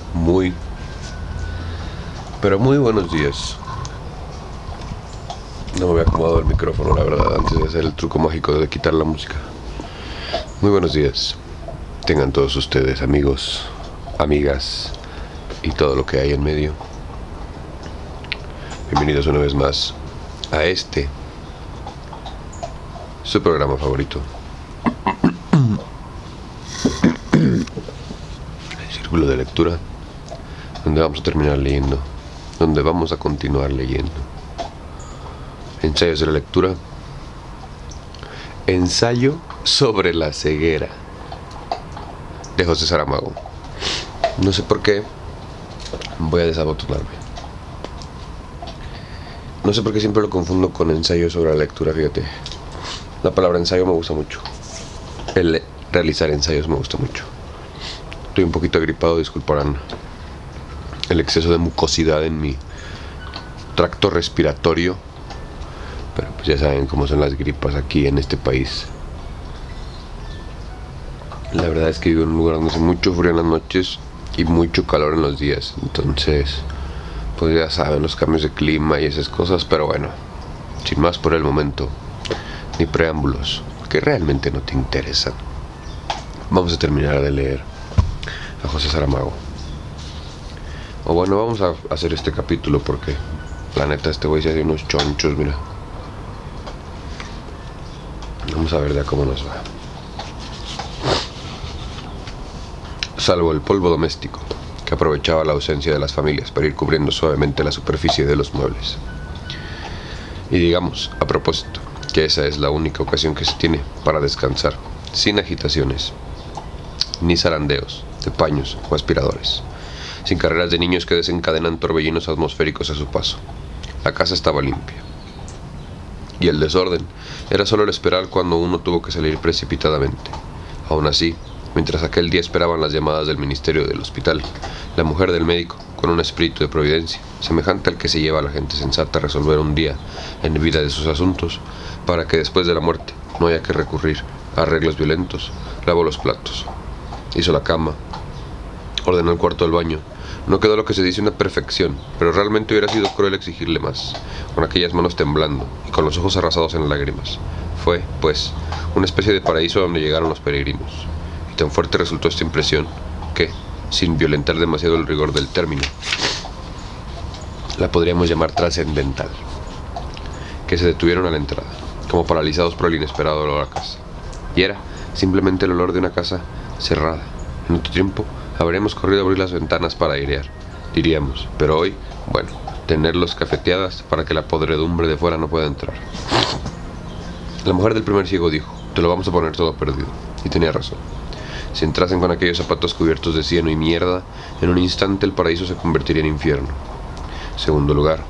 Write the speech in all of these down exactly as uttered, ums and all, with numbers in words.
Muy, pero muy buenos días. No me había acomodado el micrófono, la verdad, antes de hacer el truco mágico de quitar la música. Muy buenos días. Tengan todos ustedes, amigos, amigas y todo lo que hay en medio. Bienvenidos una vez más a este, su programa favorito. El Círculo de Lectura, donde vamos a terminar leyendo, donde vamos a continuar leyendo. Ensayos de la lectura. Ensayo sobre la ceguera, de José Saramago. No sé por qué voy a desabotonarme. No sé por qué siempre lo confundo con ensayo sobre la lectura, fíjate. La palabra ensayo me gusta mucho. El realizar ensayos me gusta mucho. Estoy un poquito agripado, disculparán el exceso de mucosidad en mi tracto respiratorio. Pero pues ya saben cómo son las gripas aquí en este país. La verdad es que vivo en un lugar donde hace mucho frío en las noches y mucho calor en los días. Entonces, pues ya saben los cambios de clima y esas cosas. Pero bueno, sin más por el momento, ni preámbulos, que realmente no te interesan, vamos a terminar de leer a José Saramago. O bueno, vamos a hacer este capítulo porque la neta este güey se hace unos chonchos, mira. Vamos a ver de cómo nos va. Salvo el polvo doméstico, que aprovechaba la ausencia de las familias para ir cubriendo suavemente la superficie de los muebles. Y digamos, a propósito, que esa es la única ocasión que se tiene para descansar, sin agitaciones, ni zarandeos de paños o aspiradores, sin carreras de niños que desencadenan torbellinos atmosféricos a su paso. La casa estaba limpia. Y el desorden era solo el esperar cuando uno tuvo que salir precipitadamente. Aún así, mientras aquel día esperaban las llamadas del ministerio del hospital, la mujer del médico, con un espíritu de providencia, semejante al que se lleva a la gente sensata a resolver un día en vida de sus asuntos, para que después de la muerte no haya que recurrir a arreglos violentos, lavó los platos, hizo la cama, ordenó el cuarto del baño. No quedó lo que se dice una perfección, pero realmente hubiera sido cruel exigirle más, con aquellas manos temblando y con los ojos arrasados en lágrimas. Fue, pues, una especie de paraíso donde llegaron los peregrinos, y tan fuerte resultó esta impresión que, sin violentar demasiado el rigor del término, la podríamos llamar trascendental, que se detuvieron a la entrada, como paralizados por el inesperado olor a casa. Y era simplemente el olor de una casa cerrada. En otro tiempo habríamos corrido a abrir las ventanas para airear, diríamos, pero hoy, bueno, tenerlos cafeteadas para que la podredumbre de fuera no pueda entrar. La mujer del primer ciego dijo: te lo vamos a poner todo perdido. Y tenía razón. Si entrasen con aquellos zapatos cubiertos de cieno y mierda, en un instante el paraíso se convertiría en infierno. Segundo lugar.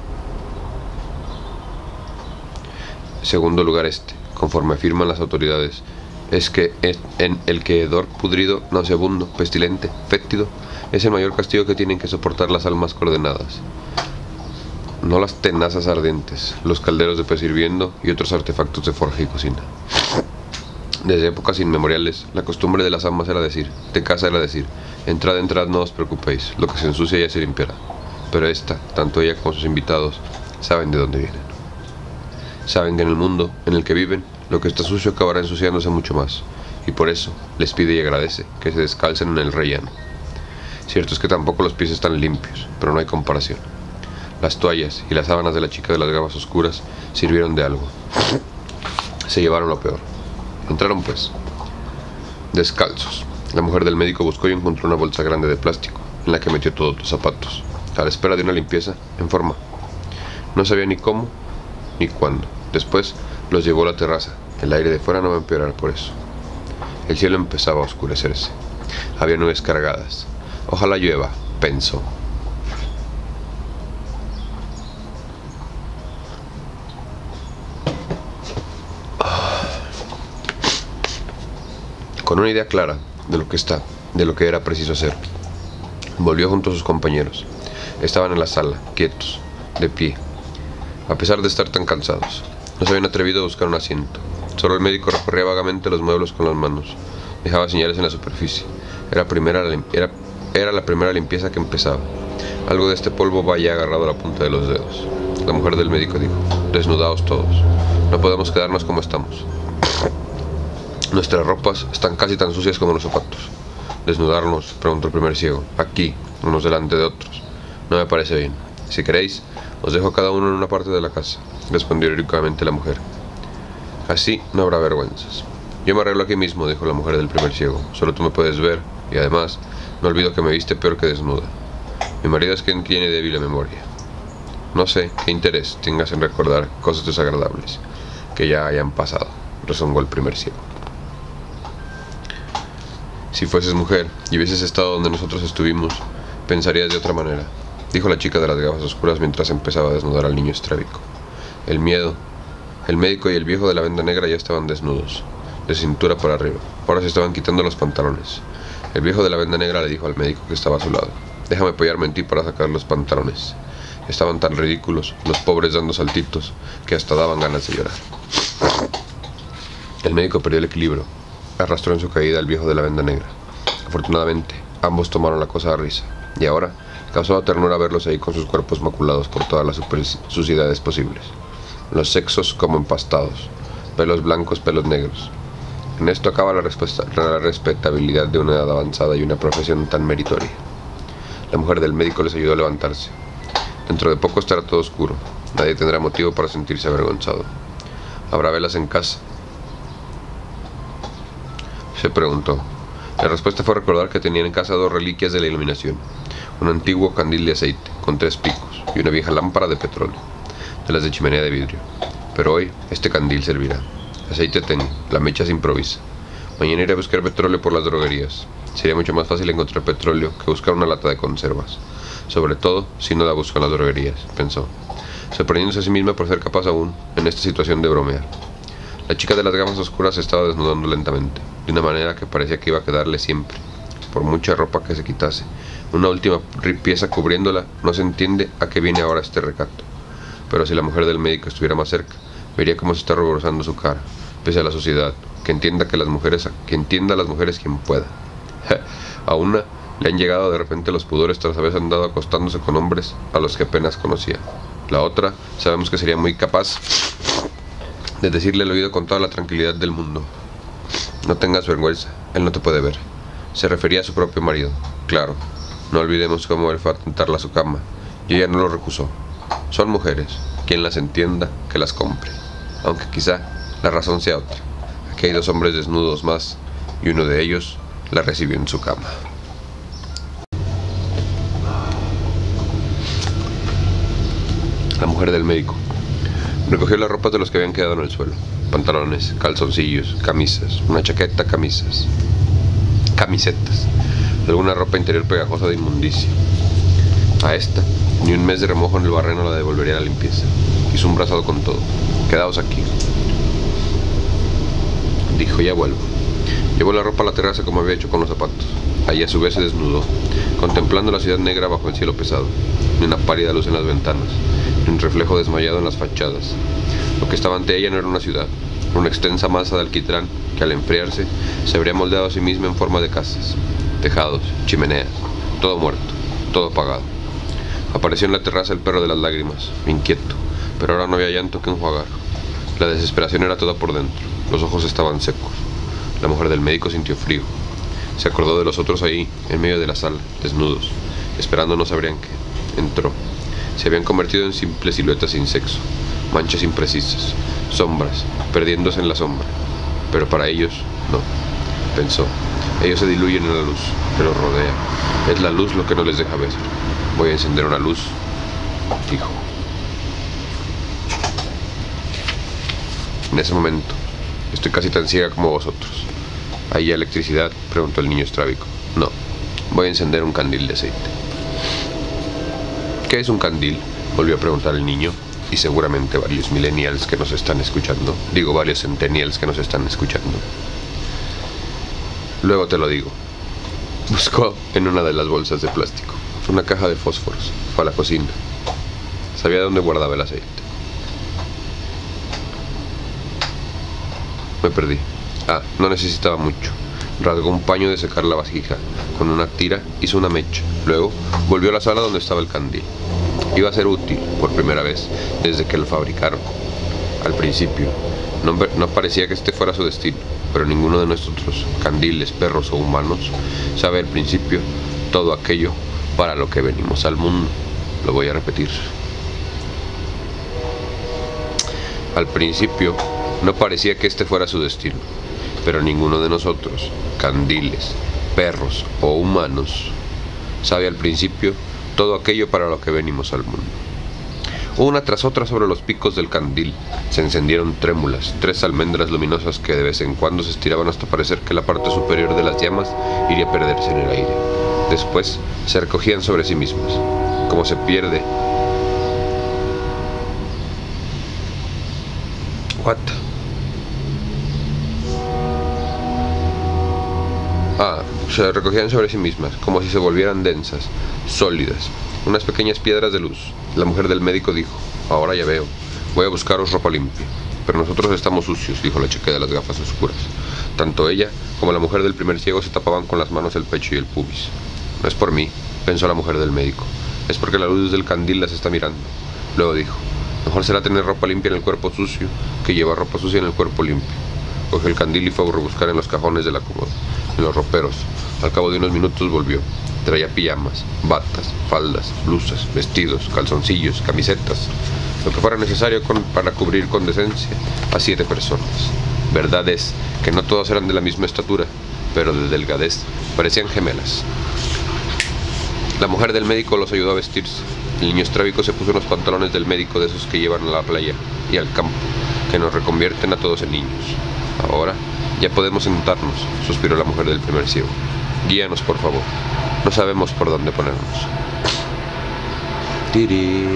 Segundo lugar este, conforme afirman las autoridades, es que en el que hedor pudrido, nauseabundo, pestilente, fétido, es el mayor castigo que tienen que soportar las almas condenadas. No las tenazas ardientes, los calderos de pez hirviendo y otros artefactos de forja y cocina. Desde épocas inmemoriales, la costumbre de las amas era decir, de casa era decir, entrad, entrad, no os preocupéis, lo que se ensucia ya se limpiará. Pero esta, tanto ella como sus invitados, saben de dónde vienen. Saben que en el mundo en el que viven, lo que está sucio acabará ensuciándose mucho más, y por eso les pide y agradece que se descalcen en el rellano. Cierto es que tampoco los pies están limpios, pero no hay comparación. Las toallas y las sábanas de la chica de las gafas oscuras sirvieron de algo. Se llevaron lo peor. Entraron pues, descalzos. La mujer del médico buscó y encontró una bolsa grande de plástico, en la que metió todos los zapatos, a la espera de una limpieza en forma. No sabía ni cómo ni cuándo. Después los llevó a la terraza. El aire de fuera no va a empeorar por eso. El cielo empezaba a oscurecerse. Había nubes cargadas. Ojalá llueva, pensó. Con una idea clara de lo que está, de lo que era preciso hacer, volvió junto a sus compañeros. Estaban en la sala, quietos, de pie, a pesar de estar tan cansados. No se habían atrevido a buscar un asiento. Solo el médico recorría vagamente los muebles con las manos. Dejaba señales en la superficie. Era, primera la era Era la primera limpieza que empezaba. Algo de este polvo va ya agarrado a la punta de los dedos. La mujer del médico dijo: desnudaos todos. No podemos quedarnos como estamos. Nuestras ropas están casi tan sucias como los zapatos. ¿Desnudarnos?, preguntó el primer ciego. Aquí, unos delante de otros. No me parece bien. Si queréis, os dejo a cada uno en una parte de la casa, respondió heroicamente la mujer. Así no habrá vergüenzas. Yo me arreglo aquí mismo, dijo la mujer del primer ciego. Solo tú me puedes ver, y además, no olvido que me viste peor que desnuda. Mi marido es quien tiene débil memoria. No sé qué interés tengas en recordar cosas desagradables que ya hayan pasado, rezongó el primer ciego. Si fueses mujer y hubieses estado donde nosotros estuvimos, pensarías de otra manera, dijo la chica de las gafas oscuras mientras empezaba a desnudar al niño estrábico. El miedo. El médico y el viejo de la venda negra ya estaban desnudos, de cintura para arriba. Ahora se estaban quitando los pantalones. El viejo de la venda negra le dijo al médico que estaba a su lado: déjame apoyarme en ti para sacar los pantalones. Estaban tan ridículos, los pobres dando saltitos, que hasta daban ganas de llorar. El médico perdió el equilibrio. Arrastró en su caída al viejo de la venda negra. Afortunadamente, ambos tomaron la cosa a risa, y ahora causaba ternura verlos ahí con sus cuerpos maculados por todas las suciedades posibles. Los sexos como empastados, pelos blancos, pelos negros. En esto acaba la, la respetabilidad de una edad avanzada y una profesión tan meritoria. La mujer del médico les ayudó a levantarse. Dentro de poco estará todo oscuro. Nadie tendrá motivo para sentirse avergonzado. ¿Habrá velas en casa?, se preguntó. La respuesta fue recordar que tenían en casa dos reliquias de la iluminación: un antiguo candil de aceite con tres picos y una vieja lámpara de petróleo, de las de chimenea de vidrio. Pero hoy este candil servirá. Aceite tengo, la mecha se improvisa. Mañana iré a buscar petróleo por las droguerías. Sería mucho más fácil encontrar petróleo que buscar una lata de conservas, sobre todo si no la busco en las droguerías, pensó, sorprendiéndose a sí misma por ser capaz aún, en esta situación, de bromear. La chica de las gafas oscuras se estaba desnudando lentamente, de una manera que parecía que iba a quedarle siempre, por mucha ropa que se quitase. Una última pieza cubriéndola. No se entiende a qué viene ahora este recato. Pero si la mujer del médico estuviera más cerca, vería cómo se está ruborizando su cara, pese a la sociedad, que entienda que las mujeres, que entienda a las mujeres quien pueda. A una le han llegado de repente los pudores tras haber andado acostándose con hombres a los que apenas conocía. La otra, sabemos que sería muy capaz de decirle al oído con toda la tranquilidad del mundo: no tengas vergüenza, él no te puede ver. Se refería a su propio marido. Claro, no olvidemos cómo él fue a tentarla a su cama, y ella no lo recusó. Son mujeres, quien las entienda, que las compre. Aunque quizá la razón sea otra. Aquí hay dos hombres desnudos más, y uno de ellos la recibió en su cama. La mujer del médico recogió las ropas de los que habían quedado en el suelo: pantalones, calzoncillos, camisas, una chaqueta, camisas, camisetas, alguna ropa interior pegajosa de inmundicia. A esta, ni un mes de remojo en el barreno la devolvería a la limpieza. Hizo un brazado con todo. Quedaos aquí, dijo, ya vuelvo. Llevó la ropa a la terraza como había hecho con los zapatos. Allí a su vez se desnudó, contemplando la ciudad negra bajo el cielo pesado. Ni una pálida luz en las ventanas, ni un reflejo desmayado en las fachadas. Lo que estaba ante ella no era una ciudad, una extensa masa de alquitrán que al enfriarse se habría moldeado a sí misma en forma de casas, tejados, chimeneas, todo muerto, todo apagado. Apareció en la terraza el perro de las lágrimas, inquieto, pero ahora no había llanto que enjuagar. La desesperación era toda por dentro, los ojos estaban secos. La mujer del médico sintió frío. Se acordó de los otros ahí, en medio de la sala, desnudos, esperando no sabrían qué. Entró. Se habían convertido en simples siluetas sin sexo, manchas imprecisas, sombras, perdiéndose en la sombra. Pero para ellos, no, pensó. Ellos se diluyen en la luz que los rodea. Es la luz lo que no les deja ver. Voy a encender una luz, dijo. En ese momento, estoy casi tan ciega como vosotros. ¿Hay electricidad?, preguntó el niño estrábico. No, voy a encender un candil de aceite. ¿Qué es un candil?, volvió a preguntar el niño, y seguramente varios millennials que nos están escuchando, digo varios centennials que nos están escuchando. Luego te lo digo. Buscó en una de las bolsas de plástico una caja de fósforos. Fue a la cocina. Sabía dónde guardaba el aceite. Me perdí. Ah, no necesitaba mucho. Rasgó un paño de secar la vasija. Con una tira hizo una mecha. Luego volvió a la sala donde estaba el candil. Iba a ser útil, por primera vez, desde que lo fabricaron. Al principio, no, no parecía que este fuera su destino, pero ninguno de nosotros, candiles, perros o humanos, sabe al principio todo aquello para lo que venimos al mundo. Lo voy a repetir. Al principio, no parecía que este fuera su destino, pero ninguno de nosotros, candiles, perros o humanos, sabe al principio todo aquello para lo que venimos al mundo. Una tras otra sobre los picos del candil se encendieron trémulas, tres almendras luminosas que de vez en cuando se estiraban hasta parecer que la parte superior de las llamas iría a perderse en el aire. Después se recogían sobre sí mismas, como se pierde. What? Ah, se recogían sobre sí mismas, como si se volvieran densas, sólidas, unas pequeñas piedras de luz. La mujer del médico dijo: ahora ya veo, voy a buscaros ropa limpia. Pero nosotros estamos sucios, dijo la chica de las gafas oscuras. Tanto ella como la mujer del primer ciego se tapaban con las manos el pecho y el pubis. No es por mí, pensó la mujer del médico, es porque la luz del candil las está mirando. Luego dijo: mejor será tener ropa limpia en el cuerpo sucio que llevar ropa sucia en el cuerpo limpio. Cogió el candil y fue a rebuscar en los cajones de la cómoda, en los roperos. Al cabo de unos minutos volvió. Traía pijamas, batas, faldas, blusas, vestidos, calzoncillos, camisetas, lo que fuera necesario con, para cubrir con decencia a siete personas. Verdad es que no todas eran de la misma estatura, pero de delgadez parecían gemelas. La mujer del médico los ayudó a vestirse. El niño estrábico se puso unos pantalones del médico, de esos que llevan a la playa y al campo, que nos reconvierten a todos en niños. Ahora ya podemos sentarnos, suspiró la mujer del primer ciego. Guíanos, por favor. No sabemos por dónde ponernos. ¡Tirín!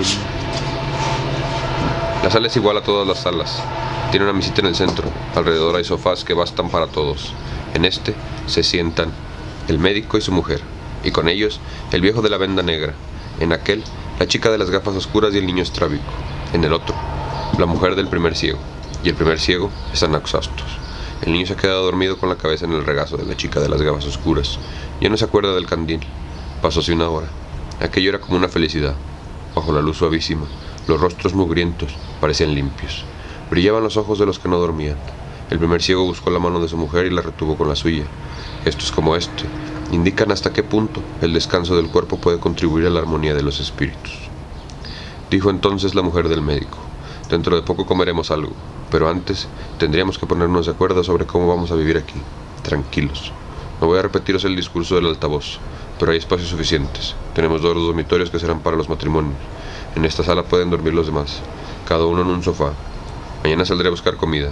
La sala es igual a todas las salas. Tiene una mesita en el centro. Alrededor hay sofás que bastan para todos. En este se sientan el médico y su mujer, y con ellos el viejo de la venda negra. En aquel, la chica de las gafas oscuras y el niño estrábico. En el otro, la mujer del primer ciego. Y el primer ciego están exhaustos. El niño se ha quedado dormido con la cabeza en el regazo de la chica de las gafas oscuras. Ya no se acuerda del candil. Pasó hace una hora. Aquello era como una felicidad. Bajo la luz suavísima, los rostros mugrientos parecían limpios. Brillaban los ojos de los que no dormían. El primer ciego buscó la mano de su mujer y la retuvo con la suya. Gestos como este indican hasta qué punto el descanso del cuerpo puede contribuir a la armonía de los espíritus. Dijo entonces la mujer del médico: dentro de poco comeremos algo, pero antes tendríamos que ponernos de acuerdo sobre cómo vamos a vivir aquí. Tranquilos. No voy a repetiros el discurso del altavoz, pero hay espacios suficientes. Tenemos dos dormitorios que serán para los matrimonios. En esta sala pueden dormir los demás, cada uno en un sofá. Mañana saldré a buscar comida.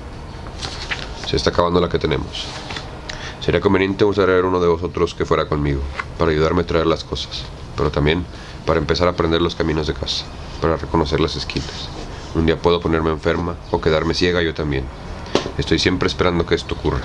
Se está acabando la que tenemos. Sería conveniente usar a uno de vosotros que fuera conmigo, para ayudarme a traer las cosas, pero también para empezar a aprender los caminos de casa, para reconocer las esquinas. Un día puedo ponerme enferma o quedarme ciega yo también. Estoy siempre esperando que esto ocurra.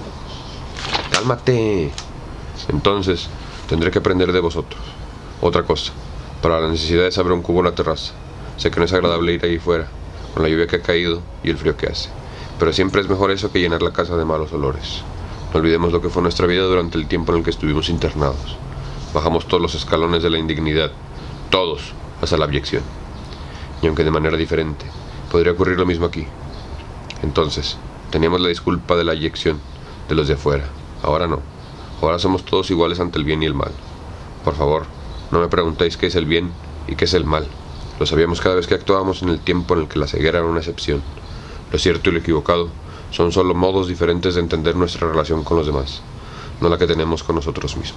¡Cálmate! Entonces, tendré que aprender de vosotros. Otra cosa, para las necesidades abre un cubo en la terraza. Sé que no es agradable ir ahí fuera, con la lluvia que ha caído y el frío que hace, pero siempre es mejor eso que llenar la casa de malos olores. No olvidemos lo que fue nuestra vida durante el tiempo en el que estuvimos internados. Bajamos todos los escalones de la indignidad, todos, hasta la abyección. Y aunque de manera diferente, podría ocurrir lo mismo aquí. Entonces, teníamos la disculpa de la abyección de los de afuera. Ahora no. Ahora somos todos iguales ante el bien y el mal. Por favor, no me preguntéis qué es el bien y qué es el mal. Lo sabíamos cada vez que actuábamos en el tiempo en el que la ceguera era una excepción. Lo cierto y lo equivocado son solo modos diferentes de entender nuestra relación con los demás, no la que tenemos con nosotros mismos.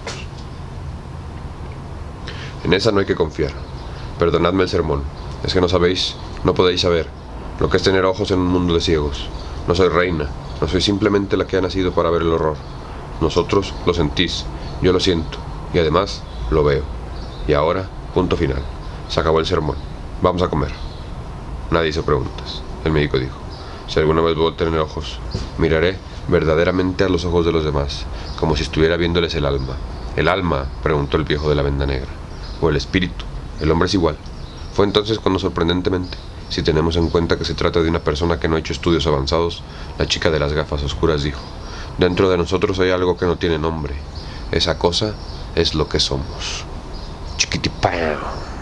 En esa no hay que confiar. Perdonadme el sermón. Es que no sabéis, no podéis saber lo que es tener ojos en un mundo de ciegos. No soy reina, no soy simplemente la que ha nacido para ver el horror. Nosotros lo sentís, yo lo siento, y además lo veo. Y ahora, punto final. Se acabó el sermón. Vamos a comer. Nadie hizo preguntas. El médico dijo: si alguna vez vuelvo a tener ojos, miraré verdaderamente a los ojos de los demás, como si estuviera viéndoles el alma. ¿El alma?, preguntó el viejo de la venda negra. ¿O el espíritu? El hombre es igual. Fue entonces cuando, sorprendentemente, si tenemos en cuenta que se trata de una persona que no ha hecho estudios avanzados, la chica de las gafas oscuras dijo: Dentro de nosotros hay algo que no tiene nombre. Esa cosa es lo que somos. Chiquitipao.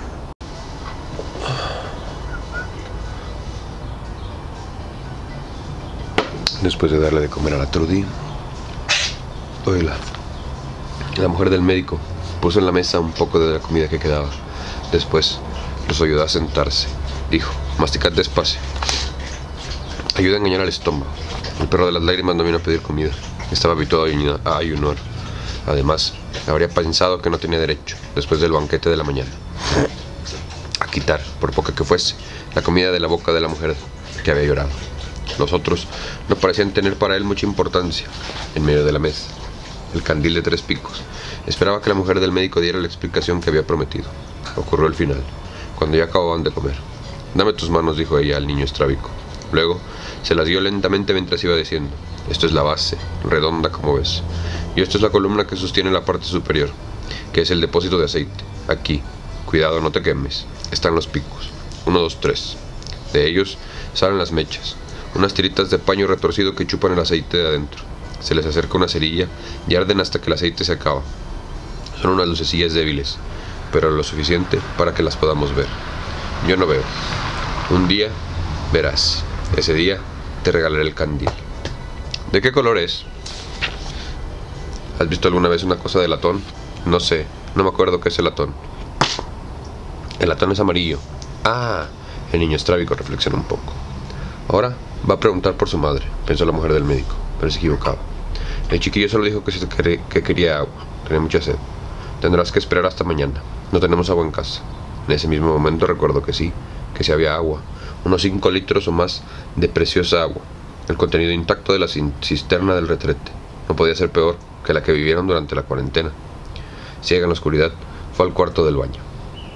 Después de darle de comer a la Trudy, oíla, la mujer del médico puso en la mesa un poco de la comida que quedaba. Después los ayudó a sentarse. Dijo: masticad despacio. Ayuda a engañar al estómago. El perro de las lágrimas no vino a pedir comida. Estaba habituado a ayunar. Además, habría pensado que no tenía derecho, después del banquete de la mañana, a quitar, por poca que fuese, la comida de la boca de la mujer que había llorado. Los otros no parecían tener para él mucha importancia. En medio de la mesa, el candil de tres picos, esperaba que la mujer del médico diera la explicación que había prometido. Ocurrió el final, cuando ya acababan de comer. Dame tus manos, dijo ella al niño estrábico. Luego se las dio lentamente mientras iba diciendo: esto es la base, redonda como ves. Y esto es la columna que sostiene la parte superior, que es el depósito de aceite. Aquí, cuidado, no te quemes, están los picos. Uno, dos, tres. De ellos salen las mechas, unas tiritas de paño retorcido que chupan el aceite de adentro. Se les acerca una cerilla y arden hasta que el aceite se acaba. Son unas lucecillas débiles, pero lo suficiente para que las podamos ver. Yo no veo. Un día verás. Ese día te regalaré el candil. ¿De qué color es? ¿Has visto alguna vez una cosa de latón? No sé, no me acuerdo qué es el latón. El latón es amarillo. Ah, el niño estrábico reflexionó un poco. Ahora va a preguntar por su madre, pensó la mujer del médico, pero se equivocaba. El chiquillo solo dijo que, se quería, que quería agua, tenía mucha sed. Tendrás que esperar hasta mañana, no tenemos agua en casa. En ese mismo momento recuerdo que sí, que sí había agua, unos cinco litros o más de preciosa agua, el contenido intacto de la cisterna del retrete. No podía ser peor que la que vivieron durante la cuarentena. Ciega en la oscuridad, fue al cuarto del baño.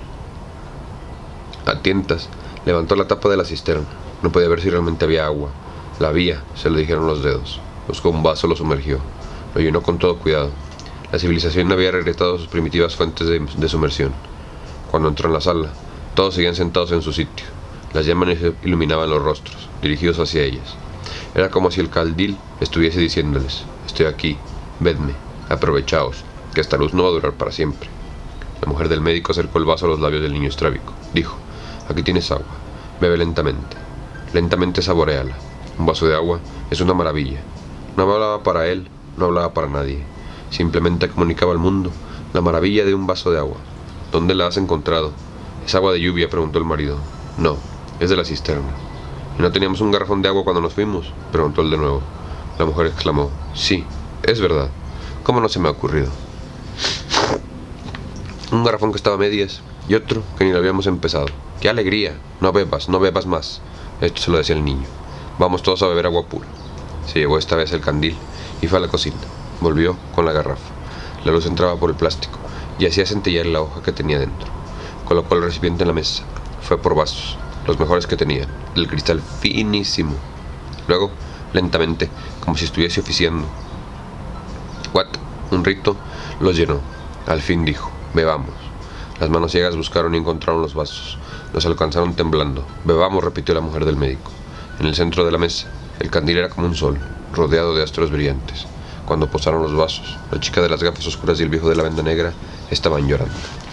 A tientas, levantó la tapa de la cisterna. No podía ver si realmente había agua. La había, se le dijeron los dedos. Buscó un vaso, lo sumergió. Lo llenó con todo cuidado. La civilización había regresado a sus primitivas fuentes de, de sumersión. Cuando entró en la sala, todos seguían sentados en su sitio. Las llamas iluminaban los rostros, dirigidos hacia ellas. Era como si el candil estuviese diciéndoles: estoy aquí, vedme, aprovechaos, que esta luz no va a durar para siempre. La mujer del médico acercó el vaso a los labios del niño estrábico. Dijo: aquí tienes agua, bebe lentamente. Lentamente saboréala. Un vaso de agua es una maravilla. No hablaba para él, no hablaba para nadie. Simplemente comunicaba al mundo la maravilla de un vaso de agua. ¿Dónde la has encontrado? ¿Es agua de lluvia?, preguntó el marido. No, es de la cisterna. ¿Y no teníamos un garrafón de agua cuando nos fuimos?, preguntó él de nuevo. La mujer exclamó: sí, es verdad. ¿Cómo no se me ha ocurrido? Un garrafón que estaba a medias y otro que ni lo habíamos empezado. ¡Qué alegría! No bebas, no bebas más. Esto se lo decía el niño. Vamos todos a beber agua pura. Se llevó esta vez el candil y fue a la cocina. Volvió con la garrafa. La luz entraba por el plástico y hacía centellear la hoja que tenía dentro. Colocó el recipiente en la mesa. Fue por vasos, los mejores que tenían, del cristal finísimo. Luego, lentamente, como si estuviese oficiando, ¿what? Un rito, los llenó. Al fin dijo: bebamos. Las manos ciegas buscaron y encontraron los vasos. Los alcanzaron temblando. Bebamos, repitió la mujer del médico. En el centro de la mesa, el candil era como un sol, rodeado de astros brillantes. Cuando posaron los vasos, la chica de las gafas oscuras y el viejo de la venda negra estaban llorando.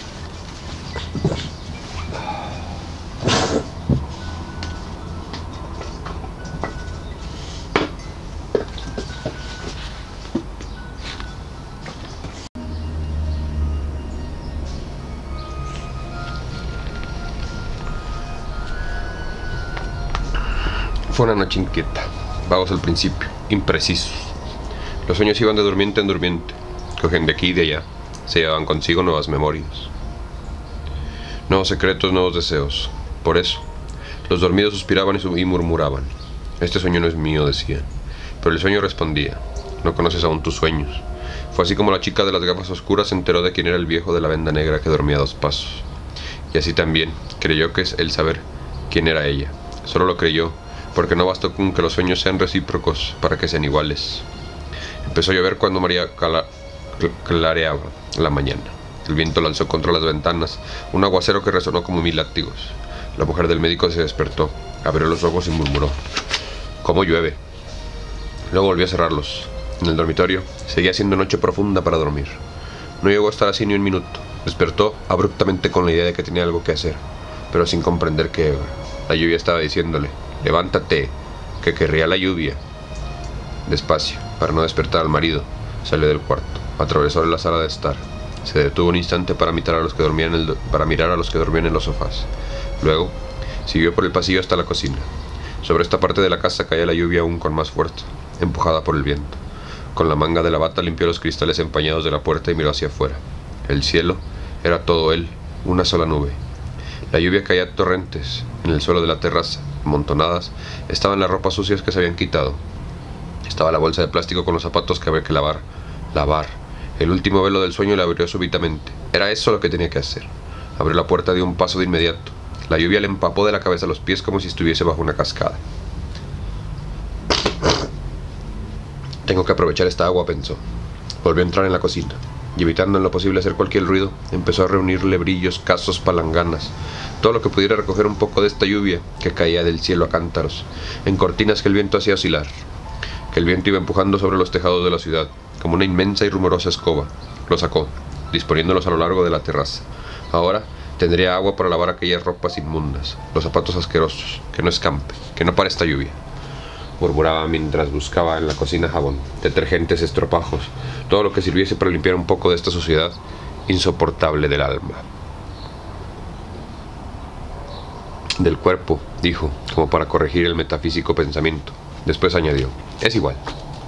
Fue una noche inquieta, vagos al principio, imprecisos. Los sueños iban de durmiente en durmiente, cogían de aquí y de allá, se llevaban consigo nuevas memorias, nuevos secretos, nuevos deseos. Por eso, los dormidos suspiraban y murmuraban: este sueño no es mío, decían. Pero el sueño respondía: no conoces aún tus sueños. Fue así como la chica de las gafas oscuras se enteró de quién era el viejo de la venda negra que dormía a dos pasos. Y así también creyó que es el saber quién era ella. Solo lo creyó, porque no bastó con que los sueños sean recíprocos para que sean iguales. Empezó a llover cuando María cala, clareaba la mañana. El viento lanzó contra las ventanas un aguacero que resonó como mil látigos. La mujer del médico se despertó, abrió los ojos y murmuró: ¿cómo llueve? Luego volvió a cerrarlos. En el dormitorio, seguía siendo noche profunda para dormir. No llegó a estar así ni un minuto. Despertó abruptamente con la idea de que tenía algo que hacer, pero sin comprender qué era. La lluvia estaba diciéndole: levántate, que querría la lluvia. Despacio, para no despertar al marido, salió del cuarto, atravesó la sala de estar. Se detuvo un instante para mirar a los que dormían en el, para mirar a los que dormían en los sofás. Luego, siguió por el pasillo hasta la cocina. Sobre esta parte de la casa caía la lluvia aún con más fuerza, empujada por el viento. Con la manga de la bata limpió los cristales empañados de la puerta y miró hacia afuera. El cielo era todo él, una sola nube. La lluvia caía a torrentes. En el suelo de la terraza, amontonadas, estaban las ropas sucias que se habían quitado. Estaba la bolsa de plástico con los zapatos que había que lavar. Lavar. El último velo del sueño le abrió súbitamente. Era eso lo que tenía que hacer. Abrió la puerta de un paso de inmediato. La lluvia le empapó de la cabeza a los pies como si estuviese bajo una cascada. Tengo que aprovechar esta agua, pensó. Volvió a entrar en la cocina, y evitando en lo posible hacer cualquier ruido, empezó a reunirle brillos, casos, palanganas, todo lo que pudiera recoger un poco de esta lluvia que caía del cielo a cántaros, en cortinas que el viento hacía oscilar, que el viento iba empujando sobre los tejados de la ciudad, como una inmensa y rumorosa escoba. Lo sacó, disponiéndolos a lo largo de la terraza. Ahora tendría agua para lavar aquellas ropas inmundas, los zapatos asquerosos, que no escampe, que no pare esta lluvia. Murmuraba mientras buscaba en la cocina jabón, detergentes, estropajos, todo lo que sirviese para limpiar un poco de esta suciedad insoportable del alma. Del cuerpo, dijo, como para corregir el metafísico pensamiento. Después añadió: es igual.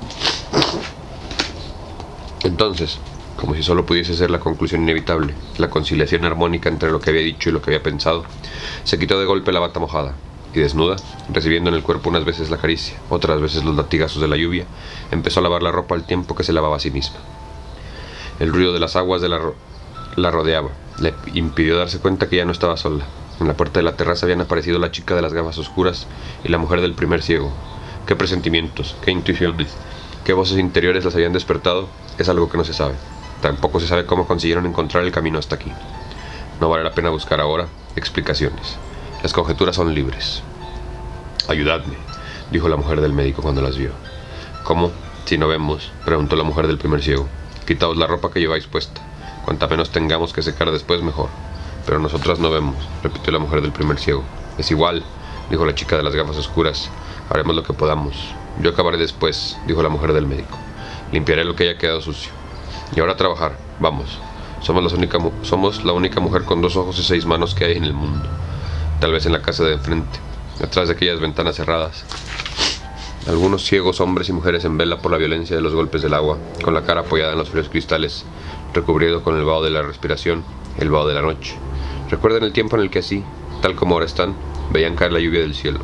Entonces, como si solo pudiese ser la conclusión inevitable, la conciliación armónica entre lo que había dicho y lo que había pensado, se quitó de golpe la bata mojada, y desnuda, recibiendo en el cuerpo unas veces la caricia, otras veces los latigazos de la lluvia, empezó a lavar la ropa al tiempo que se lavaba a sí misma. El ruido de las aguas de la, ro la rodeaba, le impidió darse cuenta que ya no estaba sola. En la puerta de la terraza habían aparecido la chica de las gafas oscuras y la mujer del primer ciego. Qué presentimientos, qué intuiciones, qué voces interiores las habían despertado, es algo que no se sabe. Tampoco se sabe cómo consiguieron encontrar el camino hasta aquí. No vale la pena buscar ahora explicaciones. Las conjeturas son libres. Ayudadme, dijo la mujer del médico cuando las vio. ¿Cómo? Si no vemos, preguntó la mujer del primer ciego. Quitaos la ropa que lleváis puesta. Cuanta menos tengamos que secar después, mejor. Pero nosotras no vemos, repitió la mujer del primer ciego. Es igual, dijo la chica de las gafas oscuras. Haremos lo que podamos. Yo acabaré después, dijo la mujer del médico. Limpiaré lo que haya quedado sucio. Y ahora a trabajar, vamos. Somos, las única, somos la única mujer con dos ojos y seis manos que hay en el mundo. Tal vez en la casa de enfrente, detrás de aquellas ventanas cerradas. Algunos ciegos hombres y mujeres en vela por la violencia de los golpes del agua, con la cara apoyada en los fríos cristales, recubrido con el vaho de la respiración, el vaho de la noche. Recuerdan el tiempo en el que así, tal como ahora están, veían caer la lluvia del cielo.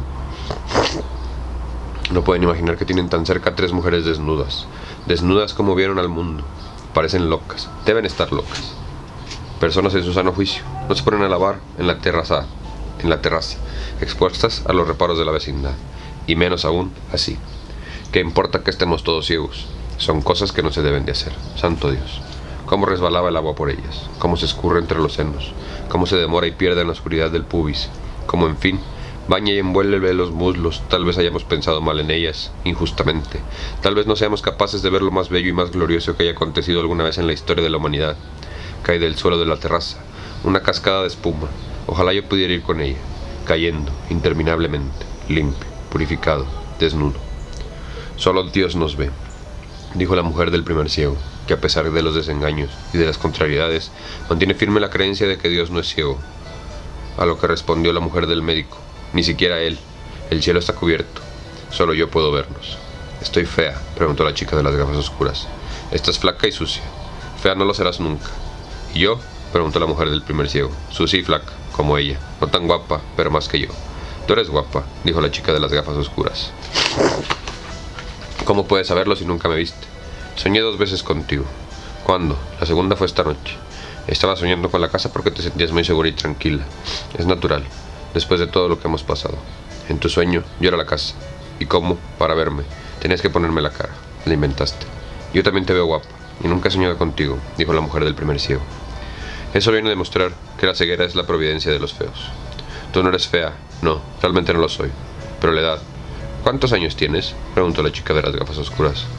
No pueden imaginar que tienen tan cerca tres mujeres desnudas, desnudas como vieron al mundo. Parecen locas, deben estar locas. Personas en su sano juicio, no se ponen a lavar en la terraza, en la terraza, expuestas a los reparos de la vecindad, y menos aún así. ¿Qué importa que estemos todos ciegos? Son cosas que no se deben de hacer. Santo Dios, cómo resbalaba el agua por ellas, cómo se escurre entre los senos, cómo se demora y pierde en la oscuridad del pubis, cómo en fin baña y envuelve los muslos. Tal vez hayamos pensado mal en ellas, injustamente. Tal vez no seamos capaces de ver lo más bello y más glorioso que haya acontecido alguna vez en la historia de la humanidad. Cae del suelo de la terraza una cascada de espuma. Ojalá yo pudiera ir con ella, cayendo interminablemente, limpio, purificado, desnudo. Solo Dios nos ve, dijo la mujer del primer ciego, que a pesar de los desengaños y de las contrariedades, mantiene firme la creencia de que Dios no es ciego. A lo que respondió la mujer del médico: ni siquiera él, el cielo está cubierto, solo yo puedo vernos. ¿Estoy fea?, preguntó la chica de las gafas oscuras. Estás flaca y sucia. Fea no lo serás nunca. ¿Y yo?, preguntó la mujer del primer ciego. Sucia y flaca, como ella, no tan guapa, pero más que yo. Tú eres guapa, dijo la chica de las gafas oscuras. ¿Cómo puedes saberlo si nunca me viste? Soñé dos veces contigo. ¿Cuándo? La segunda fue esta noche. Estaba soñando con la casa porque te sentías muy segura y tranquila. Es natural, después de todo lo que hemos pasado. En tu sueño, yo era la casa. ¿Y cómo? Para verme, tenías que ponerme la cara. La inventaste. Yo también te veo guapa, y nunca he soñado contigo, dijo la mujer del primer ciego. Eso viene a demostrar que la ceguera es la providencia de los feos. Tú no eres fea. No, realmente no lo soy. Pero la edad. ¿Cuántos años tienes?, preguntó la chica de las gafas oscuras.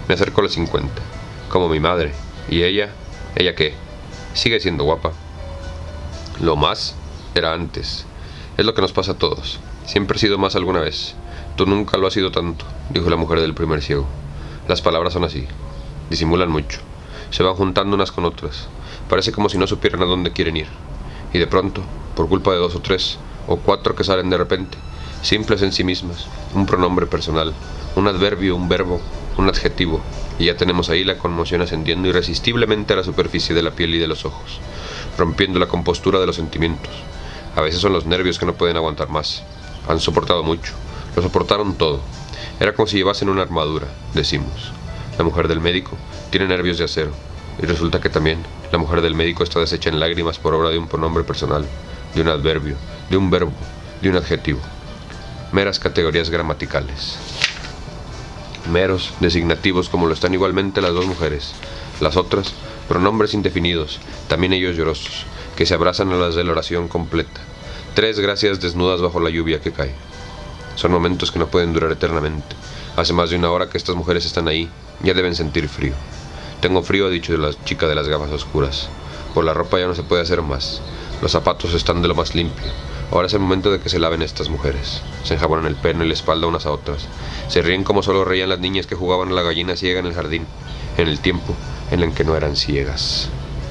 Me acerco a los cincuenta, como mi madre. ¿Y ella? ¿Ella qué? Sigue siendo guapa. Lo más era antes. Es lo que nos pasa a todos. Siempre he sido más alguna vez. Tú nunca lo has sido tanto, dijo la mujer del primer ciego. Las palabras son así. Disimulan mucho. Se van juntando unas con otras. Parece como si no supieran a dónde quieren ir. Y de pronto, por culpa de dos o tres, o cuatro que salen de repente, simples en sí mismas, un pronombre personal, un adverbio, un verbo, un adjetivo, y ya tenemos ahí la conmoción ascendiendo irresistiblemente a la superficie de la piel y de los ojos, rompiendo la compostura de los sentimientos. A veces son los nervios que no pueden aguantar más. Han soportado mucho, lo soportaron todo. Era como si llevasen una armadura, decimos. La mujer del médico tiene nervios de acero, y resulta que también la mujer del médico está deshecha en lágrimas por obra de un pronombre personal, de un adverbio, de un verbo, de un adjetivo. Meras categorías gramaticales. Meros designativos como lo están igualmente las dos mujeres. Las otras, pronombres indefinidos, también ellos llorosos, que se abrazan a las de la oración completa. Tres gracias desnudas bajo la lluvia que cae. Son momentos que no pueden durar eternamente. Hace más de una hora que estas mujeres están ahí, ya deben sentir frío. Tengo frío, ha dicho la chica de las gafas oscuras. Por la ropa ya no se puede hacer más. Los zapatos están de lo más limpio. Ahora es el momento de que se laven estas mujeres. Se enjabonan el pelo y la espalda unas a otras. Se ríen como solo reían las niñas que jugaban a la gallina ciega en el jardín, en el tiempo en el que no eran ciegas.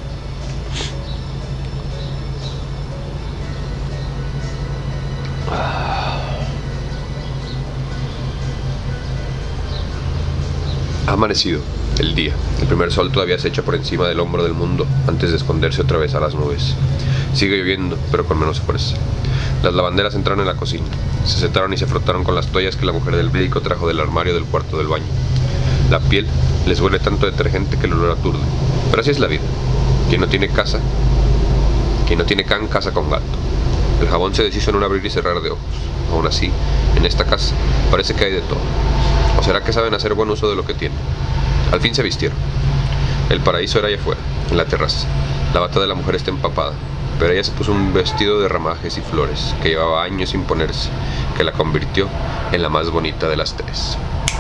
Ha amanecido el día. El primer sol todavía se echa por encima del hombro del mundo antes de esconderse otra vez a las nubes. Sigue lloviendo, pero con menos fuerza. Las lavanderas entraron en la cocina. Se sentaron y se frotaron con las toallas que la mujer del médico trajo del armario del cuarto del baño. La piel les huele tanto detergente que el olor aturde. Pero así es la vida. Quien no tiene casa, quien no tiene can, casa con gato. El jabón se deshizo en un abrir y cerrar de ojos. Aún así, en esta casa parece que hay de todo. ¿O será que saben hacer buen uso de lo que tienen? Al fin se vistieron. El paraíso era allá afuera, en la terraza. La bata de la mujer está empapada, pero ella se puso un vestido de ramajes y flores que llevaba años sin ponerse, que la convirtió en la más bonita de las tres.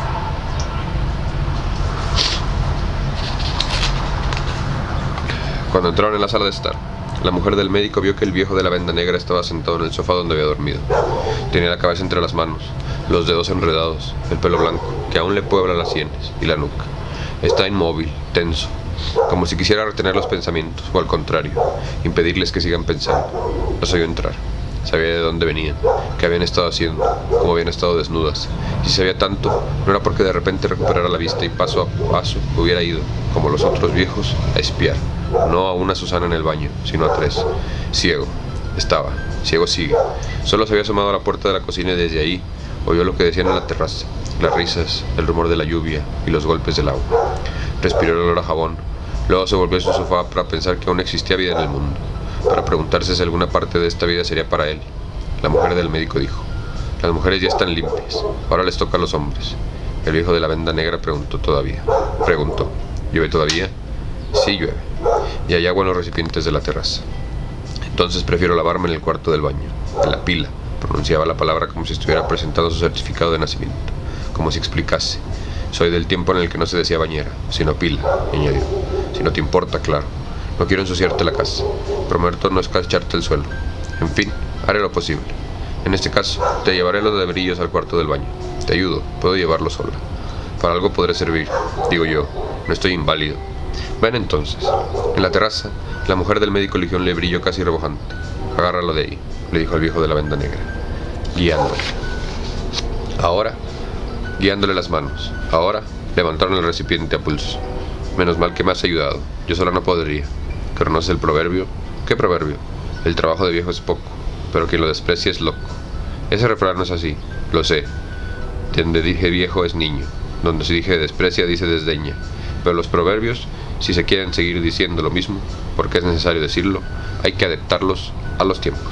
Cuando entraron en la sala de estar, la mujer del médico vio que el viejo de la venda negra estaba sentado en el sofá donde había dormido. Tenía la cabeza entre las manos, los dedos enredados, el pelo blanco, que aún le puebla las sienes y la nuca. Está inmóvil, tenso, como si quisiera retener los pensamientos, o al contrario, impedirles que sigan pensando. Los oyó entrar. Sabía de dónde venían, qué habían estado haciendo, cómo habían estado desnudas. Y si sabía tanto, no era porque de repente recuperara la vista y paso a paso hubiera ido, como los otros viejos, a espiar. No a una Susana en el baño, sino a tres. Ciego. Estaba. Ciego sigue. Solo se había asomado a la puerta de la cocina y desde ahí oyó lo que decían en la terraza. Las risas, el rumor de la lluvia y los golpes del agua. Respiró el olor a jabón. Luego se volvió a su sofá para pensar que aún existía vida en el mundo. Para preguntarse si alguna parte de esta vida sería para él. La mujer del médico dijo: las mujeres ya están limpias. Ahora les toca a los hombres. El viejo de la venda negra preguntó todavía. Preguntó: ¿llueve todavía? Sí, llueve. Y hay agua en los recipientes de la terraza. Entonces prefiero lavarme en el cuarto del baño, en la pila. Pronunciaba la palabra como si estuviera presentando su certificado de nacimiento, como si explicase: soy del tiempo en el que no se decía bañera, sino pila, añadió. Si no te importa, claro. No quiero ensuciarte la casa. Prometo no escarcharte el suelo. En fin, haré lo posible. En este caso, te llevaré los lebrillos al cuarto del baño. Te ayudo, puedo llevarlo sola. Para algo podré servir, digo yo. No estoy inválido. Ven entonces. En la terraza, la mujer del médico eligió un lebrillo casi rebojante. Agárralo de ahí, le dijo al viejo de la venda negra, guiándole. Ahora, guiándole las manos. Ahora, levantaron el recipiente a pulso. Menos mal que me has ayudado. Yo sola no podría. ¿Conoces el proverbio? ¿Qué proverbio? El trabajo de viejo es poco, pero quien lo desprecia es loco. Ese refrán no es así, lo sé. Donde dije viejo es niño. Donde se dije desprecia dice desdeña. Pero los proverbios, si se quieren seguir diciendo lo mismo, porque es necesario decirlo, hay que adaptarlos a los tiempos.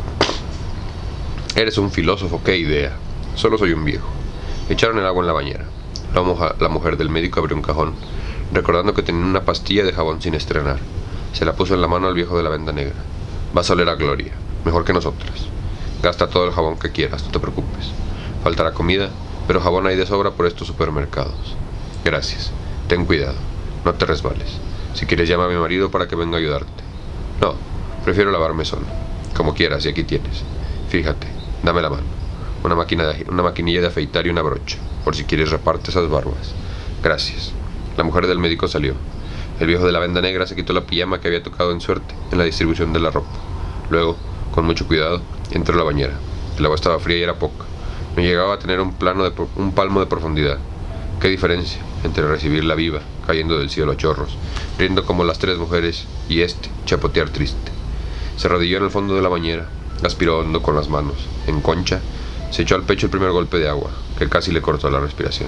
Eres un filósofo, qué idea. Solo soy un viejo. Echaron el agua en la bañera. La, moja, la mujer del médico abrió un cajón, recordando que tenía una pastilla de jabón sin estrenar. Se la puso en la mano al viejo de la venda negra. Vas a oler a gloria, mejor que nosotras. Gasta todo el jabón que quieras, no te preocupes. Faltará comida, pero jabón hay de sobra por estos supermercados. Gracias. Ten cuidado. No te resbales. Si quieres, llama a mi marido para que venga a ayudarte. No, prefiero lavarme solo. Como quieras, y aquí tienes. Fíjate, dame la mano. Una, máquina de, una maquinilla de afeitar y una brocha, por si quieres raparte esas barbas. Gracias. La mujer del médico salió. El viejo de la venda negra se quitó la pijama que había tocado en suerte en la distribución de la ropa. Luego, con mucho cuidado, entró a la bañera. El agua estaba fría y era poca. No llegaba a tener un, plano de, un palmo de profundidad. Qué diferencia entre recibirla viva, cayendo del cielo a chorros, riendo como las tres mujeres, y este, chapotear triste. Se arrodilló en el fondo de la bañera, aspiró hondo con las manos. En concha, se echó al pecho el primer golpe de agua, que casi le cortó la respiración.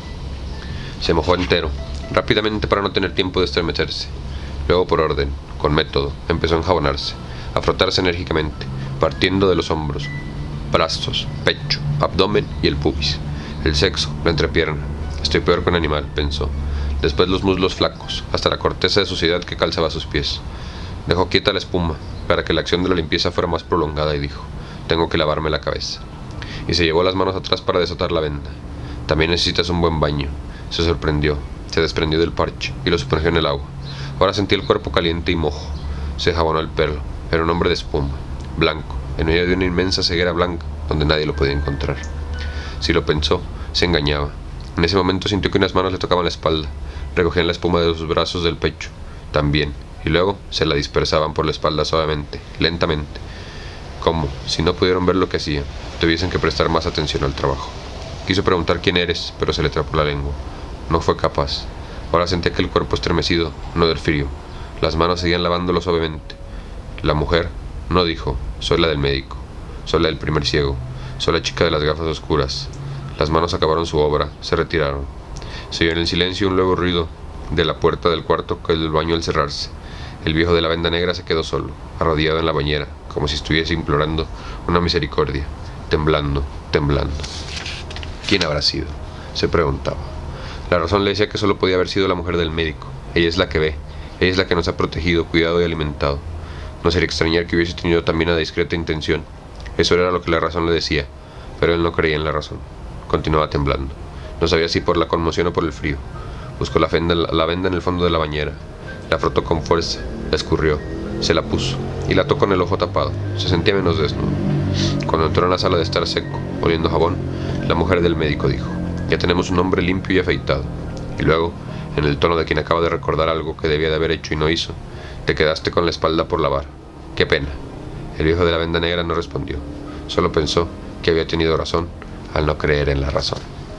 Se mojó entero, rápidamente para no tener tiempo de estremecerse. Luego, por orden, con método, empezó a enjabonarse, a frotarse enérgicamente, partiendo de los hombros, brazos, pecho, abdomen y el pubis. El sexo, la entrepierna. Estoy peor que un animal, pensó. Después los muslos flacos, hasta la corteza de suciedad que calzaba a sus pies. Dejó quieta la espuma, para que la acción de la limpieza fuera más prolongada, y dijo: tengo que lavarme la cabeza. Y se llevó las manos atrás para desatar la venda. También necesitas un buen baño. Se sorprendió, se desprendió del parche y lo sumergió en el agua. Ahora sentía el cuerpo caliente y mojo. Se jabonó el pelo. Era un hombre de espuma, blanco, en medio de una inmensa ceguera blanca donde nadie lo podía encontrar. Si lo pensó, se engañaba. En ese momento sintió que unas manos le tocaban la espalda, recogían la espuma de sus brazos del pecho, también, y luego se la dispersaban por la espalda suavemente, lentamente, como, si no pudieron ver lo que hacía, tuviesen que prestar más atención al trabajo. Quiso preguntar quién eres, pero se le trapó la lengua. No fue capaz. Ahora sentía que el cuerpo estremecido, no del frío. Las manos seguían lavándolo suavemente. La mujer no dijo: soy la del médico, soy la del primer ciego, soy la chica de las gafas oscuras. Las manos acabaron su obra, se retiraron. Se oyó en el silencio un luego ruido de la puerta del cuarto que del baño al cerrarse. El viejo de la venda negra se quedó solo, arrodillado en la bañera, como si estuviese implorando una misericordia, temblando, temblando. ¿Quién habrá sido?, se preguntaba. La razón le decía que solo podía haber sido la mujer del médico. Ella es la que ve, ella es la que nos ha protegido, cuidado y alimentado. No sería extrañar que hubiese tenido también una discreta intención. Eso era lo que la razón le decía, pero él no creía en la razón. Continuaba temblando. No sabía si por la conmoción o por el frío. Buscó la venda, la venda en el fondo de la bañera. La frotó con fuerza, la escurrió, se la puso y la tocó con el ojo tapado. Se sentía menos desnudo. Cuando entró en la sala de estar seco, oliendo jabón, la mujer del médico dijo: ya tenemos un hombre limpio y afeitado. Y luego, en el tono de quien acaba de recordar algo que debía de haber hecho y no hizo: te quedaste con la espalda por lavar. Qué pena. El viejo de la venda negra no respondió. Solo pensó que había tenido razón al no creer en la razón.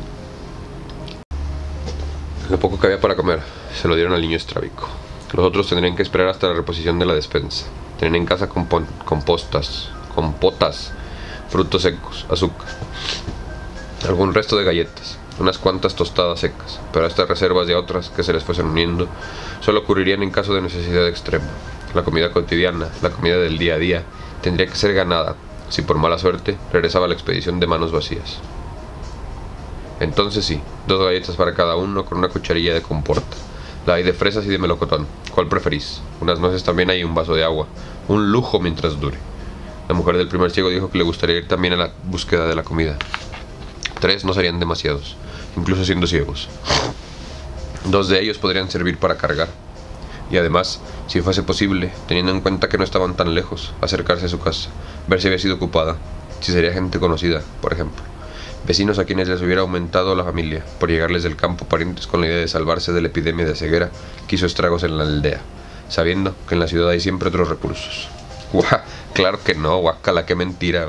Lo poco que había para comer se lo dieron al niño estrábico. Los otros tendrían que esperar hasta la reposición de la despensa. Tenían en casa compon compostas, compotas, frutos secos, azúcar, algún resto de galletas, unas cuantas tostadas secas, pero estas reservas de otras que se les fuesen uniendo solo ocurrirían en caso de necesidad extrema. La comida cotidiana, la comida del día a día, tendría que ser ganada si por mala suerte regresaba a la expedición de manos vacías. Entonces sí, dos galletas para cada uno con una cucharilla de comporta. La hay de fresas y de melocotón. ¿Cuál preferís? Unas nueces también hay y un vaso de agua. Un lujo mientras dure. La mujer del primer ciego dijo que le gustaría ir también a la búsqueda de la comida. Tres no serían demasiados, incluso siendo ciegos. Dos de ellos podrían servir para cargar. Y además, si fuese posible, teniendo en cuenta que no estaban tan lejos, acercarse a su casa, ver si había sido ocupada, si sería gente conocida, por ejemplo. Vecinos a quienes les hubiera aumentado la familia, por llegarles del campo parientes con la idea de salvarse de la epidemia de ceguera que hizo estragos en la aldea, sabiendo que en la ciudad hay siempre otros recursos. ¡Guau! Claro que no, guácala, qué mentira.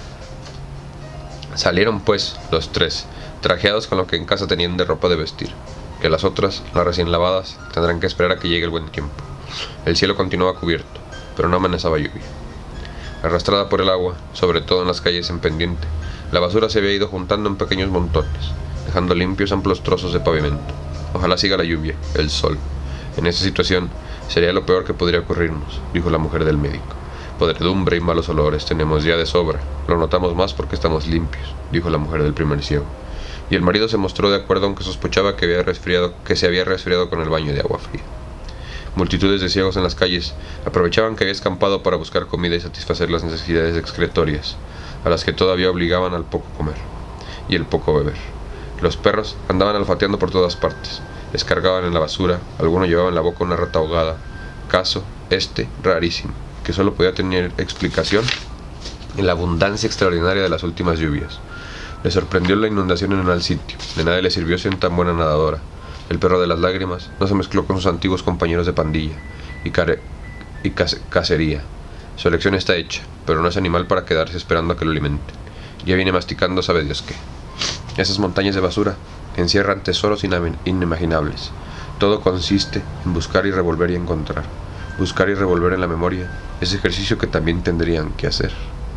Salieron pues los tres, trajeados con lo que en casa tenían de ropa de vestir, que las otras, las recién lavadas, tendrán que esperar a que llegue el buen tiempo. El cielo continuaba cubierto, pero no amenazaba lluvia. Arrastrada por el agua, sobre todo en las calles en pendiente, la basura se había ido juntando en pequeños montones, dejando limpios amplios trozos de pavimento. Ojalá siga la lluvia, el sol. En esa situación sería lo peor que podría ocurrirnos, dijo la mujer del médico. Podredumbre y malos olores tenemos ya de sobra. Lo notamos más porque estamos limpios, dijo la mujer del primer ciego. Y el marido se mostró de acuerdo, aunque sospechaba que, había resfriado, que se había resfriado con el baño de agua fría. Multitudes de ciegos en las calles aprovechaban que había escampado para buscar comida y satisfacer las necesidades excretorias, a las que todavía obligaban al poco comer y el poco beber. Los perros andaban olfateando por todas partes, descargaban en la basura, algunos llevaban en la boca una rata ahogada. Caso, este, rarísimo, que solo podía tener explicación en la abundancia extraordinaria de las últimas lluvias. Le sorprendió la inundación en el sitio, de nada le sirvió ser tan buena nadadora. El perro de las lágrimas no se mezcló con sus antiguos compañeros de pandilla y, care y case cacería. Su elección está hecha, pero no es animal para quedarse esperando a que lo alimenten. Ya viene masticando sabe Dios qué. Esas montañas de basura encierran tesoros inimaginables. Todo consiste en buscar y revolver y encontrar. Buscar y revolver en la memoria ese ejercicio que también tendrían que hacer.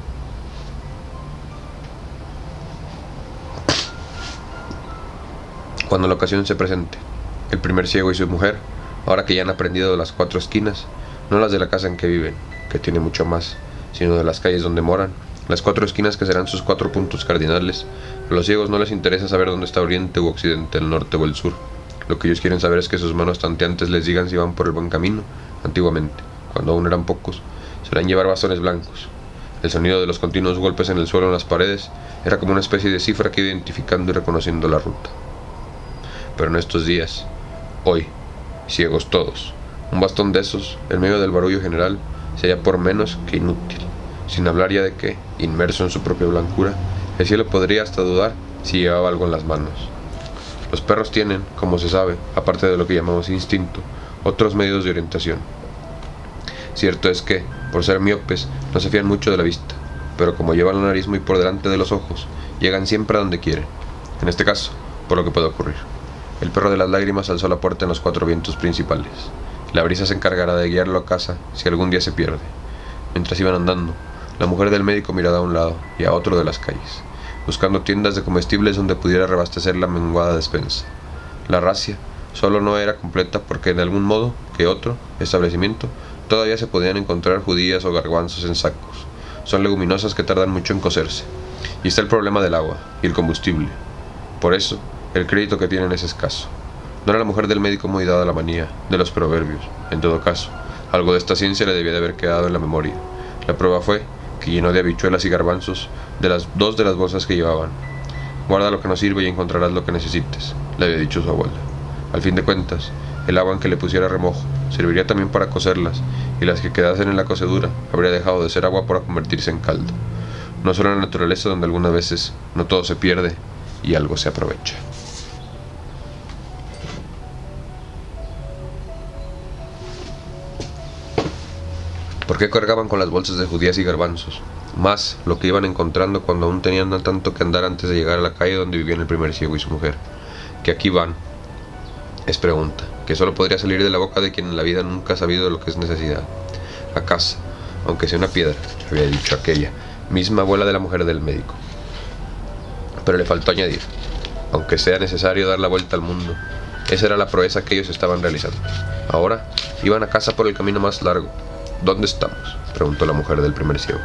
Cuando la ocasión se presente, el primer ciego y su mujer, ahora que ya han aprendido de las cuatro esquinas, no las de la casa en que viven, que tiene mucho más, sino de las calles donde moran, las cuatro esquinas que serán sus cuatro puntos cardinales. A los ciegos no les interesa saber dónde está oriente u occidente, el norte o el sur. Lo que ellos quieren saber es que sus manos tanteantes les digan si van por el buen camino. Antiguamente, cuando aún eran pocos, solían llevar bastones blancos. El sonido de los continuos golpes en el suelo o en las paredes era como una especie de cifra que iba identificando y reconociendo la ruta. Pero en estos días, hoy, ciegos todos, un bastón de esos, en medio del barullo general, sería por menos que inútil, sin hablar ya de que, inmerso en su propia blancura, el cielo podría hasta dudar si llevaba algo en las manos. Los perros tienen, como se sabe, aparte de lo que llamamos instinto, otros medios de orientación. Cierto es que, por ser miopes, no se fían mucho de la vista, pero como llevan la nariz muy por delante de los ojos, llegan siempre a donde quieren. En este caso, por lo que puede ocurrir. El perro de las lágrimas alzó la puerta en los cuatro vientos principales. La brisa se encargará de guiarlo a casa si algún día se pierde. Mientras iban andando, la mujer del médico miraba a un lado y a otro de las calles, buscando tiendas de comestibles donde pudiera reabastecer la menguada despensa. La racia solo no era completa porque de algún modo que otro establecimiento todavía se podían encontrar judías o garbanzos en sacos. Son leguminosas que tardan mucho en cocerse. Y está el problema del agua y el combustible. Por eso, el crédito que tienen es escaso. No era la mujer del médico muy dada a la manía de los proverbios. En todo caso, algo de esta ciencia le debía de haber quedado en la memoria. La prueba fue que llenó de habichuelas y garbanzos de las dos de las bolsas que llevaban. Guarda lo que no sirve y encontrarás lo que necesites, le había dicho su abuela. Al fin de cuentas, el agua en que le pusiera remojo serviría también para cocerlas, y las que quedasen en la cocedura habría dejado de ser agua para convertirse en caldo. No solo en la naturaleza donde algunas veces no todo se pierde y algo se aprovecha. ¿Por qué cargaban con las bolsas de judías y garbanzos? Más lo que iban encontrando cuando aún tenían tanto que andar antes de llegar a la calle donde vivían el primer ciego y su mujer. Que aquí van, es pregunta, que solo podría salir de la boca de quien en la vida nunca ha sabido lo que es necesidad. A casa, aunque sea una piedra, había dicho aquella misma abuela de la mujer del médico. Pero le faltó añadir, aunque sea necesario dar la vuelta al mundo. Esa era la proeza que ellos estaban realizando. Ahora iban a casa por el camino más largo. ¿Dónde estamos?, preguntó la mujer del primer ciego.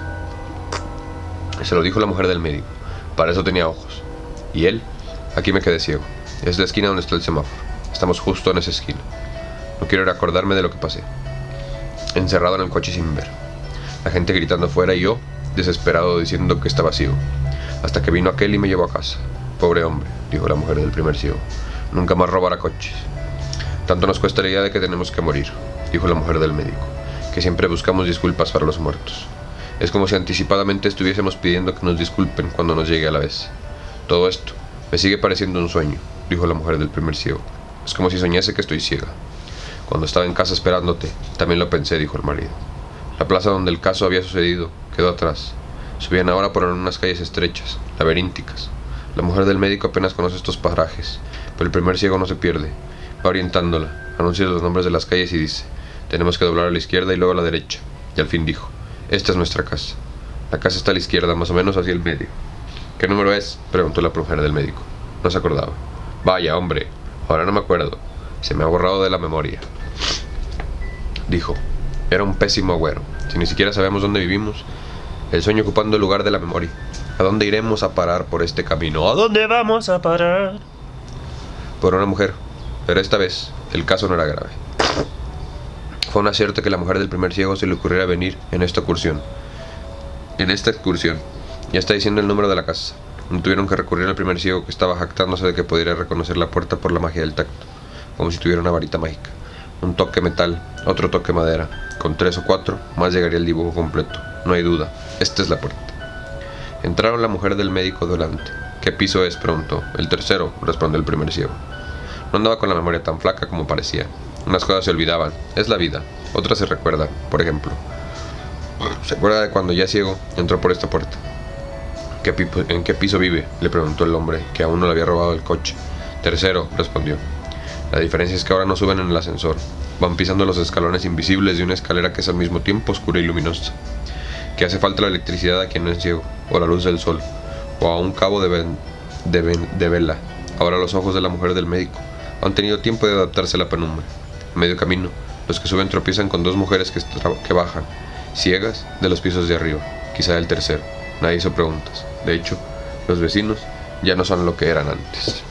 Se lo dijo la mujer del médico. Para eso tenía ojos. Y él, aquí me quedé ciego. Es la esquina donde está el semáforo. Estamos justo en esa esquina. No quiero recordarme de lo que pasé. Encerrado en el coche sin ver. La gente gritando fuera y yo, desesperado, diciendo que estaba ciego. Hasta que vino aquel y me llevó a casa. Pobre hombre, dijo la mujer del primer ciego. Nunca más robará coches. Tanto nos cuesta la idea de que tenemos que morir, dijo la mujer del médico, que siempre buscamos disculpas para los muertos. Es como si anticipadamente estuviésemos pidiendo que nos disculpen cuando nos llegue a la vez. Todo esto me sigue pareciendo un sueño, dijo la mujer del primer ciego. Es como si soñase que estoy ciega. Cuando estaba en casa esperándote, también lo pensé, dijo el marido. La plaza donde el caso había sucedido quedó atrás. Subían ahora por unas calles estrechas, laberínticas. La mujer del médico apenas conoce estos parajes, pero el primer ciego no se pierde. Va orientándola, anuncia los nombres de las calles y dice: tenemos que doblar a la izquierda y luego a la derecha. Y al fin dijo: esta es nuestra casa. La casa está a la izquierda, más o menos hacia el medio. ¿Qué número es?, preguntó la mujer del médico. No se acordaba. Vaya, hombre, ahora no me acuerdo. Se me ha borrado de la memoria. Dijo: era un pésimo agüero. Si ni siquiera sabemos dónde vivimos, el sueño ocupando el lugar de la memoria. ¿A dónde iremos a parar por este camino? ¿A dónde vamos a parar? Por una mujer. Pero esta vez el caso no era grave. Fue un acierto que la mujer del primer ciego se le ocurriera venir en esta excursión. En esta excursión. Ya está diciendo el número de la casa. No tuvieron que recurrir al primer ciego, que estaba jactándose de que podría reconocer la puerta por la magia del tacto, como si tuviera una varita mágica. Un toque metal, otro toque madera. Con tres o cuatro, más llegaría el dibujo completo. No hay duda, esta es la puerta. Entraron la mujer del médico delante. ¿Qué piso es?, preguntó. El tercero, respondió el primer ciego. No andaba con la memoria tan flaca como parecía. Unas cosas se olvidaban, es la vida. Otras se recuerdan, por ejemplo. ¿Se acuerda de cuando ya ciego entró por esta puerta? ¿Qué pipo, ¿En qué piso vive?, le preguntó el hombre, que aún no le había robado el coche. Tercero, respondió. La diferencia es que ahora no suben en el ascensor. Van pisando los escalones invisibles de una escalera que es al mismo tiempo oscura y luminosa. Que hace falta la electricidad a quien no es ciego, o la luz del sol, o a un cabo de, ven, de, ven, de vela. Ahora los ojos de la mujer del médico han tenido tiempo de adaptarse a la penumbra. A medio camino, los que suben tropiezan con dos mujeres que, que bajan, ciegas, de los pisos de arriba, quizá del tercero. Nadie hizo preguntas. De hecho, los vecinos ya no son lo que eran antes.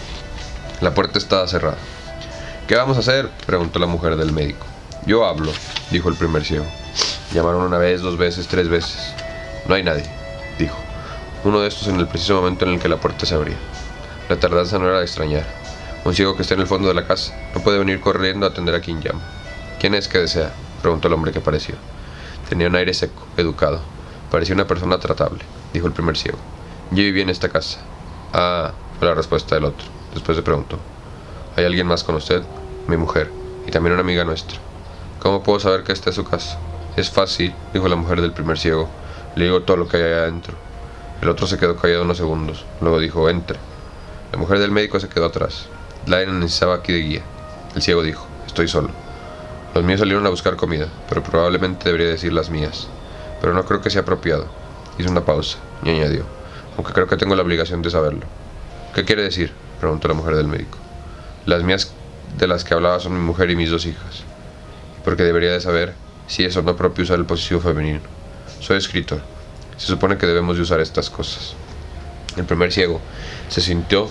La puerta estaba cerrada. ¿Qué vamos a hacer?, preguntó la mujer del médico. Yo hablo, dijo el primer ciego. Llamaron una vez, dos veces, tres veces. No hay nadie, dijo. Uno de estos en el preciso momento en el que la puerta se abría. La tardanza no era de extrañar. Un ciego que está en el fondo de la casa no puede venir corriendo a atender a quien llama. ¿Quién es que desea?, preguntó el hombre que apareció. Tenía un aire seco, educado. Parecía una persona tratable, dijo el primer ciego. Yo viví en esta casa. Ah, fue la respuesta del otro. Después le preguntó. ¿Hay alguien más con usted? Mi mujer, y también una amiga nuestra. ¿Cómo puedo saber que esta es su casa? Es fácil, dijo la mujer del primer ciego. Le digo todo lo que hay allá adentro. El otro se quedó callado unos segundos. Luego dijo, entre. La mujer del médico se quedó atrás. Nadie necesitaba aquí de guía. El ciego dijo, estoy solo. Los míos salieron a buscar comida, pero probablemente debería decir las mías. Pero no creo que sea apropiado. Hizo una pausa y añadió, aunque creo que tengo la obligación de saberlo. ¿Qué quiere decir?, preguntó la mujer del médico. Las mías de las que hablaba son mi mujer y mis dos hijas. Porque debería de saber si es o no propio usar el posesivo femenino. Soy escritor. Se supone que debemos de usar estas cosas. El primer ciego se sintió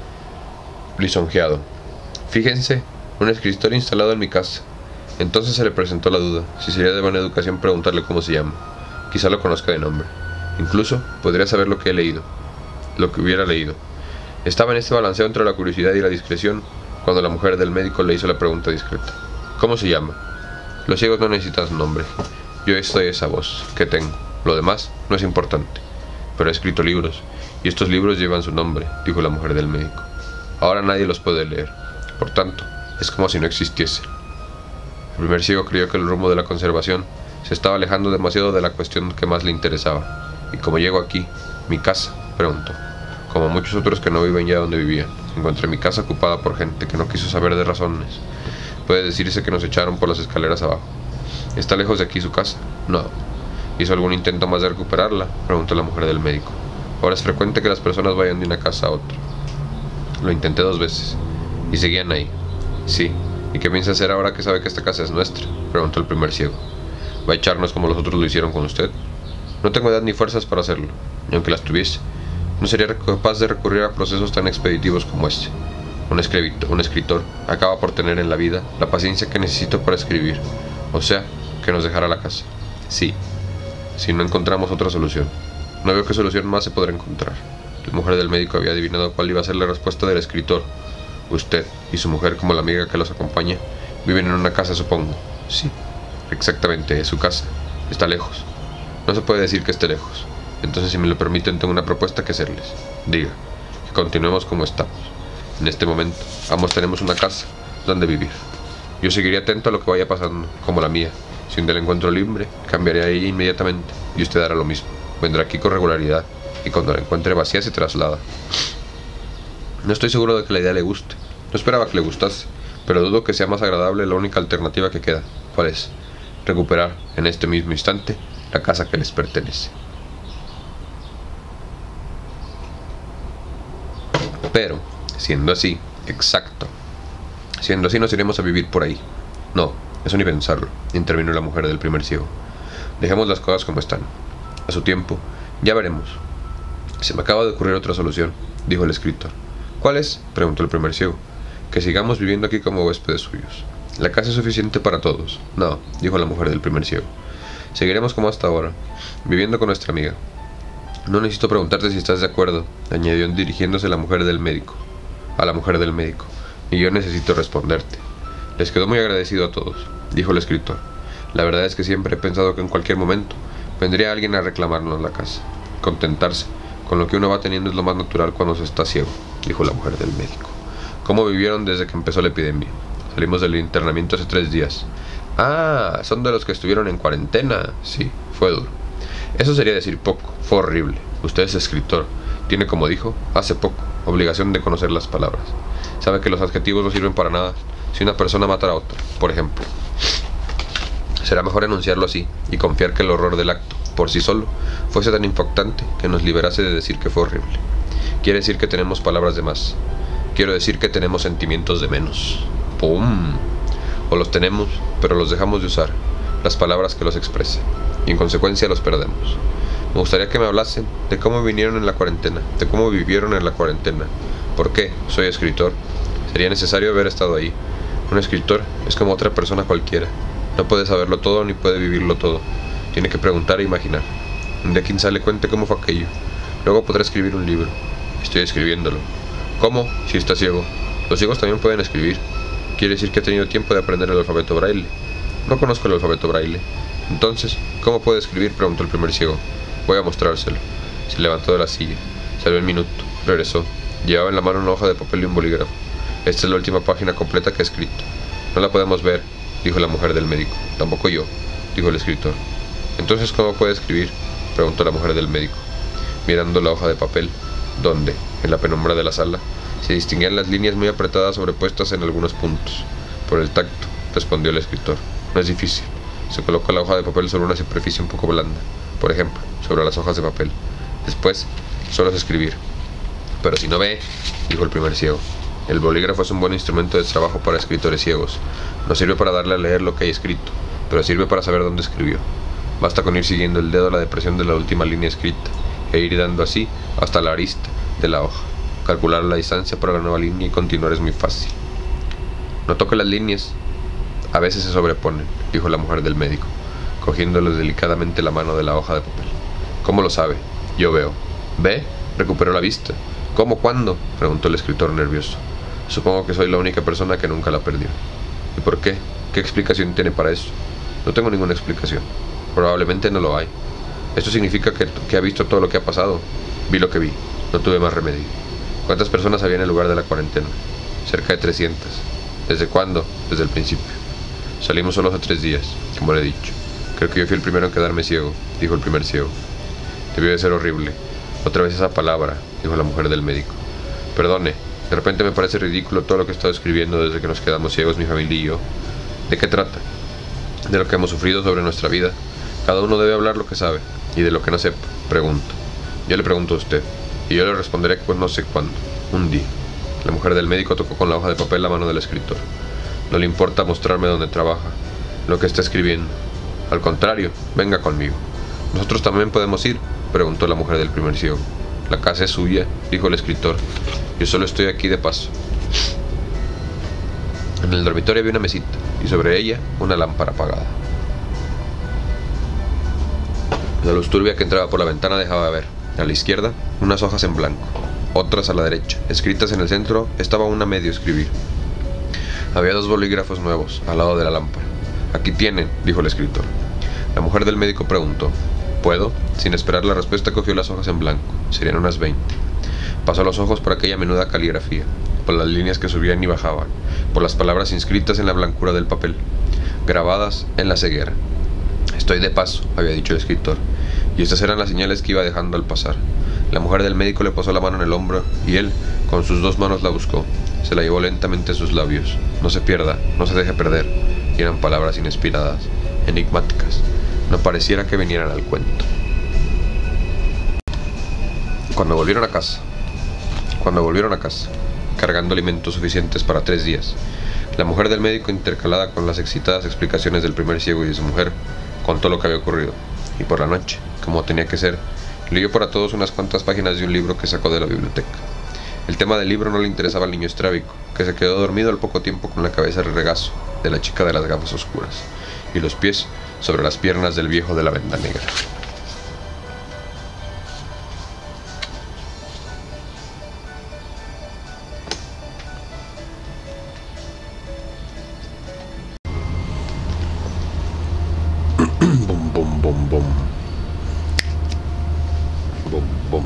lisonjeado. Fíjense, un escritor instalado en mi casa. Entonces se le presentó la duda, si sería de buena educación preguntarle cómo se llama. Quizá lo conozca de nombre. Incluso podría saber lo que he leído, lo que hubiera leído. Estaba en este balanceo entre la curiosidad y la discreción, cuando la mujer del médico le hizo la pregunta discreta. ¿Cómo se llama? Los ciegos no necesitan su nombre. Yo estoy esa voz, que tengo. Lo demás no es importante. Pero he escrito libros, y estos libros llevan su nombre, dijo la mujer del médico. Ahora nadie los puede leer. Por tanto, es como si no existiesen. El primer ciego creyó que el rumbo de la conservación se estaba alejando demasiado de la cuestión que más le interesaba. ¿Y cómo llego aquí? ¿Mi casa?, preguntó. Como muchos otros que no viven ya donde vivían, encontré mi casa ocupada por gente que no quiso saber de razones. Puede decirse que nos echaron por las escaleras abajo. ¿Está lejos de aquí su casa? No. ¿Hizo algún intento más de recuperarla?, preguntó la mujer del médico. Ahora es frecuente que las personas vayan de una casa a otra. Lo intenté dos veces. ¿Y seguían ahí? Sí. ¿Y qué piensa hacer ahora que sabe que esta casa es nuestra?, preguntó el primer ciego. ¿Va a echarnos como los otros lo hicieron con usted? No tengo edad ni fuerzas para hacerlo, y aunque las tuviese, no sería capaz de recurrir a procesos tan expeditivos como este. Un escritor, un escritor acaba por tener en la vida la paciencia que necesito para escribir, o sea, que nos dejara la casa. Sí, si no encontramos otra solución. No veo qué solución más se podrá encontrar. La mujer del médico había adivinado cuál iba a ser la respuesta del escritor. Usted y su mujer, como la amiga que los acompaña, viven en una casa, supongo. Sí, exactamente, es su casa. Está lejos. No se puede decir que esté lejos. Entonces, si me lo permiten, tengo una propuesta que hacerles. Diga, que continuemos como estamos. En este momento, ambos tenemos una casa donde vivir. Yo seguiré atento a lo que vaya pasando, como la mía. Si un día la encuentro libre, cambiaré ahí inmediatamente, y usted hará lo mismo. Vendrá aquí con regularidad, y cuando la encuentre vacía se traslada. No estoy seguro de que la idea le guste. No esperaba que le gustase, pero dudo que sea más agradable la única alternativa que queda. ¿Cuál es? Recuperar, en este mismo instante, la casa que les pertenece. Pero, siendo así, exacto. Siendo así, nos iremos a vivir por ahí. No, eso ni pensarlo, intervino la mujer del primer ciego. Dejemos las cosas como están. A su tiempo, ya veremos. Se me acaba de ocurrir otra solución, dijo el escritor. ¿Cuál es?, preguntó el primer ciego. Que sigamos viviendo aquí como huéspedes suyos. La casa es suficiente para todos. No, dijo la mujer del primer ciego. Seguiremos como hasta ahora, viviendo con nuestra amiga. No necesito preguntarte si estás de acuerdo, añadió dirigiéndose a la mujer del médico. A la mujer del médico. Y yo necesito responderte. Les quedó muy agradecido a todos, dijo el escritor. La verdad es que siempre he pensado que en cualquier momento vendría alguien a reclamarnos la casa. Contentarse con lo que uno va teniendo es lo más natural cuando se está ciego, dijo la mujer del médico. ¿Cómo vivieron desde que empezó la epidemia? Salimos del internamiento hace tres días. Ah, son de los que estuvieron en cuarentena. Sí, fue duro. Eso sería decir poco, fue horrible. Usted es escritor. Tiene, como dijo, hace poco, obligación de conocer las palabras. Sabe que los adjetivos no sirven para nada si una persona mata a otra, por ejemplo. Será mejor enunciarlo así y confiar que el horror del acto, por sí solo, fuese tan impactante que nos liberase de decir que fue horrible. Quiere decir que tenemos palabras de más. Quiero decir que tenemos sentimientos de menos. ¡Pum! O los tenemos, pero los dejamos de usar, las palabras que los expresan, y en consecuencia los perdemos. Me gustaría que me hablasen de cómo vinieron en la cuarentena, de cómo vivieron en la cuarentena. ¿Por qué? Soy escritor. Sería necesario haber estado ahí. Un escritor es como otra persona cualquiera. No puede saberlo todo ni puede vivirlo todo. Tiene que preguntar e imaginar. Un día quien sale cuente cómo fue aquello. Luego podrá escribir un libro. Estoy escribiéndolo. ¿Cómo? Si está ciego. Los ciegos también pueden escribir. Quiere decir que ha tenido tiempo de aprender el alfabeto braille. No conozco el alfabeto braille. Entonces, ¿cómo puede escribir?, preguntó el primer ciego. Voy a mostrárselo. Se levantó de la silla. Salió el minuto. Regresó. Llevaba en la mano una hoja de papel y un bolígrafo. Esta es la última página completa que he escrito. No la podemos ver, dijo la mujer del médico. Tampoco yo, dijo el escritor. Entonces, ¿cómo puede escribir?, preguntó la mujer del médico, mirando la hoja de papel, donde, en la penumbra de la sala, se distinguían las líneas muy apretadas sobrepuestas en algunos puntos. Por el tacto, respondió el escritor. No es difícil. Se coloca la hoja de papel sobre una superficie un poco blanda, por ejemplo, sobre las hojas de papel. Después, solo es escribir. Pero si no ve, dijo el primer ciego. El bolígrafo es un buen instrumento de trabajo para escritores ciegos. No sirve para darle a leer lo que hay escrito, pero sirve para saber dónde escribió. Basta con ir siguiendo el dedo a la depresión de la última línea escrita, e ir dando así hasta la arista de la hoja. Calcular la distancia para la nueva línea y continuar es muy fácil. Notó que las líneas a veces se sobreponen, dijo la mujer del médico, cogiéndole delicadamente la mano de la hoja de papel. ¿Cómo lo sabe? Yo veo. ¿Ve? Recuperó la vista. ¿Cómo? ¿Cuándo?, preguntó el escritor nervioso. Supongo que soy la única persona que nunca la perdió. ¿Y por qué? ¿Qué explicación tiene para eso? No tengo ninguna explicación. Probablemente no lo hay. Esto significa que, que ha visto todo lo que ha pasado. Vi lo que vi. No tuve más remedio. ¿Cuántas personas había en el lugar de la cuarentena? Cerca de trescientas. ¿Desde cuándo? Desde el principio. Salimos solos hace tres días, como le he dicho. Creo que yo fui el primero en quedarme ciego, dijo el primer ciego. Debió de ser horrible. Otra vez esa palabra, dijo la mujer del médico. Perdone, de repente me parece ridículo todo lo que he estado escribiendo desde que nos quedamos ciegos mi familia y yo. ¿De qué trata? De lo que hemos sufrido sobre nuestra vida. Cada uno debe hablar lo que sabe, y de lo que no sepa, pregunto. Yo le pregunto a usted, y yo le responderé pues no sé cuándo, un día. La mujer del médico tocó con la hoja de papel la mano del escritor. No le importa mostrarme dónde trabaja, lo que está escribiendo. Al contrario, venga conmigo. ¿Nosotros también podemos ir?, preguntó la mujer del primer ciego. La casa es suya, dijo el escritor. Yo solo estoy aquí de paso. En el dormitorio había una mesita, y sobre ella una lámpara apagada. La luz turbia que entraba por la ventana dejaba ver, a la izquierda, unas hojas en blanco, otras a la derecha. Escritas en el centro estaba una medio escribir. Había dos bolígrafos nuevos, al lado de la lámpara. Aquí tienen, dijo el escritor. La mujer del médico preguntó. ¿Puedo? Sin esperar la respuesta cogió las hojas en blanco. Serían unas veinte. Pasó los ojos por aquella menuda caligrafía, por las líneas que subían y bajaban, por las palabras inscritas en la blancura del papel, grabadas en la ceguera. Estoy de paso, había dicho el escritor, y estas eran las señales que iba dejando al pasar. La mujer del médico le posó la mano en el hombro, y él, con sus dos manos la buscó. Se la llevó lentamente a sus labios. No se pierda, no se deje perder. Y eran palabras inesperadas, enigmáticas. No pareciera que vinieran al cuento. Cuando volvieron a casa, cuando volvieron a casa, cargando alimentos suficientes para tres días, la mujer del médico, intercalada con las excitadas explicaciones del primer ciego y de su mujer, contó lo que había ocurrido, y por la noche, como tenía que ser, leyó para todos unas cuantas páginas de un libro que sacó de la biblioteca. El tema del libro no le interesaba al niño estrábico, que se quedó dormido al poco tiempo con la cabeza de regazo de la chica de las gafas oscuras, y los pies sobre las piernas del viejo de la venda negra. Bum, bum, bum, bum. Bum, bum.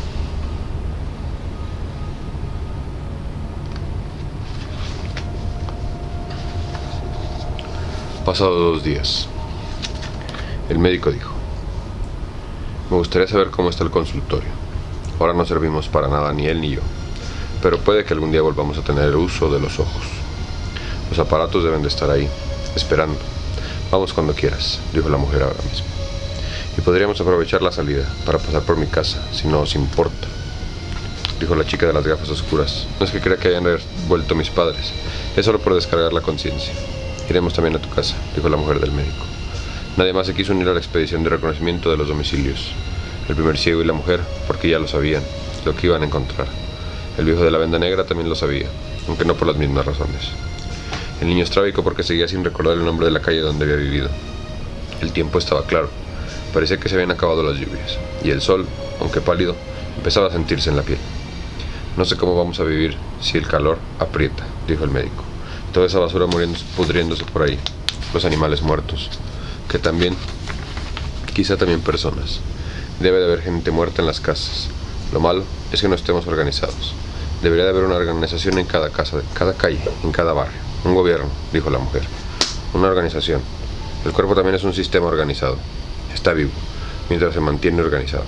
Pasado dos días, el médico dijo: me gustaría saber cómo está el consultorio. Ahora no servimos para nada, ni él ni yo, pero puede que algún día volvamos a tener el uso de los ojos. Los aparatos deben de estar ahí, esperando. Vamos cuando quieras, dijo la mujer ahora mismo. Y podríamos aprovechar la salida para pasar por mi casa, si no os importa, dijo la chica de las gafas oscuras. No es que crea que hayan vuelto mis padres, es solo por descargar la conciencia. Iremos también a tu casa, dijo la mujer del médico. Nadie más se quiso unir a la expedición de reconocimiento de los domicilios. El primer ciego y la mujer, porque ya lo sabían, lo que iban a encontrar. El viejo de la venda negra también lo sabía, aunque no por las mismas razones. El niño estrábico porque seguía sin recordar el nombre de la calle donde había vivido. El tiempo estaba claro, parecía que se habían acabado las lluvias, y el sol, aunque pálido, empezaba a sentirse en la piel. No sé cómo vamos a vivir si el calor aprieta, dijo el médico. Toda esa basura muriendo, pudriéndose por ahí, los animales muertos, que también, quizá también personas. Debe de haber gente muerta en las casas. Lo malo es que no estemos organizados. Debería de haber una organización en cada casa, en cada calle, en cada barrio. Un gobierno, dijo la mujer. Una organización. El cuerpo también es un sistema organizado. Está vivo, mientras se mantiene organizado.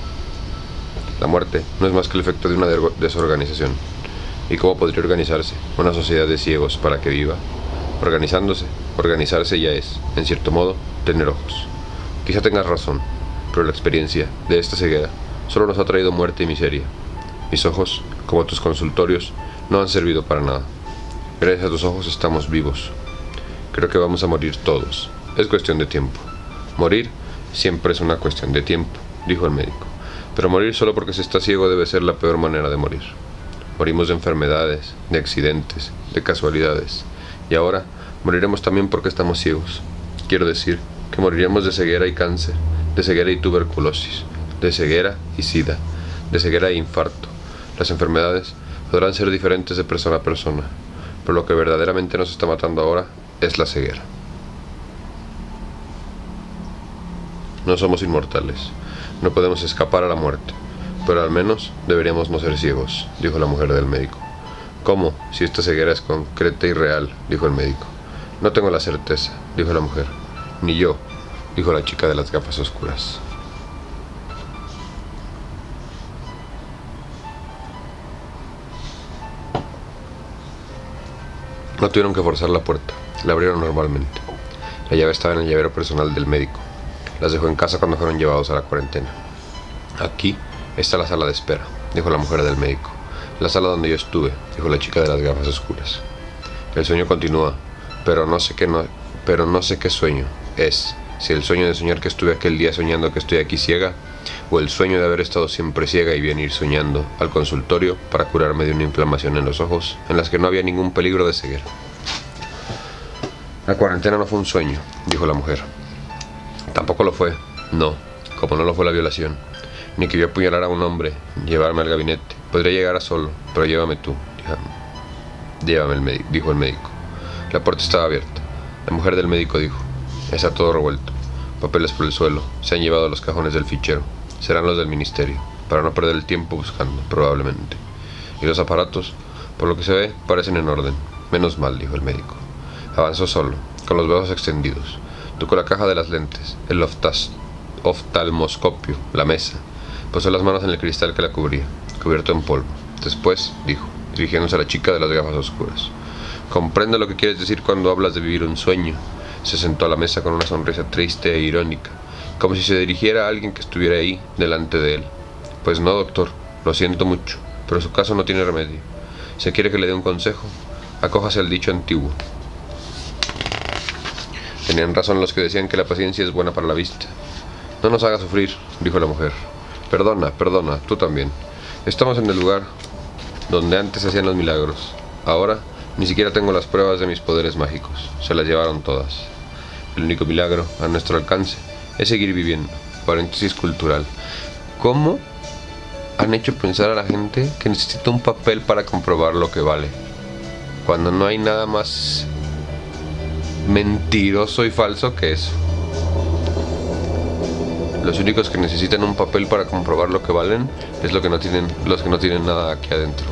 La muerte no es más que el efecto de una desorganización. ¿Y cómo podría organizarse una sociedad de ciegos para que viva? Organizándose, organizarse ya es, en cierto modo, tener ojos. Quizá tengas razón, pero la experiencia de esta ceguera solo nos ha traído muerte y miseria. Mis ojos, como tus consultorios, no han servido para nada. Gracias a tus ojos estamos vivos. Creo que vamos a morir todos. Es cuestión de tiempo. Morir siempre es una cuestión de tiempo, dijo el médico. Pero morir solo porque se está ciego debe ser la peor manera de morir. Morimos de enfermedades, de accidentes, de casualidades. Y ahora moriremos también porque estamos ciegos. Quiero decir que moriremos de ceguera y cáncer, de ceguera y tuberculosis, de ceguera y sida, de ceguera e infarto. Las enfermedades podrán ser diferentes de persona a persona, pero lo que verdaderamente nos está matando ahora es la ceguera. No somos inmortales, no podemos escapar a la muerte. Pero al menos deberíamos no ser ciegos, dijo la mujer del médico. ¿Cómo? Si esta ceguera es concreta y real, dijo el médico. No tengo la certeza, dijo la mujer. Ni yo, dijo la chica de las gafas oscuras. No tuvieron que forzar la puerta, la abrieron normalmente. La llave estaba en el llavero personal del médico. Las dejó en casa cuando fueron llevados a la cuarentena. Aquí está la sala de espera, dijo la mujer del médico. La sala donde yo estuve, dijo la chica de las gafas oscuras. El sueño continúa, pero no sé qué no, pero no sé qué sueño es. Si el sueño de soñar que estuve aquel día soñando que estoy aquí ciega, o el sueño de haber estado siempre ciega y venir soñando al consultorio para curarme de una inflamación en los ojos, en las que no había ningún peligro de ceguera. La cuarentena no fue un sueño, dijo la mujer. Tampoco lo fue, no, como no lo fue la violación. Ni que yo apuñalara a un hombre, llevarme al gabinete. Podría llegar a solo, pero llévame tú, llévame el médico, dijo el médico. La puerta estaba abierta. La mujer del médico dijo: está todo revuelto, papeles por el suelo, se han llevado a los cajones del fichero. Serán los del ministerio, para no perder el tiempo buscando, probablemente. Y los aparatos, por lo que se ve, parecen en orden. Menos mal, dijo el médico. Avanzó solo, con los brazos extendidos. Tocó la caja de las lentes, el oftas, oftalmoscopio, la mesa. Posó las manos en el cristal que la cubría, cubierto en polvo. Después, dijo, dirigiéndose a la chica de las gafas oscuras: comprendo lo que quieres decir cuando hablas de vivir un sueño. Se sentó a la mesa con una sonrisa triste e irónica, como si se dirigiera a alguien que estuviera ahí, delante de él. Pues no, doctor, lo siento mucho, pero su caso no tiene remedio. ¿Se quiere que le dé un consejo? Acójase al dicho antiguo. Tenían razón los que decían que la paciencia es buena para la vista. No nos haga sufrir, dijo la mujer. Perdona, perdona, tú también. Estamos en el lugar donde antes se hacían los milagros. Ahora ni siquiera tengo las pruebas de mis poderes mágicos. Se las llevaron todas. El único milagro a nuestro alcance es seguir viviendo. Paréntesis cultural. ¿Cómo han hecho pensar a la gente que necesita un papel para comprobar lo que vale, cuando no hay nada más mentiroso y falso que eso? Los únicos que necesitan un papel para comprobar lo que valen es lo que no tienen, los que no tienen nada aquí adentro.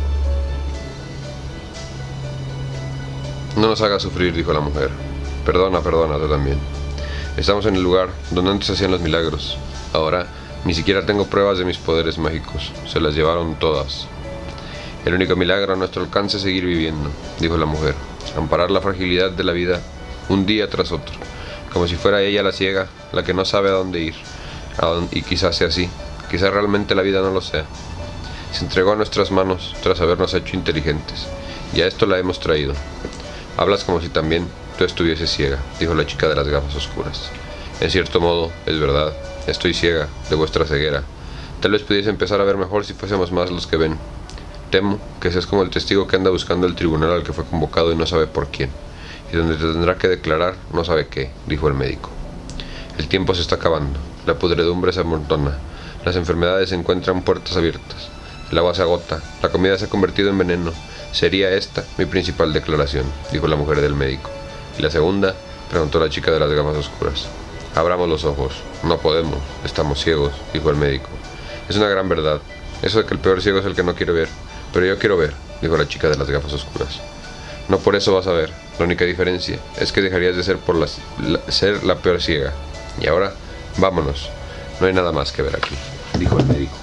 No nos hagas sufrir, dijo la mujer. Perdona, perdona, tú también. Estamos en el lugar donde antes hacían los milagros. Ahora ni siquiera tengo pruebas de mis poderes mágicos. Se las llevaron todas. El único milagro a nuestro alcance es seguir viviendo, dijo la mujer. Amparar la fragilidad de la vida un día tras otro, como si fuera ella la ciega, la que no sabe a dónde ir. A dónde, y quizás sea así. Quizás realmente la vida no lo sea. Se entregó a nuestras manos tras habernos hecho inteligentes. Y a esto la hemos traído. Hablas como si también tú estuvieses ciega, dijo la chica de las gafas oscuras. En cierto modo, es verdad. Estoy ciega de vuestra ceguera. Tal vez pudiese empezar a ver mejor si fuésemos más los que ven. Temo que seas como el testigo que anda buscando el tribunal al que fue convocado y no sabe por quién, y donde te tendrá que declarar no sabe qué, dijo el médico. El tiempo se está acabando, la pudredumbre se amontona, las enfermedades encuentran puertas abiertas, el agua se agota, la comida se ha convertido en veneno. Sería esta mi principal declaración, dijo la mujer del médico. ¿Y la segunda?, preguntó la chica de las gafas oscuras. Abramos los ojos. No podemos, estamos ciegos, dijo el médico. Es una gran verdad, eso de que el peor ciego es el que no quiere ver. Pero yo quiero ver, dijo la chica de las gafas oscuras. No por eso vas a ver, la única diferencia es que dejarías de ser por la, la, ser la peor ciega. Y ahora, vámonos, no hay nada más que ver aquí, dijo el médico.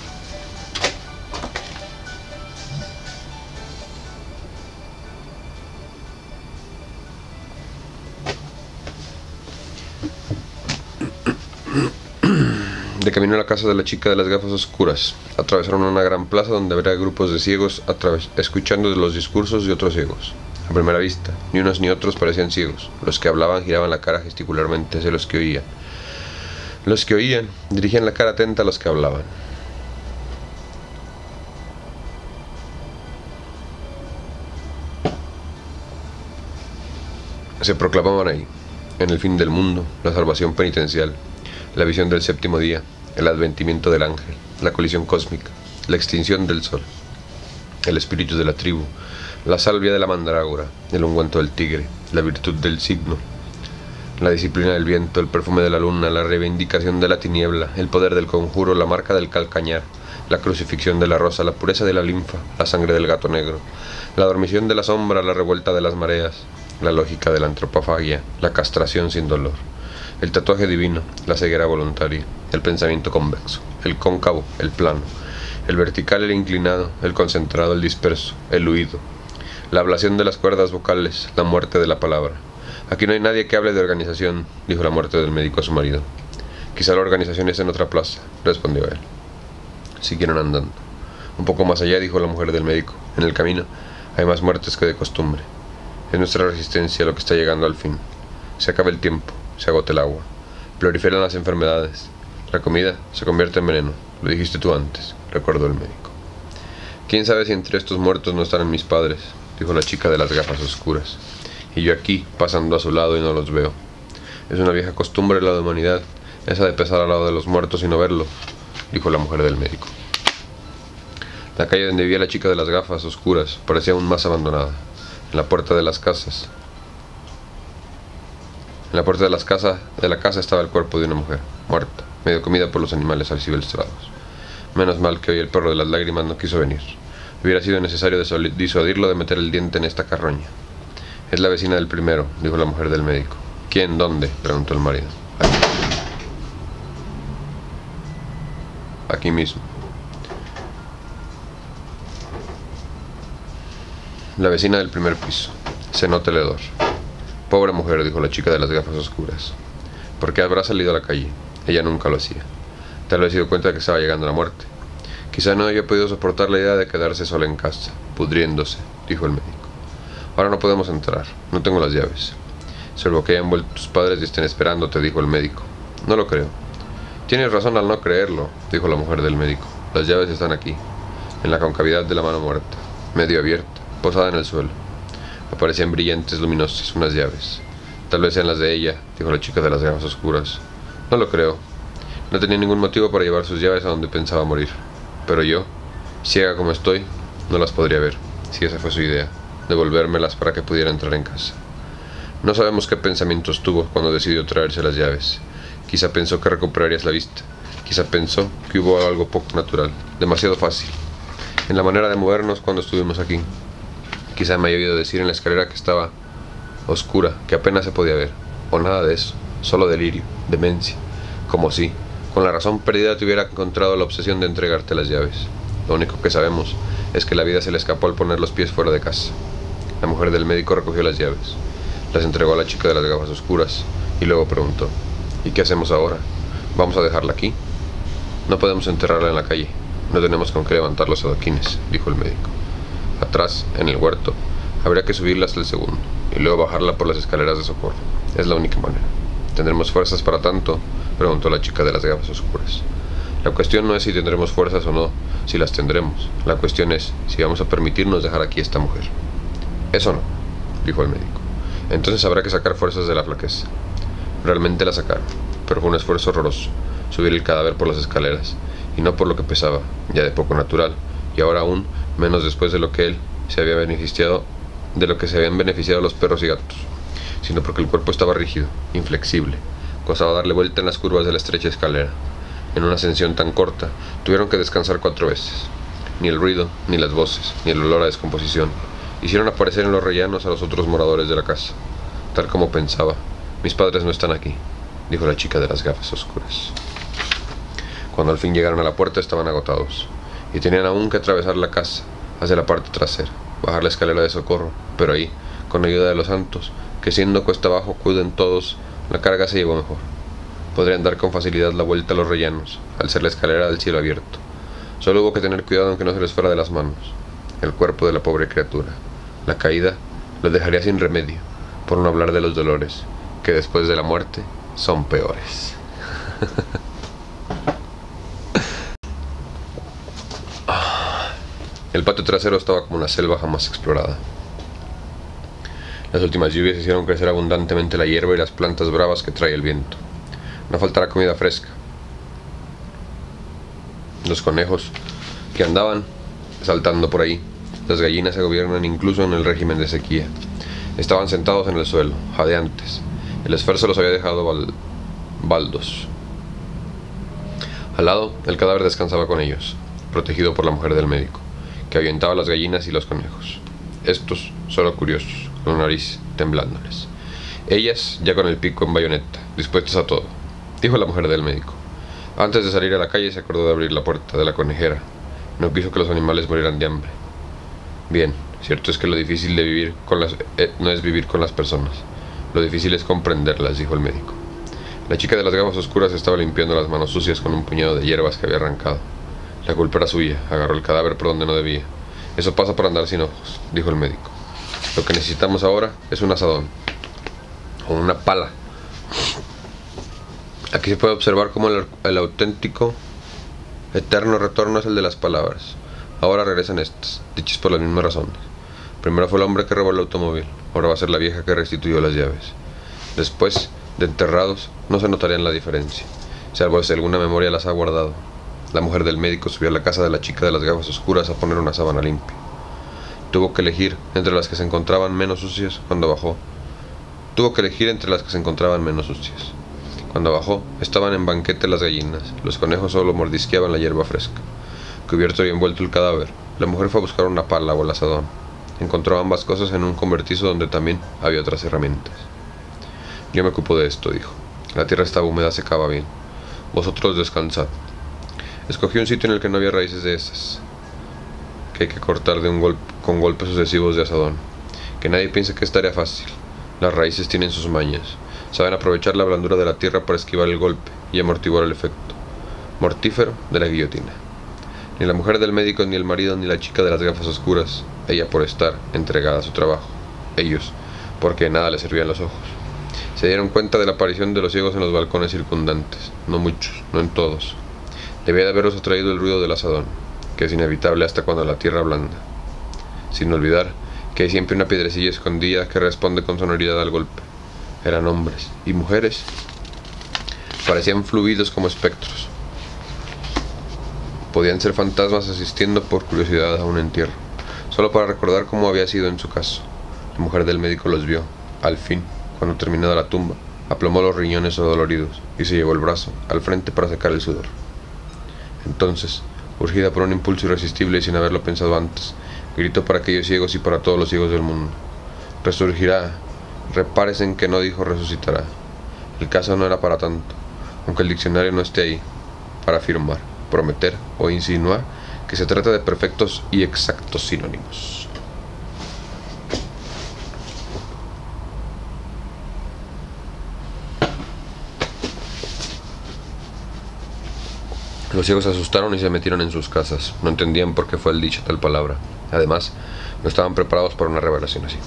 De camino a la casa de la chica de las gafas oscuras, atravesaron una gran plaza donde habría grupos de ciegos escuchando los discursos de otros ciegos. A primera vista, ni unos ni otros parecían ciegos. Los que hablaban giraban la cara gesticularmente hacia los que oían. Los que oían dirigían la cara atenta a los que hablaban. Se proclamaban ahí, en el fin del mundo, la salvación penitencial, la visión del séptimo día, el adventimiento del ángel, la colisión cósmica, la extinción del sol, el espíritu de la tribu, la salvia de la mandrágora, el ungüento del tigre, la virtud del signo, la disciplina del viento, el perfume de la luna, la reivindicación de la tiniebla, el poder del conjuro, la marca del calcañar, la crucifixión de la rosa, la pureza de la linfa, la sangre del gato negro, la dormición de la sombra, la revuelta de las mareas, la lógica de la antropofagia, la castración sin dolor, el tatuaje divino, la ceguera voluntaria, el pensamiento convexo, el cóncavo, el plano, el vertical, el inclinado, el concentrado, el disperso, el huido, la ablación de las cuerdas vocales, la muerte de la palabra. Aquí no hay nadie que hable de organización, dijo la muerte del médico a su marido. Quizá la organización es en otra plaza, respondió él. Siguieron andando. Un poco más allá, dijo la mujer del médico, en el camino hay más muertes que de costumbre. Es nuestra resistencia lo que está llegando al fin. Se acaba el tiempo. Se agota el agua, proliferan las enfermedades, la comida se convierte en veneno, lo dijiste tú antes, recordó el médico. ¿Quién sabe si entre estos muertos no estarán mis padres?, dijo la chica de las gafas oscuras, y yo aquí, pasando a su lado y no los veo. Es una vieja costumbre de la humanidad, esa de pesar al lado de los muertos y no verlo, dijo la mujer del médico. La calle donde vivía la chica de las gafas oscuras parecía aún más abandonada. En la puerta de las casas En la puerta de, las casas, de la casa estaba el cuerpo de una mujer, muerta, medio comida por los animales alcivelstrados. Menos mal que hoy el perro de las lágrimas no quiso venir. Hubiera sido necesario disuadirlo de meter el diente en esta carroña. Es la vecina del primero, dijo la mujer del médico. ¿Quién? ¿Dónde?, preguntó el marido. Aquí. Aquí mismo. La vecina del primer piso. Se nota el hedor. Pobre mujer, dijo la chica de las gafas oscuras. ¿Por qué habrá salido a la calle? Ella nunca lo hacía. Tal vez se dio cuenta de que estaba llegando la muerte. Quizá no haya podido soportar la idea de quedarse sola en casa, pudriéndose, dijo el médico. Ahora no podemos entrar, no tengo las llaves. Salvo que hayan vuelto tus padres y estén esperándote, dijo el médico. No lo creo. Tienes razón al no creerlo, dijo la mujer del médico. Las llaves están aquí, en la concavidad de la mano muerta, medio abierta, posada en el suelo. Aparecían brillantes, luminosas, unas llaves. Tal vez sean las de ella, dijo la chica de las gafas oscuras. No lo creo. No tenía ningún motivo para llevar sus llaves a donde pensaba morir. Pero yo, ciega como estoy, no las podría ver, si esa fue su idea, devolvérmelas para que pudiera entrar en casa. No sabemos qué pensamientos tuvo cuando decidió traerse las llaves. Quizá pensó que recuperarías la vista. Quizá pensó que hubo algo poco natural, demasiado fácil, en la manera de movernos cuando estuvimos aquí. Quizá me haya oído decir en la escalera que estaba oscura, que apenas se podía ver, o nada de eso, solo delirio, demencia, como si, con la razón perdida, te hubiera encontrado la obsesión de entregarte las llaves. Lo único que sabemos es que la vida se le escapó al poner los pies fuera de casa. La mujer del médico recogió las llaves, las entregó a la chica de las gafas oscuras y luego preguntó: ¿y qué hacemos ahora? ¿Vamos a dejarla aquí? No podemos enterrarla en la calle. No tenemos con qué levantar los adoquines, dijo el médico. Atrás, en el huerto, habría que subirla hasta el segundo y luego bajarla por las escaleras de socorro. Es la única manera. ¿Tendremos fuerzas para tanto?, preguntó la chica de las gafas oscuras. La cuestión no es si tendremos fuerzas o no, si las tendremos. La cuestión es si vamos a permitirnos dejar aquí a esta mujer. Eso no, dijo el médico. Entonces habrá que sacar fuerzas de la flaqueza. Realmente la sacaron, pero fue un esfuerzo horroroso subir el cadáver por las escaleras, y no por lo que pesaba, ya de poco natural, y ahora aún menos después de lo que él se había beneficiado, de lo que se habían beneficiado los perros y gatos, sino porque el cuerpo estaba rígido, inflexible, costaba darle vuelta en las curvas de la estrecha escalera. En una ascensión tan corta, tuvieron que descansar cuatro veces. Ni el ruido, ni las voces, ni el olor a descomposición hicieron aparecer en los rellanos a los otros moradores de la casa. Tal como pensaba, mis padres no están aquí, dijo la chica de las gafas oscuras. Cuando al fin llegaron a la puerta estaban agotados, y tenían aún que atravesar la casa, hacia la parte trasera, bajar la escalera de socorro, pero ahí, con ayuda de los santos, que siendo cuesta abajo cuiden todos, la carga se llevó mejor. Podrían dar con facilidad la vuelta a los rellanos, al ser la escalera del cielo abierto. Solo hubo que tener cuidado en que no se les fuera de las manos el cuerpo de la pobre criatura. La caída los dejaría sin remedio, por no hablar de los dolores, que después de la muerte son peores. El patio trasero estaba como una selva jamás explorada. Las últimas lluvias hicieron crecer abundantemente la hierba y las plantas bravas que trae el viento. No faltará comida fresca. Los conejos que andaban saltando por ahí, las gallinas se gobiernan incluso en el régimen de sequía. Estaban sentados en el suelo, jadeantes. El esfuerzo los había dejado bal baldos. Al lado, el cadáver descansaba con ellos, protegido por la mujer del médico, que ahuyentaba a las gallinas y los conejos. Estos, solo curiosos, con la nariz temblándoles. Ellas, ya con el pico en bayoneta, dispuestas a todo, dijo la mujer del médico. Antes de salir a la calle se acordó de abrir la puerta de la conejera. No quiso que los animales murieran de hambre. Bien, cierto es que lo difícil de vivir con las, eh, no es vivir con las personas. Lo difícil es comprenderlas, dijo el médico. La chica de las gafas oscuras estaba limpiando las manos sucias con un puñado de hierbas que había arrancado. La culpa era suya, agarró el cadáver por donde no debía. Eso pasa por andar sin ojos, dijo el médico. Lo que necesitamos ahora es un asadón, o una pala. Aquí se puede observar cómo el, el auténtico, eterno retorno es el de las palabras. Ahora regresan estas, dichas por las mismas razones. Primero fue el hombre que robó el automóvil, ahora va a ser la vieja que restituyó las llaves. Después, de enterrados, no se notarían la diferencia, salvo si alguna memoria las ha guardado. La mujer del médico subió a la casa de la chica de las gafas oscuras a poner una sábana limpia. Tuvo que elegir entre las que se encontraban menos sucias cuando bajó. Tuvo que elegir entre las que se encontraban menos sucias. Cuando bajó, estaban en banquete las gallinas. Los conejos solo mordisqueaban la hierba fresca. Cubierto y envuelto el cadáver, la mujer fue a buscar una pala o el asadón. Encontró ambas cosas en un convertizo donde también había otras herramientas. Yo me ocupo de esto, dijo. La tierra estaba húmeda, secaba bien. Vosotros descansad. Escogí un sitio en el que no había raíces de esas, que hay que cortar de un golpe, con golpes sucesivos de asadón. Que nadie piense que es tarea fácil. Las raíces tienen sus mañas. Saben aprovechar la blandura de la tierra para esquivar el golpe y amortiguar el efecto mortífero de la guillotina. Ni la mujer del médico, ni el marido, ni la chica de las gafas oscuras, ella por estar entregada a su trabajo, ellos porque de nada les servían los ojos, se dieron cuenta de la aparición de los ciegos en los balcones circundantes. No muchos, no en todos. Debía de haberlos atraído el ruido del asadón, que es inevitable hasta cuando la tierra blanda, sin olvidar que hay siempre una piedrecilla escondida que responde con sonoridad al golpe. Eran hombres y mujeres. Parecían fluidos como espectros. Podían ser fantasmas asistiendo por curiosidad a un entierro, solo para recordar cómo había sido en su caso. La mujer del médico los vio, al fin, cuando terminada la tumba, aplomó los riñones doloridos y se llevó el brazo al frente para secar el sudor. Entonces, urgida por un impulso irresistible y sin haberlo pensado antes, gritó para aquellos ciegos y para todos los ciegos del mundo: resurgirá. Repárese en que no dijo resucitará. El caso no era para tanto, aunque el diccionario no esté ahí, para afirmar, prometer o insinuar que se trata de perfectos y exactos sinónimos. Los ciegos se asustaron y se metieron en sus casas. No entendían por qué fue el dicho tal palabra. Además, no estaban preparados para una revelación así.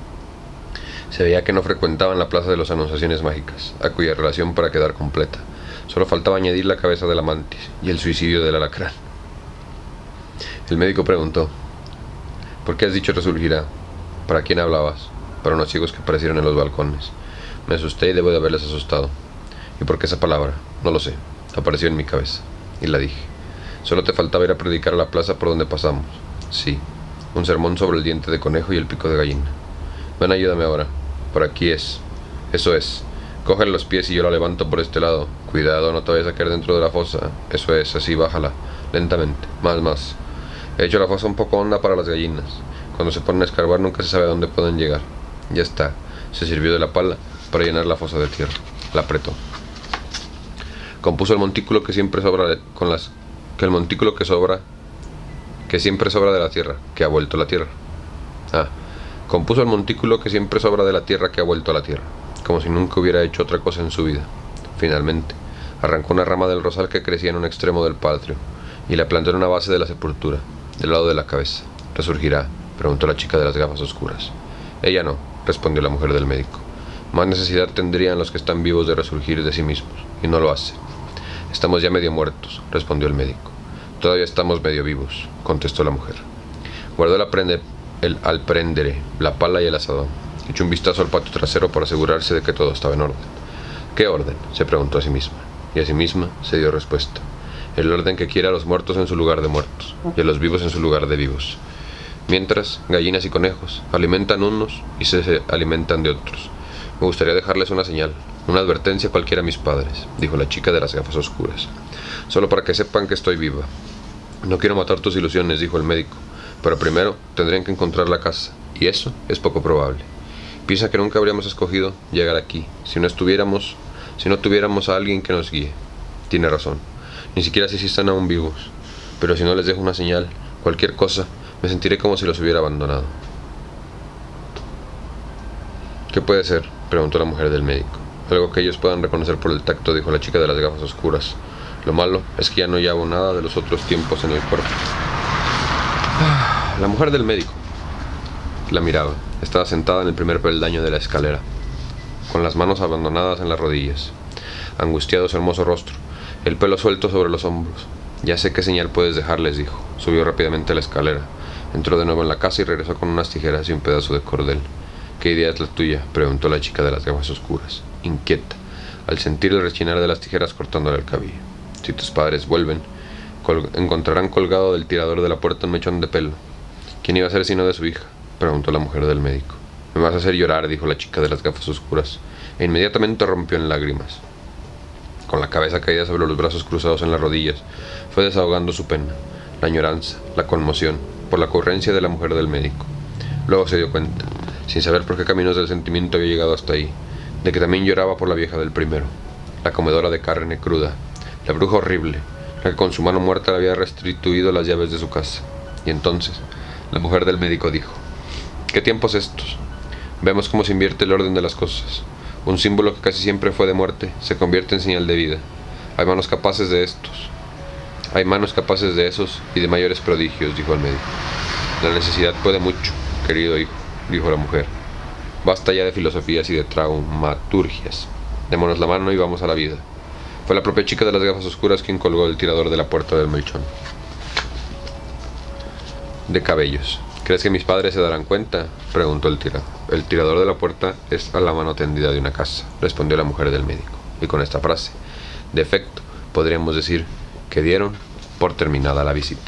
Se veía que no frecuentaban la plaza de las anunciaciones mágicas, a cuya relación, para quedar completa, solo faltaba añadir la cabeza de la mantis y el suicidio del alacrán. El médico preguntó: ¿por qué has dicho resurgirá? ¿Para quién hablabas? Para unos ciegos que aparecieron en los balcones. Me asusté y debo de haberles asustado. ¿Y por qué esa palabra? No lo sé. Apareció en mi cabeza y la dije. Solo te faltaba ir a predicar a la plaza por donde pasamos. Sí, un sermón sobre el diente de conejo y el pico de gallina. Ven, ayúdame ahora. Por aquí es. Eso es. Cógele los pies y yo la levanto por este lado. Cuidado, no te vayas a caer dentro de la fosa. Eso es, así, bájala. Lentamente. Más, más. He hecho la fosa un poco honda para las gallinas. Cuando se ponen a escarbar nunca se sabe a dónde pueden llegar. Ya está. Se sirvió de la pala para llenar la fosa de tierra. La apretó. Compuso el montículo que siempre sobra de, con las que el montículo que sobra que siempre sobra de la tierra, que ha vuelto a la tierra. Ah. Compuso el montículo que siempre sobra de la tierra que ha vuelto a la tierra, como si nunca hubiera hecho otra cosa en su vida. Finalmente, arrancó una rama del rosal que crecía en un extremo del patio, y la plantó en una base de la sepultura, del lado de la cabeza. ¿Resurgirá?, preguntó la chica de las gafas oscuras. Ella no, respondió la mujer del médico. Más necesidad tendrían los que están vivos de resurgir de sí mismos, y no lo hacen. Estamos ya medio muertos, respondió el médico. Todavía estamos medio vivos, contestó la mujer. Guardó la prende El, al prendere, la pala y el asadón. Echó un vistazo al patio trasero para asegurarse de que todo estaba en orden. ¿Qué orden?, se preguntó a sí misma, y a sí misma se dio respuesta. El orden que quiere a los muertos en su lugar de muertos, y a los vivos en su lugar de vivos. Mientras, gallinas y conejos alimentan unos y se, se alimentan de otros. Me gustaría dejarles una señal, una advertencia cualquiera a mis padres, dijo la chica de las gafas oscuras. Solo para que sepan que estoy viva. No quiero matar tus ilusiones, dijo el médico. Pero primero tendrían que encontrar la casa, y eso es poco probable. Piensa que nunca habríamos escogido llegar aquí, si no estuviéramos, si no tuviéramos a alguien que nos guíe. Tiene razón, ni siquiera sé si están aún vivos, pero si no les dejo una señal, cualquier cosa, me sentiré como si los hubiera abandonado. ¿Qué puede ser?, preguntó la mujer del médico. Algo que ellos puedan reconocer por el tacto, dijo la chica de las gafas oscuras. Lo malo es que ya no llevo nada de los otros tiempos en el cuerpo. La mujer del médico la miraba. Estaba sentada en el primer peldaño de la escalera, con las manos abandonadas en las rodillas. Angustiado su hermoso rostro, el pelo suelto sobre los hombros. Ya sé qué señal puedes dejarles, dijo. Subió rápidamente a la escalera. Entró de nuevo en la casa y regresó con unas tijeras y un pedazo de cordel. ¿Qué idea es la tuya?, preguntó la chica de las gafas oscuras, inquieta, al sentir el rechinar de las tijeras cortándole el cabello. Si tus padres vuelven, col encontrarán colgado del tirador de la puerta un mechón de pelo. ¿Quién iba a ser sino de su hija?, preguntó la mujer del médico. Me vas a hacer llorar, dijo la chica de las gafas oscuras, e inmediatamente rompió en lágrimas. Con la cabeza caída sobre los brazos cruzados en las rodillas, fue desahogando su pena, la añoranza, la conmoción, por la ocurrencia de la mujer del médico. Luego se dio cuenta, sin saber por qué caminos del sentimiento había llegado hasta ahí, de que también lloraba por la vieja del primero, la comedora de carne cruda, la bruja horrible, la que con su mano muerta le había restituido las llaves de su casa. Y entonces, la mujer del médico dijo: ¿qué tiempos estos? Vemos cómo se invierte el orden de las cosas. Un símbolo que casi siempre fue de muerte se convierte en señal de vida. Hay manos capaces de estos. Hay manos capaces de esos y de mayores prodigios, dijo el médico. La necesidad puede mucho, querido hijo, dijo la mujer. Basta ya de filosofías y de traumaturgias. Démonos la mano y vamos a la vida. Fue la propia chica de las gafas oscuras quien colgó el tirador de la puerta del melchón de cabellos. ¿Crees que mis padres se darán cuenta?, preguntó el tirador. El tirador de la puerta es a la mano tendida de una casa, respondió la mujer del médico. Y con esta frase, de efecto, podríamos decir que dieron por terminada la visita.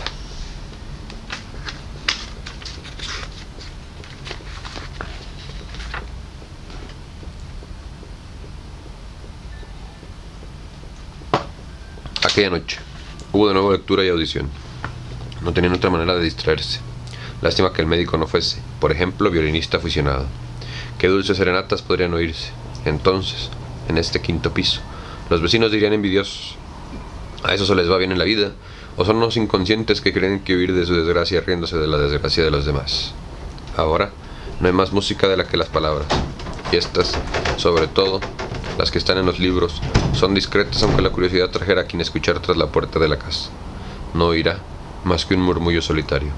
Aquella noche hubo de nuevo lectura y audición. No tenían otra manera de distraerse. Lástima que el médico no fuese, por ejemplo, violinista aficionado. Qué dulces serenatas podrían oírse. Entonces, en este quinto piso, los vecinos dirían envidiosos: a eso se les va bien en la vida, o son unos inconscientes que creen que huir de su desgracia riéndose de la desgracia de los demás. Ahora, no hay más música de la que las palabras, y estas, sobre todo, las que están en los libros, son discretas aunque la curiosidad trajera a quien escuchar tras la puerta de la casa. No oirá más que un murmullo solitario.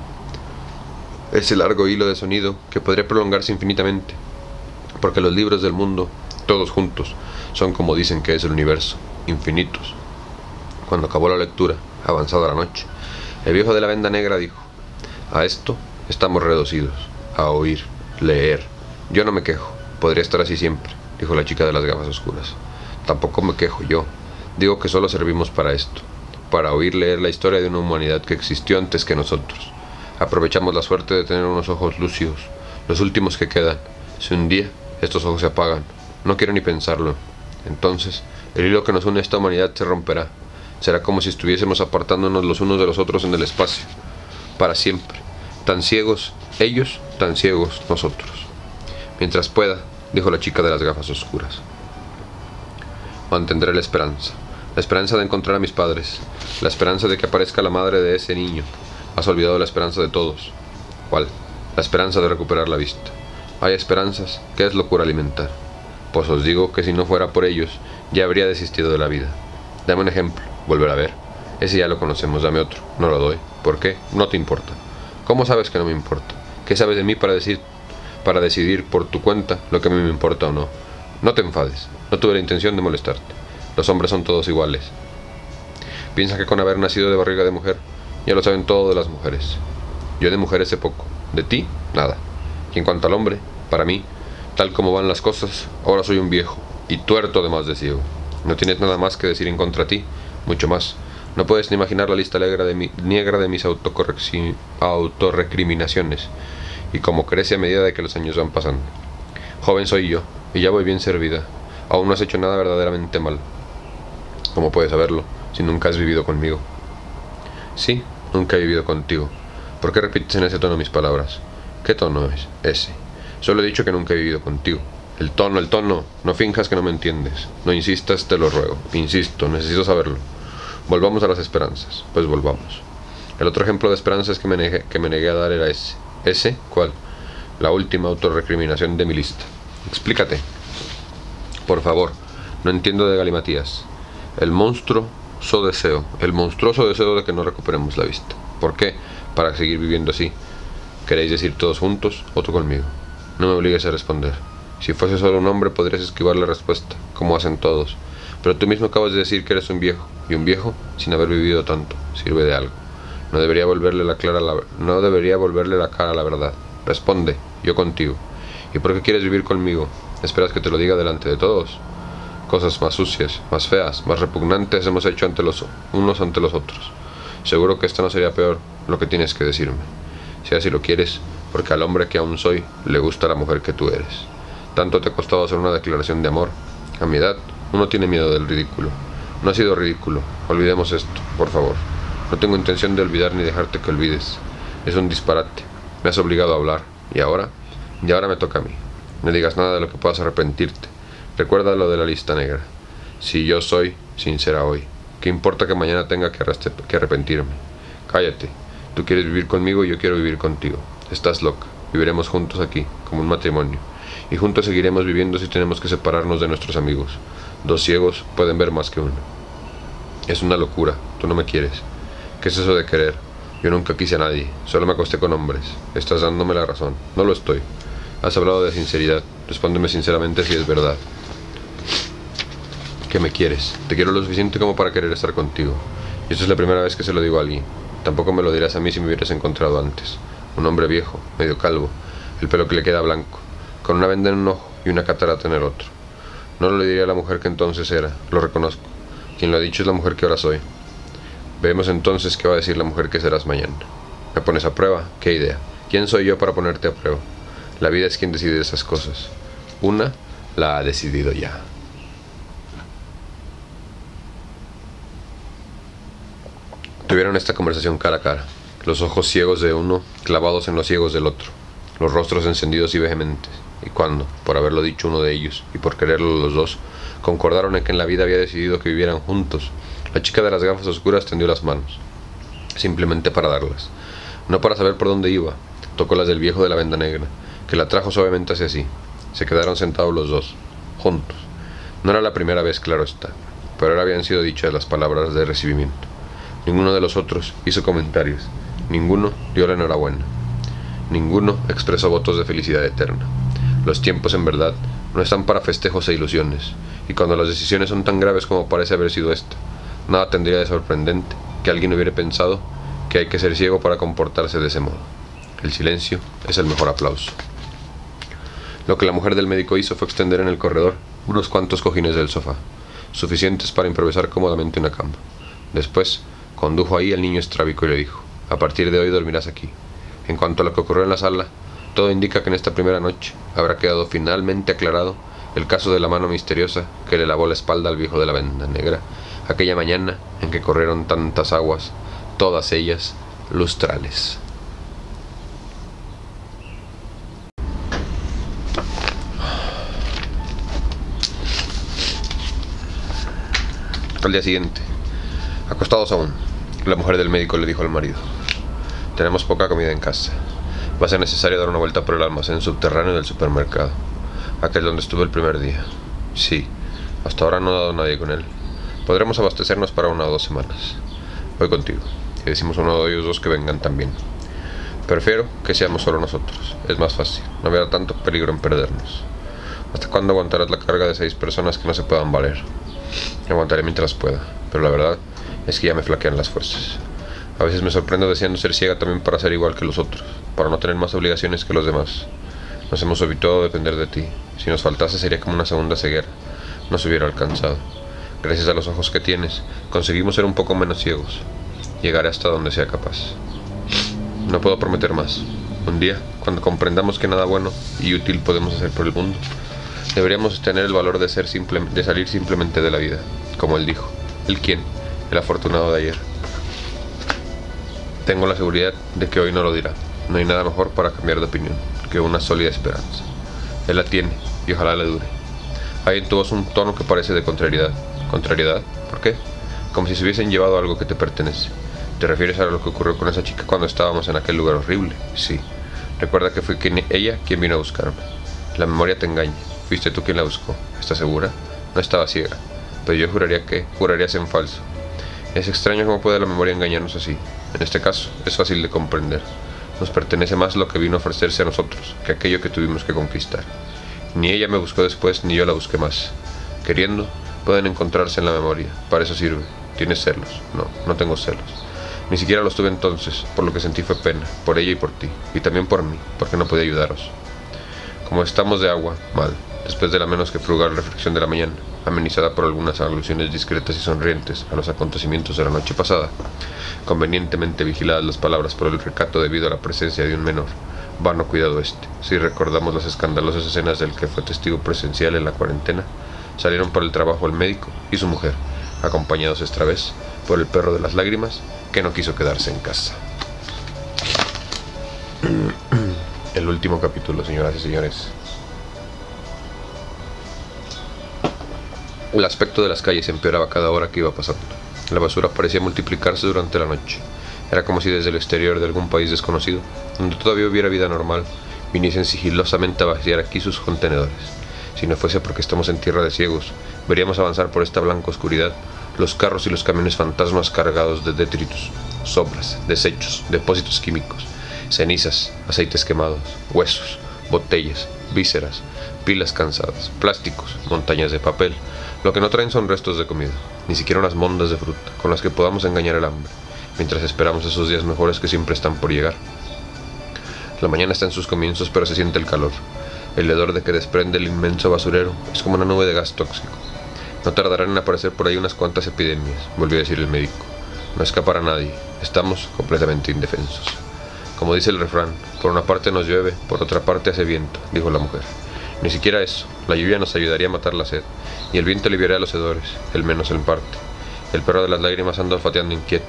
Ese largo hilo de sonido que podría prolongarse infinitamente, porque los libros del mundo, todos juntos, son como dicen que es el universo, infinitos. Cuando acabó la lectura, avanzada la noche, el viejo de la venda negra dijo: a esto estamos reducidos, a oír, leer. Yo no me quejo, podría estar así siempre, dijo la chica de las gafas oscuras. Tampoco me quejo yo, digo que solo servimos para esto, para oír leer la historia de una humanidad que existió antes que nosotros. Aprovechamos la suerte de tener unos ojos lúcidos, los últimos que quedan. Si un día estos ojos se apagan, no quiero ni pensarlo, entonces el hilo que nos une a esta humanidad se romperá. Será como si estuviésemos apartándonos los unos de los otros en el espacio, para siempre. Tan ciegos ellos, tan ciegos nosotros. Mientras pueda, dijo la chica de las gafas oscuras, mantendré la esperanza. La esperanza de encontrar a mis padres. La esperanza de que aparezca la madre de ese niño. Has olvidado la esperanza de todos. ¿Cuál? La esperanza de recuperar la vista. Hay esperanzas que es locura alimentar. Pues os digo que si no fuera por ellos, ya habría desistido de la vida. Dame un ejemplo. Volver a ver. Ese ya lo conocemos, dame otro. No lo doy. ¿Por qué? No te importa. ¿Cómo sabes que no me importa? ¿Qué sabes de mí para decir, para decidir por tu cuenta lo que a mí me importa o no? No te enfades. No tuve la intención de molestarte. Los hombres son todos iguales. Piensa que con haber nacido de barriga de mujer, ya lo saben todo de las mujeres. Yo de mujeres sé poco. De ti, nada. Y en cuanto al hombre, para mí, tal como van las cosas, ahora soy un viejo, y tuerto además de ciego. No tienes nada más que decir en contra ti. Mucho más. No puedes ni imaginar la lista negra de, mi, negra de mis autorrecriminaciones, y cómo crece a medida de que los años van pasando. Joven soy yo, y ya voy bien servida. Aún no has hecho nada verdaderamente mal. ¿Cómo puedes saberlo, si nunca has vivido conmigo? Sí, nunca he vivido contigo. ¿Por qué repites en ese tono mis palabras? ¿Qué tono es ese? Solo he dicho que nunca he vivido contigo. El tono, el tono. No finjas que no me entiendes. No insistas, te lo ruego. Insisto, necesito saberlo. Volvamos a las esperanzas. Pues volvamos. El otro ejemplo de esperanza es que me negué, que me negué a dar era ese. ¿Ese? ¿Cuál? La última autorrecriminación de mi lista. Explícate. Por favor. No entiendo de galimatías. El monstruoso deseo. El monstruoso deseo de que no recuperemos la vista. ¿Por qué? Para seguir viviendo así. ¿Queréis decir todos juntos o tú conmigo? No me obligues a responder. Si fuese solo un hombre podrías esquivar la respuesta, como hacen todos. Pero tú mismo acabas de decir que eres un viejo, y un viejo, sin haber vivido tanto, sirve de algo. No debería volverle la, clara la, no debería volverle la cara a la verdad. Responde, yo contigo. ¿Y por qué quieres vivir conmigo? ¿Esperas que te lo diga delante de todos? Cosas más sucias, más feas, más repugnantes hemos hecho ante los unos ante los otros. Seguro que esta no sería peor lo que tienes que decirme. Si así lo quieres, porque al hombre que aún soy le gusta la mujer que tú eres. Tanto te ha costado hacer una declaración de amor. A mi edad, uno tiene miedo del ridículo. No ha sido ridículo. Olvidemos esto, por favor. No tengo intención de olvidar ni dejarte que olvides. Es un disparate. Me has obligado a hablar. ¿Y ahora? Y ahora me toca a mí. No digas nada de lo que puedas arrepentirte. Recuerda lo de la lista negra. Si yo soy sincera hoy, ¿qué importa que mañana tenga que, que arrepentirme? Cállate. Tú quieres vivir conmigo y yo quiero vivir contigo. Estás loca. Viviremos juntos aquí, como un matrimonio. Y juntos seguiremos viviendo si tenemos que separarnos de nuestros amigos. Dos ciegos pueden ver más que uno. Es una locura. Tú no me quieres. ¿Qué es eso de querer? Yo nunca quise a nadie. Solo me acosté con hombres. Estás dándome la razón. No lo estoy. Has hablado de sinceridad. Respóndeme sinceramente si es verdad. ¿Qué me quieres? Te quiero lo suficiente como para querer estar contigo. Y esto es la primera vez que se lo digo a alguien. Tampoco me lo dirás a mí si me hubieras encontrado antes. Un hombre viejo, medio calvo, el pelo que le queda blanco, con una venda en un ojo y una catarata en el otro. No lo diría a la mujer que entonces era, lo reconozco. Quien lo ha dicho es la mujer que ahora soy. Veamos entonces qué va a decir la mujer que serás mañana. ¿Me pones a prueba? ¿Qué idea? ¿Quién soy yo para ponerte a prueba? La vida es quien decide esas cosas. Una la ha decidido ya. Tuvieron esta conversación cara a cara, los ojos ciegos de uno clavados en los ciegos del otro, los rostros encendidos y vehementes, y cuando, por haberlo dicho uno de ellos, y por quererlo los dos, concordaron en que en la vida había decidido que vivieran juntos, la chica de las gafas oscuras tendió las manos, simplemente para darlas, no para saber por dónde iba. Tocó las del viejo de la venda negra, que la trajo suavemente hacia sí. Se quedaron sentados los dos, juntos. No era la primera vez, claro está, pero ahora habían sido dichas las palabras de recibimiento. Ninguno de los otros hizo comentarios, ninguno dio la enhorabuena, ninguno expresó votos de felicidad eterna. Los tiempos, en verdad, no están para festejos e ilusiones, y cuando las decisiones son tan graves como parece haber sido esta, nada tendría de sorprendente que alguien hubiera pensado que hay que ser ciego para comportarse de ese modo. El silencio es el mejor aplauso. Lo que la mujer del médico hizo fue extender en el corredor unos cuantos cojines del sofá, suficientes para improvisar cómodamente una cama. Después, condujo ahí al niño estrábico y le dijo: a partir de hoy dormirás aquí. En cuanto a lo que ocurrió en la sala, todo indica que en esta primera noche habrá quedado finalmente aclarado el caso de la mano misteriosa que le lavó la espalda al viejo de la venda negra aquella mañana en que corrieron tantas aguas, todas ellas lustrales. Al día siguiente, acostados aún, la mujer del médico le dijo al marido: tenemos poca comida en casa. Va a ser necesario dar una vuelta por el almacén subterráneo del supermercado, aquel donde estuve el primer día. Sí, hasta ahora no ha dado nadie con él. Podremos abastecernos para una o dos semanas. Voy contigo, y decimos a uno de ellos dos que vengan también. Prefiero que seamos solo nosotros, es más fácil, no habrá tanto peligro en perdernos. ¿Hasta cuándo aguantarás la carga de seis personas que no se puedan valer? Aguantaré mientras pueda, pero la verdad es que ya me flaquean las fuerzas. A veces me sorprendo deseando ser ciega también para ser igual que los otros, para no tener más obligaciones que los demás. Nos hemos habituado a depender de ti. Si nos faltase sería como una segunda ceguera. Nos hubiera alcanzado. Gracias a los ojos que tienes, conseguimos ser un poco menos ciegos. Llegaré hasta donde sea capaz. No puedo prometer más. Un día, cuando comprendamos que nada bueno y útil podemos hacer por el mundo, deberíamos tener el valor de, ser simple, de salir simplemente de la vida, como él dijo. ¿El quién? El afortunado de ayer. Tengo la seguridad de que hoy no lo dirá. No hay nada mejor para cambiar de opinión que una sólida esperanza. Él la tiene, y ojalá le dure. Hay en tu voz un tono que parece de contrariedad. ¿Contrariedad? ¿Por qué? Como si se hubiesen llevado algo que te pertenece. ¿Te refieres a lo que ocurrió con esa chica cuando estábamos en aquel lugar horrible? Sí. Recuerda que fue quien, ella quien vino a buscarme. La memoria te engaña. Fuiste tú quien la buscó. ¿Estás segura? No estaba ciega. Pero yo juraría que jurarías en falso. Es extraño cómo puede la memoria engañarnos así. En este caso, es fácil de comprender. Nos pertenece más lo que vino a ofrecerse a nosotros que aquello que tuvimos que conquistar. Ni ella me buscó después, ni yo la busqué más. Queriendo, pueden encontrarse en la memoria. Para eso sirve. ¿Tienes celos? No, no tengo celos. Ni siquiera los tuve entonces. Por lo que sentí fue pena, por ella y por ti. Y también por mí, porque no podía ayudaros. Como estamos de agua, mal. Después de la menos que frugal reflexión de la mañana, amenizada por algunas alusiones discretas y sonrientes a los acontecimientos de la noche pasada, convenientemente vigiladas las palabras por el recato debido a la presencia de un menor, vano cuidado este, si recordamos las escandalosas escenas del que fue testigo presencial en la cuarentena, salieron por el trabajo el médico y su mujer, acompañados esta vez por el perro de las lágrimas, que no quiso quedarse en casa. El último capítulo, señoras y señores. El aspecto de las calles empeoraba cada hora que iba pasando. La basura parecía multiplicarse durante la noche. Era como si desde el exterior de algún país desconocido, donde todavía hubiera vida normal, viniesen sigilosamente a vaciar aquí sus contenedores. Si no fuese porque estamos en tierra de ciegos, veríamos avanzar por esta blanca oscuridad los carros y los camiones fantasmas cargados de detritus, sobras, desechos, depósitos químicos, cenizas, aceites quemados, huesos, botellas, vísceras, pilas cansadas, plásticos, montañas de papel. Lo que no traen son restos de comida, ni siquiera unas mondas de fruta con las que podamos engañar el hambre, mientras esperamos esos días mejores que siempre están por llegar. La mañana está en sus comienzos, pero se siente el calor. El hedor de que desprende el inmenso basurero es como una nube de gas tóxico. No tardarán en aparecer por ahí unas cuantas epidemias, volvió a decir el médico. No escapará nadie, estamos completamente indefensos. Como dice el refrán, por una parte nos llueve, por otra parte hace viento, dijo la mujer. Ni siquiera eso, la lluvia nos ayudaría a matar la sed, y el viento aliviaría los hedores, el menos en parte. El perro de las lágrimas anda olfateando inquieto.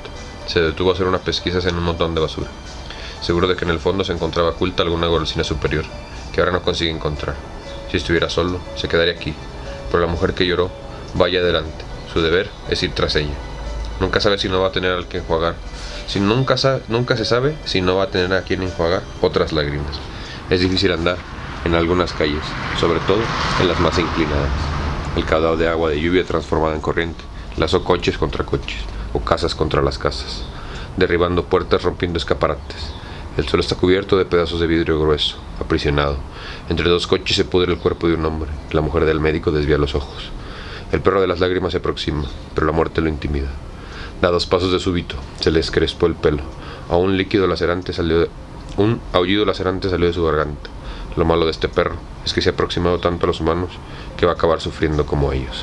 Se detuvo a hacer unas pesquisas en un montón de basura, seguro de que en el fondo se encontraba oculta alguna golosina superior, que ahora no consigue encontrar. Si estuviera solo, se quedaría aquí, pero la mujer que lloró, vaya adelante. Su deber es ir tras ella. Nunca sabe si no va a tener al que enjuagar. Si nunca, sa nunca se sabe si no va a tener a quien enjuagar otras lágrimas. Es difícil andar en algunas calles, sobre todo en las más inclinadas. El caudal de agua de lluvia transformada en corriente lanzó coches contra coches, o casas contra las casas, derribando puertas, rompiendo escaparates. El suelo está cubierto de pedazos de vidrio grueso, aprisionado. Entre dos coches se pudre el cuerpo de un hombre. La mujer del médico desvía los ojos. El perro de las lágrimas se aproxima, pero la muerte lo intimida. Da dos pasos de súbito, se le escrespó el pelo. A un líquido lacerante salió de... Un aullido lacerante salió de su garganta. Lo malo de este perro es que se ha aproximado tanto a los humanos que va a acabar sufriendo como ellos.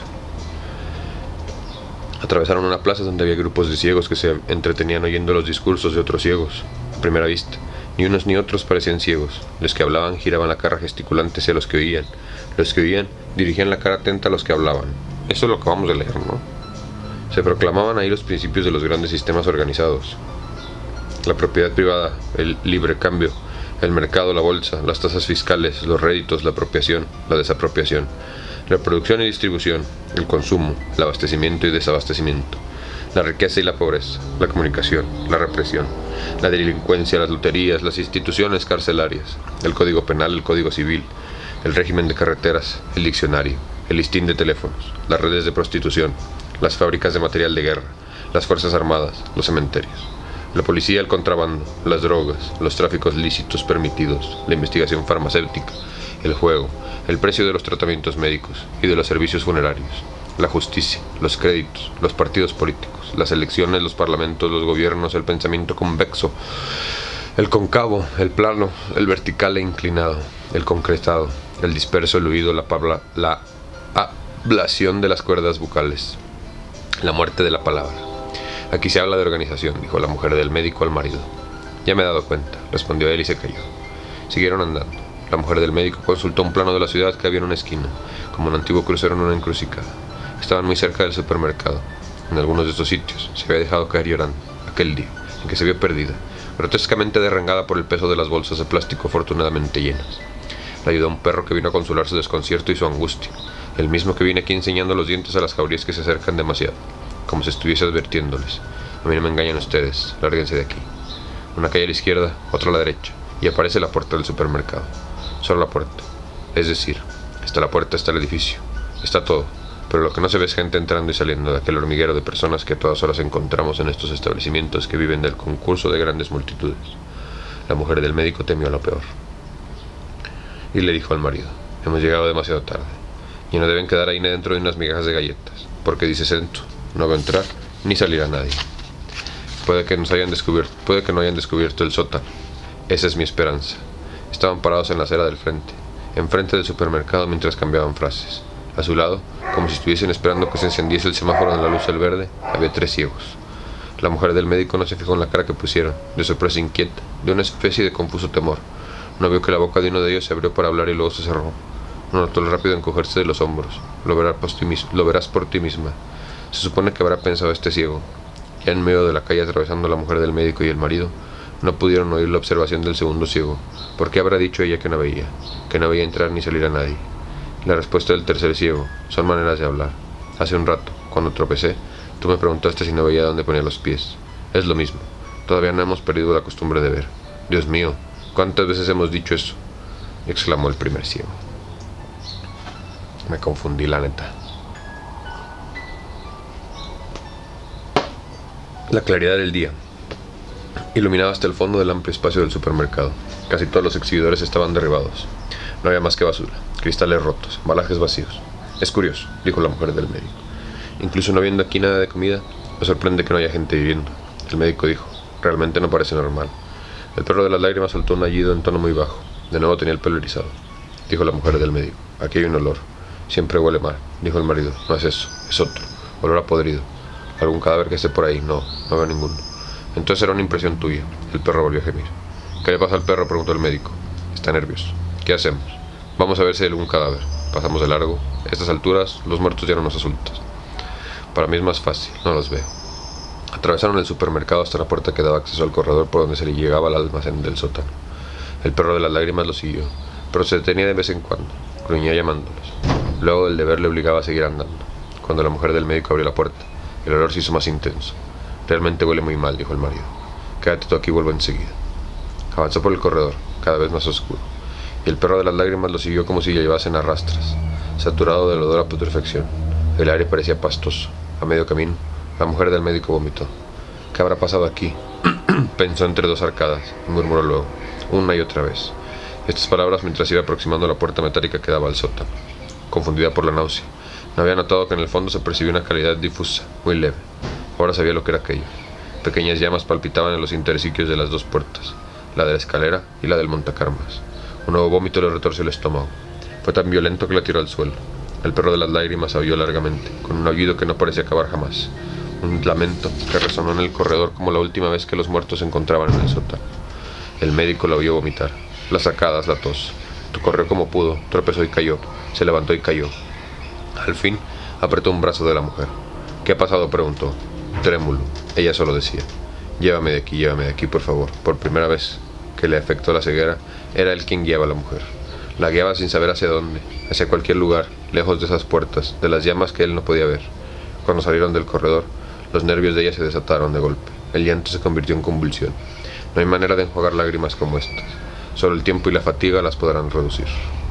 Atravesaron una plaza donde había grupos de ciegos que se entretenían oyendo los discursos de otros ciegos. A primera vista, ni unos ni otros parecían ciegos. Los que hablaban giraban la cara gesticulante hacia los que oían. Los que oían dirigían la cara atenta a los que hablaban. Eso es lo que acabamos de leer, ¿no? Se proclamaban ahí los principios de los grandes sistemas organizados. La propiedad privada, el libre cambio, el mercado, la bolsa, las tasas fiscales, los réditos, la apropiación, la desapropiación, la producción y distribución, el consumo, el abastecimiento y desabastecimiento, la riqueza y la pobreza, la comunicación, la represión, la delincuencia, las loterías, las instituciones carcelarias, el código penal, el código civil, el régimen de carreteras, el diccionario, el listín de teléfonos, las redes de prostitución, las fábricas de material de guerra, las fuerzas armadas, los cementerios, la policía, el contrabando, las drogas, los tráficos lícitos permitidos, la investigación farmacéutica, el juego, el precio de los tratamientos médicos y de los servicios funerarios, la justicia, los créditos, los partidos políticos, las elecciones, los parlamentos, los gobiernos, el pensamiento convexo, el cóncavo, el plano, el vertical e inclinado, el concretado, el disperso, el huido, la, pabla, la ablación de las cuerdas bucales, la muerte de la palabra. Aquí se habla de organización, dijo la mujer del médico al marido. Ya me he dado cuenta, respondió él y se calló. Siguieron andando. La mujer del médico consultó un plano de la ciudad que había en una esquina, como un antiguo crucero en una encrucijada. Estaban muy cerca del supermercado. En algunos de estos sitios se había dejado caer llorando, aquel día, en que se vio perdida, grotescamente derrengada por el peso de las bolsas de plástico afortunadamente llenas. Le ayudó un perro que vino a consolar su desconcierto y su angustia, el mismo que viene aquí enseñando los dientes a las jaurías que se acercan demasiado, como si estuviese advirtiéndoles: a mí no me engañan ustedes, lárguense de aquí. Una calle a la izquierda, otra a la derecha, y aparece la puerta del supermercado. Solo la puerta. Es decir, está la puerta, está el edificio, está todo, pero lo que no se ve es gente entrando y saliendo de aquel hormiguero de personas que a todas horas encontramos en estos establecimientos que viven del concurso de grandes multitudes. La mujer del médico temió lo peor y le dijo al marido: hemos llegado demasiado tarde, y no deben quedar ahí dentro de unas migajas de galletas, porque dice Sento, no va a entrar ni salir a nadie. Puede que nos hayan descubierto, puede que no hayan descubierto el sótano. Esa es mi esperanza. Estaban parados en la acera del frente, enfrente del supermercado, mientras cambiaban frases. A su lado, como si estuviesen esperando que se encendiese el semáforo en la luz del verde, había tres ciegos. La mujer del médico no se fijó en la cara que pusieron, de sorpresa inquieta, de una especie de confuso temor. No vio que la boca de uno de ellos se abrió para hablar y luego se cerró. No notó el rápido encogerse de los hombros. Lo verás por ti misma. Lo verás por ti misma. Se supone que habrá pensado este ciego. Ya en medio de la calle, atravesando la mujer del médico y el marido, no pudieron oír la observación del segundo ciego. ¿Por qué habrá dicho ella que no veía? Que no veía entrar ni salir a nadie. La respuesta del tercer ciego: son maneras de hablar. Hace un rato, cuando tropecé, tú me preguntaste si no veía dónde ponía los pies. Es lo mismo. Todavía no hemos perdido la costumbre de ver. Dios mío, ¿cuántas veces hemos dicho eso?, exclamó el primer ciego. Me confundí, la neta. La claridad del día iluminaba hasta el fondo del amplio espacio del supermercado. Casi todos los exhibidores estaban derribados. No había más que basura, cristales rotos, embalajes vacíos. Es curioso, dijo la mujer del médico. Incluso no viendo aquí nada de comida, me sorprende que no haya gente viviendo. El médico dijo: realmente no parece normal. El perro de las lágrimas soltó un aullido en tono muy bajo. De nuevo tenía el pelo erizado. Dijo la mujer del médico: aquí hay un olor. Siempre huele mal, dijo el marido. No es eso, es otro. Olor a podrido. ¿Algún cadáver que esté por ahí? No, no veo ninguno. Entonces era una impresión tuya. El perro volvió a gemir. ¿Qué le pasa al perro?, preguntó el médico. Está nervioso. ¿Qué hacemos? Vamos a ver si hay algún cadáver. Pasamos de largo. A estas alturas, los muertos ya no nos asustan. Para mí es más fácil, no los veo. Atravesaron el supermercado hasta la puerta que daba acceso al corredor por donde se le llegaba al almacén del sótano. El perro de las lágrimas lo siguió, pero se detenía de vez en cuando, gruñía llamándolos. Luego el deber le obligaba a seguir andando. Cuando la mujer del médico abrió la puerta, el olor se hizo más intenso. Realmente huele muy mal, dijo el marido. Quédate tú aquí, vuelvo enseguida. Avanzó por el corredor, cada vez más oscuro, y el perro de las lágrimas lo siguió como si le llevasen a rastras, saturado del olor a putrefacción. El aire parecía pastoso. A medio camino, la mujer del médico vomitó. ¿Qué habrá pasado aquí? Pensó entre dos arcadas, y murmuró luego, una y otra vez, estas palabras mientras iba aproximando a la puerta metálica que daba al sótano. Confundida por la náusea, no había notado que en el fondo se percibía una claridad difusa, muy leve. Ahora sabía lo que era aquello. Pequeñas llamas palpitaban en los intersticios de las dos puertas, la de la escalera y la del montacargas. Un nuevo vómito le retorció el estómago. Fue tan violento que la tiró al suelo. El perro de las lágrimas aulló largamente, con un aullido que no parecía acabar jamás. Un lamento que resonó en el corredor como la última vez que los muertos se encontraban en el sótano. El médico la oyó vomitar. Las arcadas, la tos. Corrió como pudo, tropezó y cayó. Se levantó y cayó. Al fin, apretó un brazo de la mujer. ¿Qué ha pasado?, preguntó. Trémulo. Ella solo decía, llévame de aquí, llévame de aquí, por favor. Por primera vez que le afectó la ceguera, era él quien guiaba a la mujer. La guiaba sin saber hacia dónde, hacia cualquier lugar, lejos de esas puertas, de las llamas que él no podía ver. Cuando salieron del corredor, los nervios de ella se desataron de golpe. El llanto se convirtió en convulsión. No hay manera de enjuagar lágrimas como estas. Solo el tiempo y la fatiga las podrán reducir.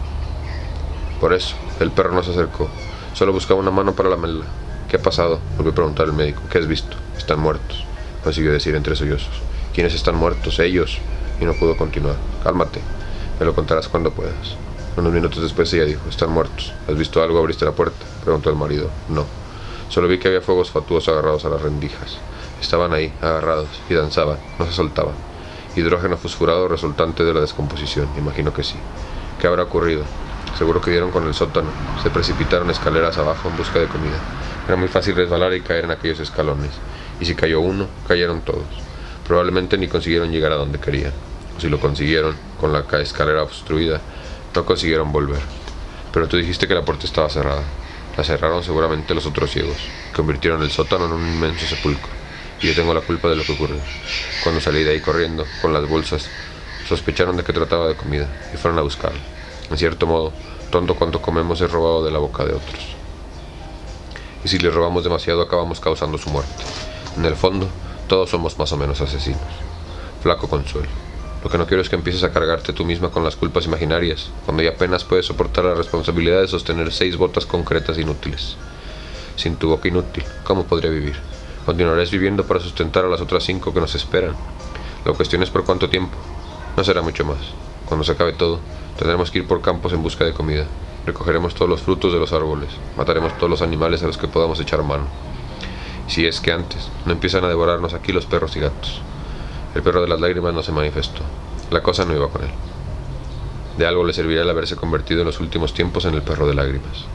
Por eso, el perro no se acercó. Solo buscaba una mano para lamerla. ¿Qué ha pasado?, volvió a preguntar el médico. ¿Qué has visto? Están muertos, consiguió decir entre sollozos. ¿Quiénes están muertos? Ellos. Y no pudo continuar. Cálmate. Me lo contarás cuando puedas. Unos minutos después ella dijo, están muertos. ¿Has visto algo? ¿Abriste la puerta?, preguntó el marido. No. Solo vi que había fuegos fatuos agarrados a las rendijas. Estaban ahí, agarrados, y danzaban, no se soltaban. Hidrógeno fosforado resultante de la descomposición, imagino que sí. ¿Qué habrá ocurrido? Seguro que dieron con el sótano. Se precipitaron escaleras abajo en busca de comida. Era muy fácil resbalar y caer en aquellos escalones. Y si cayó uno, cayeron todos. Probablemente ni consiguieron llegar a donde querían. O si lo consiguieron, con la escalera obstruida, no consiguieron volver. Pero tú dijiste que la puerta estaba cerrada. La cerraron seguramente los otros ciegos. Convirtieron el sótano en un inmenso sepulcro. Y yo tengo la culpa de lo que ocurrió. Cuando salí de ahí corriendo, con las bolsas, sospecharon de que trataba de comida y fueron a buscarla. En cierto modo, tonto cuanto comemos es robado de la boca de otros. Y si le robamos demasiado, acabamos causando su muerte. En el fondo, todos somos más o menos asesinos. Flaco consuelo. Lo que no quiero es que empieces a cargarte tú misma con las culpas imaginarias, cuando ya apenas puedes soportar la responsabilidad de sostener seis botas concretas inútiles. Sin tu boca inútil, ¿cómo podría vivir? Continuarás viviendo para sustentar a las otras cinco que nos esperan. La cuestión es por cuánto tiempo. No será mucho más. Cuando se acabe todo, tendremos que ir por campos en busca de comida. Recogeremos todos los frutos de los árboles. Mataremos todos los animales a los que podamos echar mano. Si es que antes no empiezan a devorarnos aquí los perros y gatos. El perro de las lágrimas no se manifestó. La cosa no iba con él. De algo le serviría el haberse convertido en los últimos tiempos en el perro de lágrimas.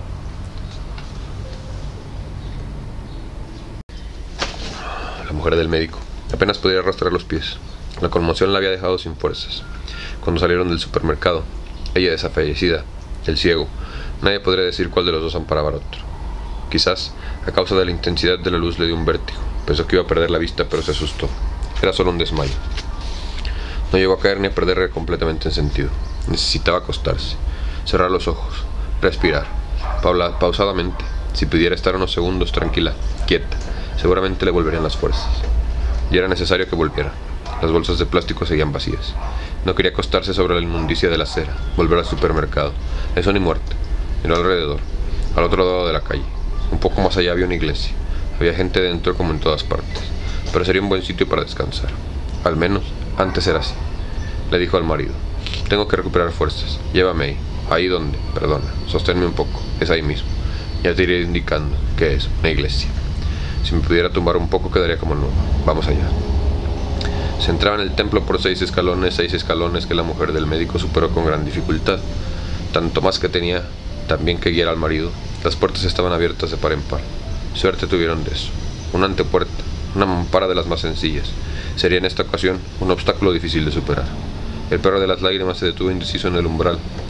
La mujer del médico apenas podía arrastrar los pies. La conmoción la había dejado sin fuerzas. Cuando salieron del supermercado, ella desfallecida, el ciego, nadie podría decir cuál de los dos amparaba al otro. Quizás, a causa de la intensidad de la luz, le dio un vértigo. Pensó que iba a perder la vista, pero se asustó. Era solo un desmayo. No llegó a caer ni a perder completamente el sentido. Necesitaba acostarse, cerrar los ojos, respirar, paula, pausadamente. Si pudiera estar unos segundos tranquila, quieta, seguramente le volverían las fuerzas. Y era necesario que volviera. Las bolsas de plástico seguían vacías. No quería acostarse sobre la inmundicia de la acera, volver al supermercado. Eso ni muerte. Miró alrededor, al otro lado de la calle. Un poco más allá había una iglesia. Había gente dentro como en todas partes. Pero sería un buen sitio para descansar. Al menos, antes era así. Le dijo al marido, tengo que recuperar fuerzas. Llévame ahí. Ahí donde, perdona, sosténme un poco. Es ahí mismo. Ya te iré indicando qué es, una iglesia. Si me pudiera tumbar un poco quedaría como nuevo. Vamos allá. Se entraba en el templo por seis escalones, seis escalones que la mujer del médico superó con gran dificultad. Tanto más que tenía también que guiar al marido. Las puertas estaban abiertas de par en par. Suerte tuvieron de eso. Una antepuerta, una mampara de las más sencillas. Sería en esta ocasión un obstáculo difícil de superar. El perro de las lágrimas se detuvo indeciso en el umbral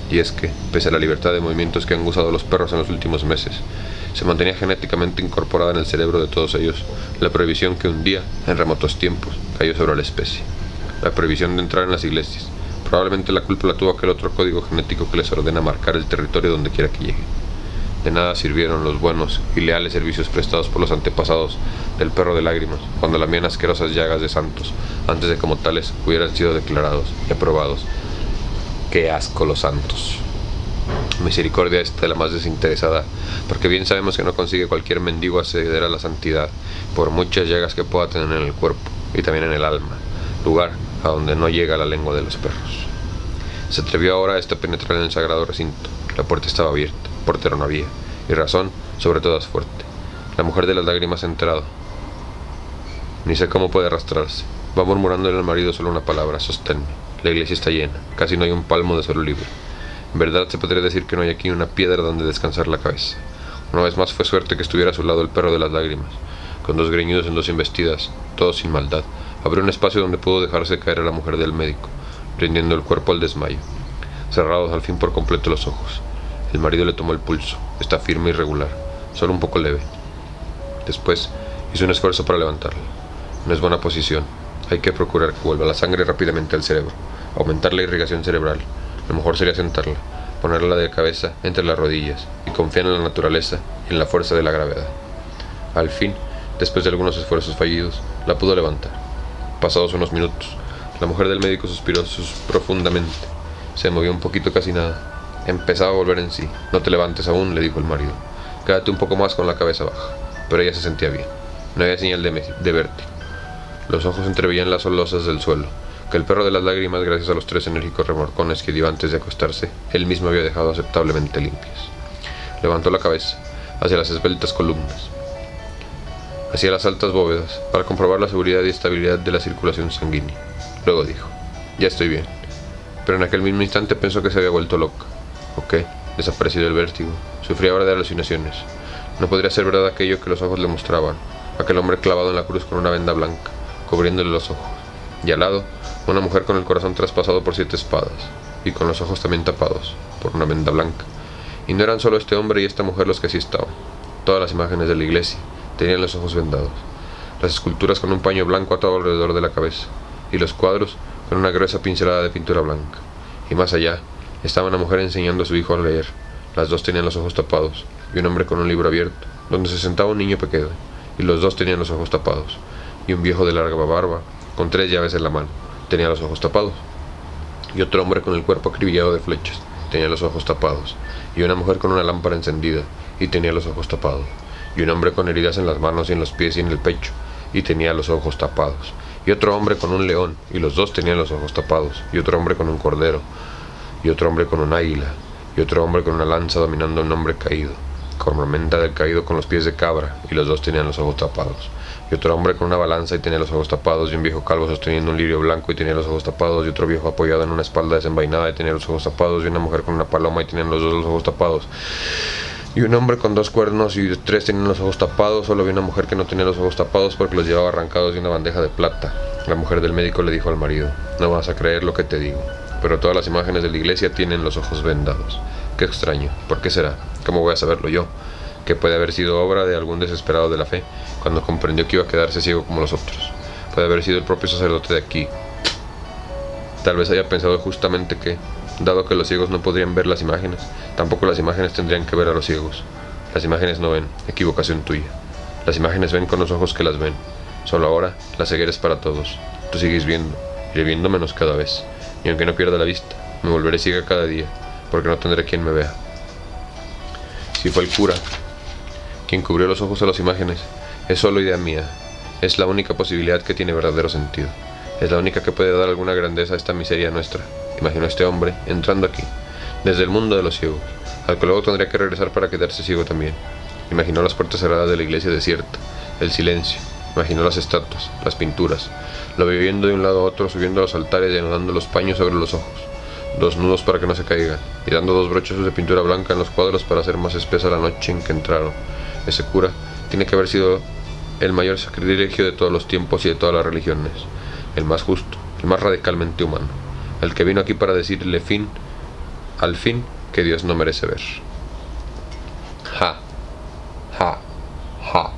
y es que, pese a la libertad de movimientos que han gozado los perros en los últimos meses, se mantenía genéticamente incorporada en el cerebro de todos ellos la prohibición que un día, en remotos tiempos, cayó sobre la especie. La prohibición de entrar en las iglesias. Probablemente la culpa la tuvo aquel otro código genético que les ordena marcar el territorio donde quiera que lleguen. De nada sirvieron los buenos y leales servicios prestados por los antepasados del perro de lágrimas cuando lamían asquerosas llagas de santos antes de como tales hubieran sido declarados y aprobados. ¡Qué asco los santos! Misericordia esta de la más desinteresada, porque bien sabemos que no consigue cualquier mendigo acceder a la santidad, por muchas llagas que pueda tener en el cuerpo y también en el alma, lugar a donde no llega la lengua de los perros. Se atrevió ahora este a penetrar en el sagrado recinto. La puerta estaba abierta, portero no había, y razón sobre todas fuerte. La mujer de las lágrimas ha entrado. Ni sé cómo puede arrastrarse. Va murmurándole al marido solo una palabra: sosténme. La iglesia está llena, casi no hay un palmo de suelo libre. En verdad se podría decir que no hay aquí una piedra donde descansar la cabeza. Una vez más fue suerte que estuviera a su lado el perro de las lágrimas. Con dos greñudos en dos embestidas, todos sin maldad, abrió un espacio donde pudo dejarse caer a la mujer del médico, rindiendo el cuerpo al desmayo. Cerrados al fin por completo los ojos, el marido le tomó el pulso. Está firme y regular, solo un poco leve. Después hizo un esfuerzo para levantarla. No es buena posición. Hay que procurar que vuelva la sangre rápidamente al cerebro, aumentar la irrigación cerebral. Lo mejor sería sentarla, ponerla de cabeza entre las rodillas y confiar en la naturaleza y en la fuerza de la gravedad. Al fin, después de algunos esfuerzos fallidos, la pudo levantar. Pasados unos minutos, la mujer del médico suspiró sus profundamente. Se movió un poquito, casi nada. Empezaba a volver en sí. No te levantes aún, le dijo el marido. Quédate un poco más con la cabeza baja. Pero ella se sentía bien. No había señal de, de vértigo. Los ojos entreveían las losas del suelo, que el perro de las lágrimas, gracias a los tres enérgicos remorcones que dio antes de acostarse, él mismo había dejado aceptablemente limpias. Levantó la cabeza hacia las esbeltas columnas, hacia las altas bóvedas, para comprobar la seguridad y estabilidad de la circulación sanguínea. Luego dijo: ya estoy bien. Pero en aquel mismo instante pensó que se había vuelto loca. ¿O qué? Desaparecido el vértigo. Sufría ahora de alucinaciones. No podría ser verdad aquello que los ojos le mostraban. Aquel hombre clavado en la cruz con una venda blanca, cubriéndole los ojos. Y al lado, una mujer con el corazón traspasado por siete espadas, y con los ojos también tapados por una venda blanca. Y no eran solo este hombre y esta mujer los que así estaban. Todas las imágenes de la iglesia tenían los ojos vendados. Las esculturas con un paño blanco atado alrededor de la cabeza, y los cuadros con una gruesa pincelada de pintura blanca. Y más allá, estaba una mujer enseñando a su hijo a leer. Las dos tenían los ojos tapados, y un hombre con un libro abierto, donde se sentaba un niño pequeño, y los dos tenían los ojos tapados. Y un viejo de larga barba, con tres llaves en la mano, tenía los ojos tapados. Y otro hombre con el cuerpo acribillado de flechas, tenía los ojos tapados. Y una mujer con una lámpara encendida, y tenía los ojos tapados. Y un hombre con heridas en las manos y en los pies y en el pecho, y tenía los ojos tapados. Y otro hombre con un león, y los dos tenían los ojos tapados. Y otro hombre con un cordero, y otro hombre con un águila, y otro hombre con una lanza dominando a un hombre caído, cornamenta del caído con los pies de cabra, y los dos tenían los ojos tapados. Y otro hombre con una balanza y tenía los ojos tapados, y un viejo calvo sosteniendo un lirio blanco y tenía los ojos tapados, y otro viejo apoyado en una espalda desenvainada y tenía los ojos tapados, y una mujer con una paloma y tenían los dos los ojos tapados. Y un hombre con dos cuernos y tres tenían los ojos tapados. Solo había una mujer que no tenía los ojos tapados porque los llevaba arrancados de una bandeja de plata. La mujer del médico le dijo al marido: no vas a creer lo que te digo, pero todas las imágenes de la iglesia tienen los ojos vendados. Qué extraño, ¿por qué será? ¿Cómo voy a saberlo yo? Que puede haber sido obra de algún desesperado de la fe, cuando comprendió que iba a quedarse ciego como los otros. Puede haber sido el propio sacerdote de aquí. Tal vez haya pensado justamente que, dado que los ciegos no podrían ver las imágenes, tampoco las imágenes tendrían que ver a los ciegos. Las imágenes no ven, equivocación tuya. Las imágenes ven con los ojos que las ven. Solo ahora la ceguera es para todos. Tú sigues viendo, iré viendo menos cada vez. Y aunque no pierda la vista, me volveré ciega cada día, porque no tendré quien me vea. Si fue el cura quien cubrió los ojos a las imágenes, es solo idea mía. Es la única posibilidad que tiene verdadero sentido. Es la única que puede dar alguna grandeza a esta miseria nuestra. Imaginó este hombre entrando aquí, desde el mundo de los ciegos, al que luego tendría que regresar para quedarse ciego también. Imaginó las puertas cerradas de la iglesia desierta, el silencio. Imaginó las estatuas, las pinturas. Lo vio yendo de un lado a otro, subiendo a los altares y anudando los paños sobre los ojos, dos nudos para que no se caigan, y dando dos brochazos de pintura blanca en los cuadros para hacer más espesa la noche en que entraron. Ese cura tiene que haber sido el mayor sacrilegio de todos los tiempos y de todas las religiones, el más justo, el más radicalmente humano, el que vino aquí para decirle fin al fin, que Dios no merece ver. Ja, ja, ja.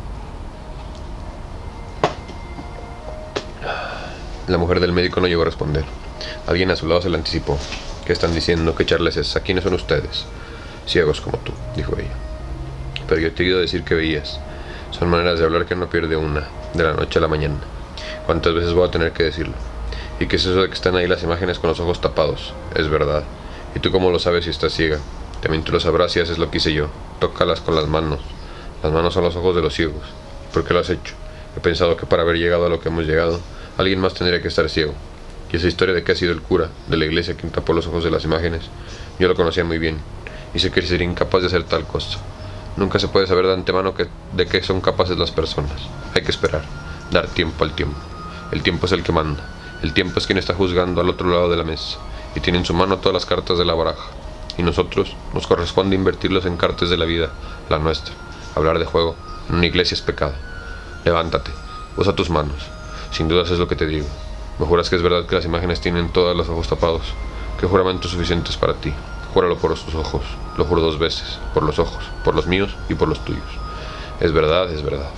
La mujer del médico no llegó a responder. Alguien a su lado se le anticipó. ¿Qué están diciendo? ¿Qué charles es? ¿A quiénes son ustedes? Ciegos como tú, dijo ella. Pero yo te he oído decir que veías. Son maneras de hablar que no pierde una, de la noche a la mañana. ¿Cuántas veces voy a tener que decirlo? ¿Y qué es eso de que están ahí las imágenes con los ojos tapados? Es verdad. ¿Y tú cómo lo sabes si estás ciega? También tú lo sabrás si haces lo que hice yo. Tócalas con las manos. Las manos son los ojos de los ciegos. ¿Por qué lo has hecho? He pensado que para haber llegado a lo que hemos llegado, alguien más tendría que estar ciego. Y esa historia de que ha sido el cura de la iglesia quien tapó los ojos de las imágenes, yo lo conocía muy bien, y sé que sería incapaz de hacer tal cosa. Nunca se puede saber de antemano que, de qué son capaces las personas. Hay que esperar, dar tiempo al tiempo. El tiempo es el que manda. El tiempo es quien está juzgando al otro lado de la mesa, y tiene en su mano todas las cartas de la baraja. Y nosotros nos corresponde invertirlos en cartas de la vida, la nuestra. Hablar de juego en una iglesia es pecado. Levántate, usa tus manos. Sin dudas es lo que te digo. ¿Me juras que es verdad que las imágenes tienen todos los ojos tapados? ¿Qué juramento suficiente es para ti? Júralo por tus ojos. Lo juro dos veces. Por los ojos, por los míos y por los tuyos. Es verdad, es verdad.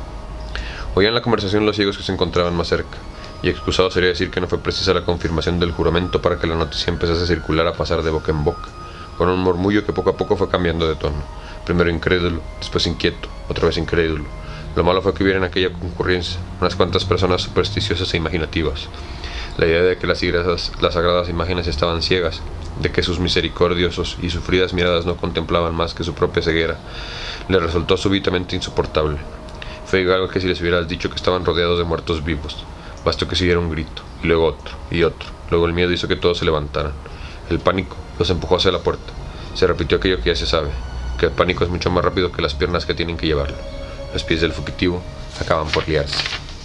Oían la conversación los ciegos que se encontraban más cerca, y excusado sería decir que no fue precisa la confirmación del juramento para que la noticia empezase a circular, a pasar de boca en boca, con un murmullo que poco a poco fue cambiando de tono. Primero incrédulo, después inquieto, otra vez incrédulo. Lo malo fue que hubiera en aquella concurrencia unas cuantas personas supersticiosas e imaginativas. La idea de que las, sagradas, las sagradas imágenes estaban ciegas, de que sus misericordiosos y sufridas miradas no contemplaban más que su propia ceguera, le resultó súbitamente insoportable. Fue igual que si les hubieras dicho que estaban rodeados de muertos vivos. Bastó que siguiera un grito, y luego otro, y otro. Luego el miedo hizo que todos se levantaran. El pánico los empujó hacia la puerta. Se repitió aquello que ya se sabe, que el pánico es mucho más rápido que las piernas que tienen que llevarlo. Los pies del fugitivo acaban por liarse.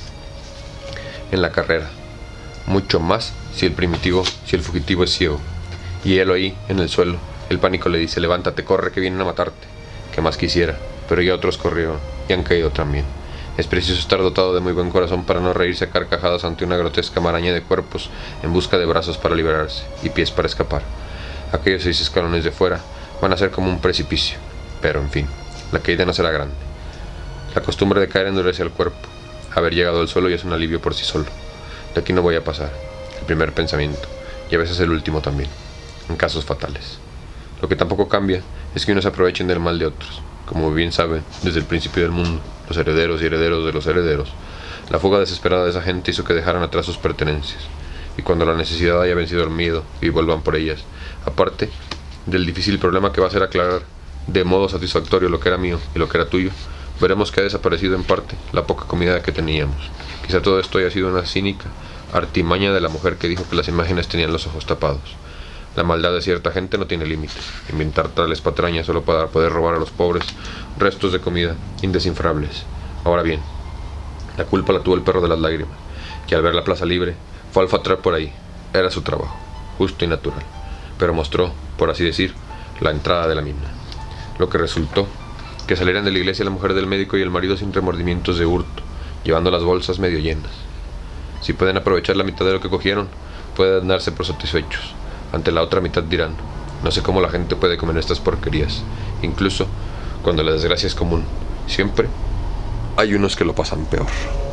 En la carrera, mucho más si el primitivo, si el fugitivo es ciego. Y él ahí, en el suelo, el pánico le dice: levántate, corre, que vienen a matarte. Que más quisiera, pero ya otros corrieron, y han caído también. Es preciso estar dotado de muy buen corazón para no reírse a carcajadas ante una grotesca maraña de cuerpos en busca de brazos para liberarse y pies para escapar. Aquellos seis escalones de fuera van a ser como un precipicio, pero en fin, la caída no será grande. La costumbre de caer endurece al cuerpo. Haber llegado al suelo ya es un alivio por sí solo. De aquí no voy a pasar. El primer pensamiento, y a veces el último también, en casos fatales. Lo que tampoco cambia es que unos aprovechen del mal de otros. Como bien saben, desde el principio del mundo, los herederos y herederos de los herederos, la fuga desesperada de esa gente hizo que dejaran atrás sus pertenencias. Y cuando la necesidad haya vencido el miedo y vuelvan por ellas, aparte del difícil problema que va a ser aclarar de modo satisfactorio lo que era mío y lo que era tuyo, veremos que ha desaparecido en parte la poca comida que teníamos. Quizá todo esto haya sido una cínica artimaña de la mujer que dijo que las imágenes tenían los ojos tapados. La maldad de cierta gente no tiene límite. Inventar tales patrañas solo para poder robar a los pobres restos de comida indescifrables. Ahora bien, la culpa la tuvo el perro de las lágrimas, que al ver la plaza libre fue a olfatrar por ahí. Era su trabajo, justo y natural, pero mostró, por así decir, la entrada de la misma. Lo que resultó que salieran de la iglesia la mujer del médico y el marido sin remordimientos de hurto, llevando las bolsas medio llenas. Si pueden aprovechar la mitad de lo que cogieron, pueden darse por satisfechos. Ante la otra mitad dirán: no sé cómo la gente puede comer estas porquerías, incluso cuando la desgracia es común. Siempre hay unos que lo pasan peor.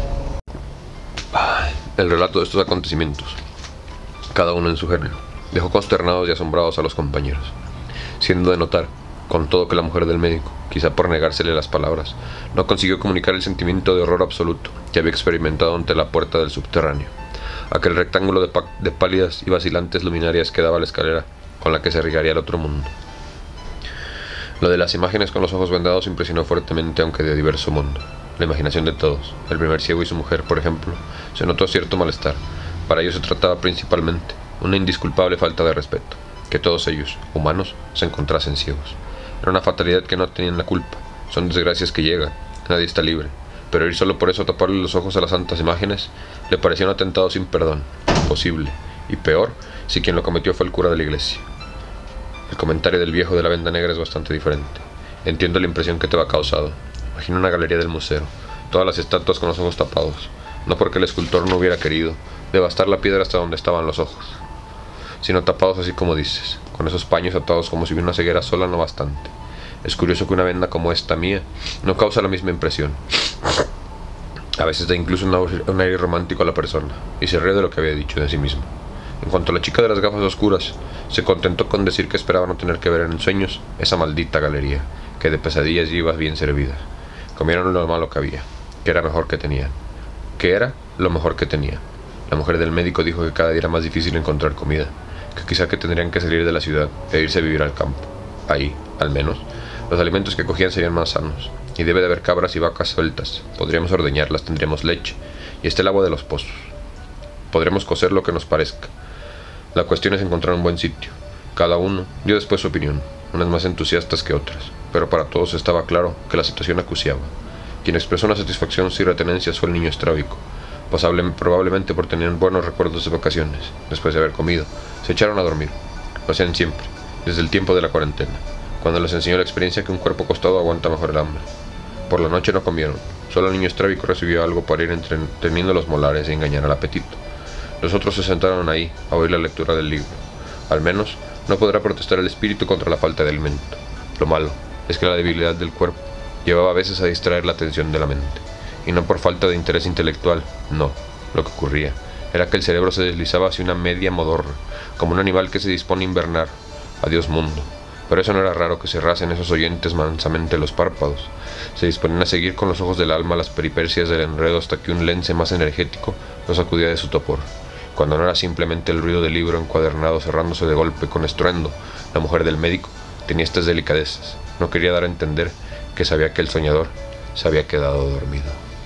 El relato de estos acontecimientos, cada uno en su género, dejó consternados y asombrados a los compañeros, siendo de notar, con todo, que la mujer del médico, quizá por negársele las palabras, no consiguió comunicar el sentimiento de horror absoluto que había experimentado ante la puerta del subterráneo, aquel rectángulo de, de pálidas y vacilantes luminarias que daba la escalera con la que se irrigaría el otro mundo. Lo de las imágenes con los ojos vendados impresionó fuertemente, aunque de diverso mundo. La imaginación de todos, el primer ciego y su mujer, por ejemplo, se notó cierto malestar. Para ellos se trataba principalmente una indisculpable falta de respeto, que todos ellos, humanos, se encontrasen ciegos. Era una fatalidad que no tenían la culpa. Son desgracias que llegan, nadie está libre. Pero ir solo por eso a taparle los ojos a las santas imágenes le parecía un atentado sin perdón, imposible, y peor si quien lo cometió fue el cura de la iglesia. El comentario del viejo de la venda negra es bastante diferente. Entiendo la impresión que te ha causado. Imagina una galería del museo, todas las estatuas con los ojos tapados, no porque el escultor no hubiera querido devastar la piedra hasta donde estaban los ojos. sino tapados así como dices, con esos paños atados como si una ceguera sola no bastante. Es curioso que una venda como esta mía no causa la misma impresión. A veces da incluso un aire romántico a la persona, y se ríe de lo que había dicho de sí mismo. En cuanto a la chica de las gafas oscuras, se contentó con decir que esperaba no tener que ver en sueños esa maldita galería, que de pesadillas iba bien servida. Comieron lo malo que había, que era mejor que tenían. ¿Qué era lo mejor que tenían? La mujer del médico dijo que cada día era más difícil encontrar comida, que quizá que tendrían que salir de la ciudad e irse a vivir al campo. Ahí, al menos, los alimentos que cogían serían más sanos, y debe de haber cabras y vacas sueltas. Podríamos ordeñarlas, tendríamos leche, y está el agua de los pozos. Podremos cocer lo que nos parezca. La cuestión es encontrar un buen sitio. Cada uno dio después su opinión, unas más entusiastas que otras, pero para todos estaba claro que la situación acuciaba. Quien expresó una satisfacción sin retenencias fue el niño estrábico, probablemente por tener buenos recuerdos de vacaciones. Después de haber comido, se echaron a dormir. Lo hacían siempre, desde el tiempo de la cuarentena, cuando les enseñó la experiencia que un cuerpo acostado aguanta mejor el hambre. Por la noche no comieron, solo el niño estrábico recibió algo para ir entreteniendo los molares y engañar al apetito. Los otros se sentaron ahí a oír la lectura del libro. Al menos no podrá protestar el espíritu contra la falta de alimento. Lo malo es que la debilidad del cuerpo llevaba a veces a distraer la atención de la mente, y no por falta de interés intelectual, no. Lo que ocurría era que el cerebro se deslizaba hacia una media modorra, como un animal que se dispone a invernar. Adiós mundo. Pero eso no era raro que cerrasen esos oyentes mansamente los párpados. Se disponían a seguir con los ojos del alma las peripecias del enredo hasta que un lence más energético los sacudía de su topor. Cuando no era simplemente el ruido del libro encuadernado cerrándose de golpe con estruendo, la mujer del médico tenía estas delicadezas. No quería dar a entender que sabía que el soñador se había quedado dormido.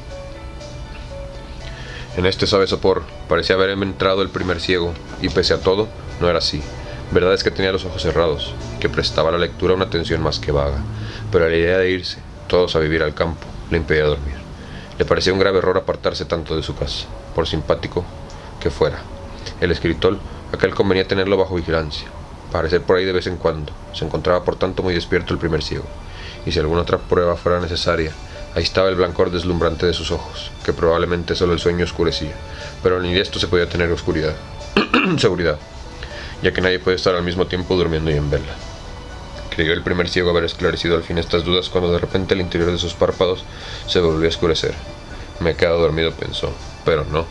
En este suave sopor parecía haber entrado el primer ciego, y pese a todo, no era así. Verdad es que tenía los ojos cerrados, que prestaba a la lectura una atención más que vaga, pero la idea de irse, todos a vivir al campo, le impedía dormir. Le parecía un grave error apartarse tanto de su casa, por simpático que fuera. El escritor, aquel convenía tenerlo bajo vigilancia, aparecer por ahí de vez en cuando. Se encontraba por tanto muy despierto el primer ciego, y si alguna otra prueba fuera necesaria, ahí estaba el blancor deslumbrante de sus ojos, que probablemente solo el sueño oscurecía, pero ni de esto se podía tener oscuridad, seguridad, ya que nadie puede estar al mismo tiempo durmiendo y en vela. Creyó el primer ciego haber esclarecido al fin estas dudas cuando de repente el interior de sus párpados se volvió a oscurecer. Me he quedado dormido, pensó, pero no.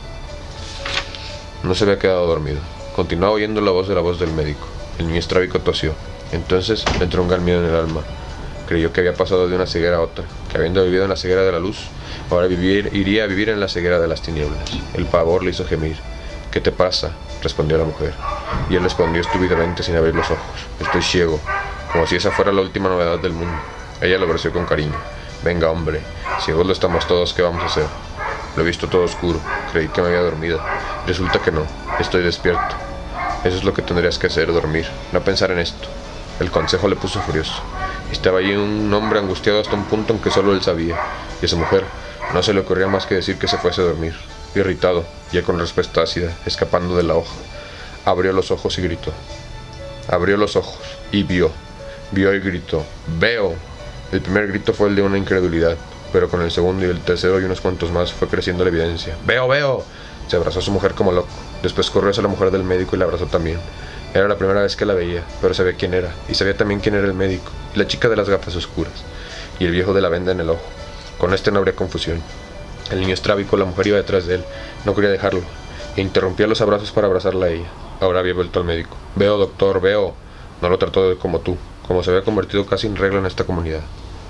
No se había quedado dormido. Continuaba oyendo la voz de la voz del médico. El niño estrábico tosió. Entonces le entró un gran miedo en el alma. Creyó que había pasado de una ceguera a otra, que habiendo vivido en la ceguera de la luz, ahora vivir, iría a vivir en la ceguera de las tinieblas. El pavor le hizo gemir. ¿Qué te pasa?, respondió la mujer. Y él respondió estúpidamente sin abrir los ojos. Estoy ciego, como si esa fuera la última novedad del mundo. Ella lo abrazó con cariño. Venga, hombre, ciegos lo estamos todos, ¿qué vamos a hacer? Lo he visto todo oscuro, creí que me había dormido. Resulta que no, estoy despierto. Eso es lo que tendrías que hacer, dormir, no pensar en esto. El consejo le puso furioso. Estaba allí un hombre angustiado hasta un punto en que solo él sabía, y a su mujer no se le ocurría más que decir que se fuese a dormir. Irritado, ya con respuesta ácida, escapando de la hoja, abrió los ojos y gritó. Abrió los ojos y vio, vio y gritó. ¡Veo! El primer grito fue el de una incredulidad, pero con el segundo y el tercero y unos cuantos más fue creciendo la evidencia. ¡Veo, veo! Se abrazó a su mujer como loco. Después corrió hacia la mujer del médico y la abrazó también. Era la primera vez que la veía, pero sabía quién era, y sabía también quién era el médico, y la chica de las gafas oscuras, y el viejo de la venda en el ojo. Con este no habría confusión. El niño estrábico, la mujer iba detrás de él, no quería dejarlo, e interrumpía los abrazos para abrazarla a ella. Ahora había vuelto al médico. Veo, doctor, veo. No lo trató de como tú, como se había convertido casi en regla en esta comunidad.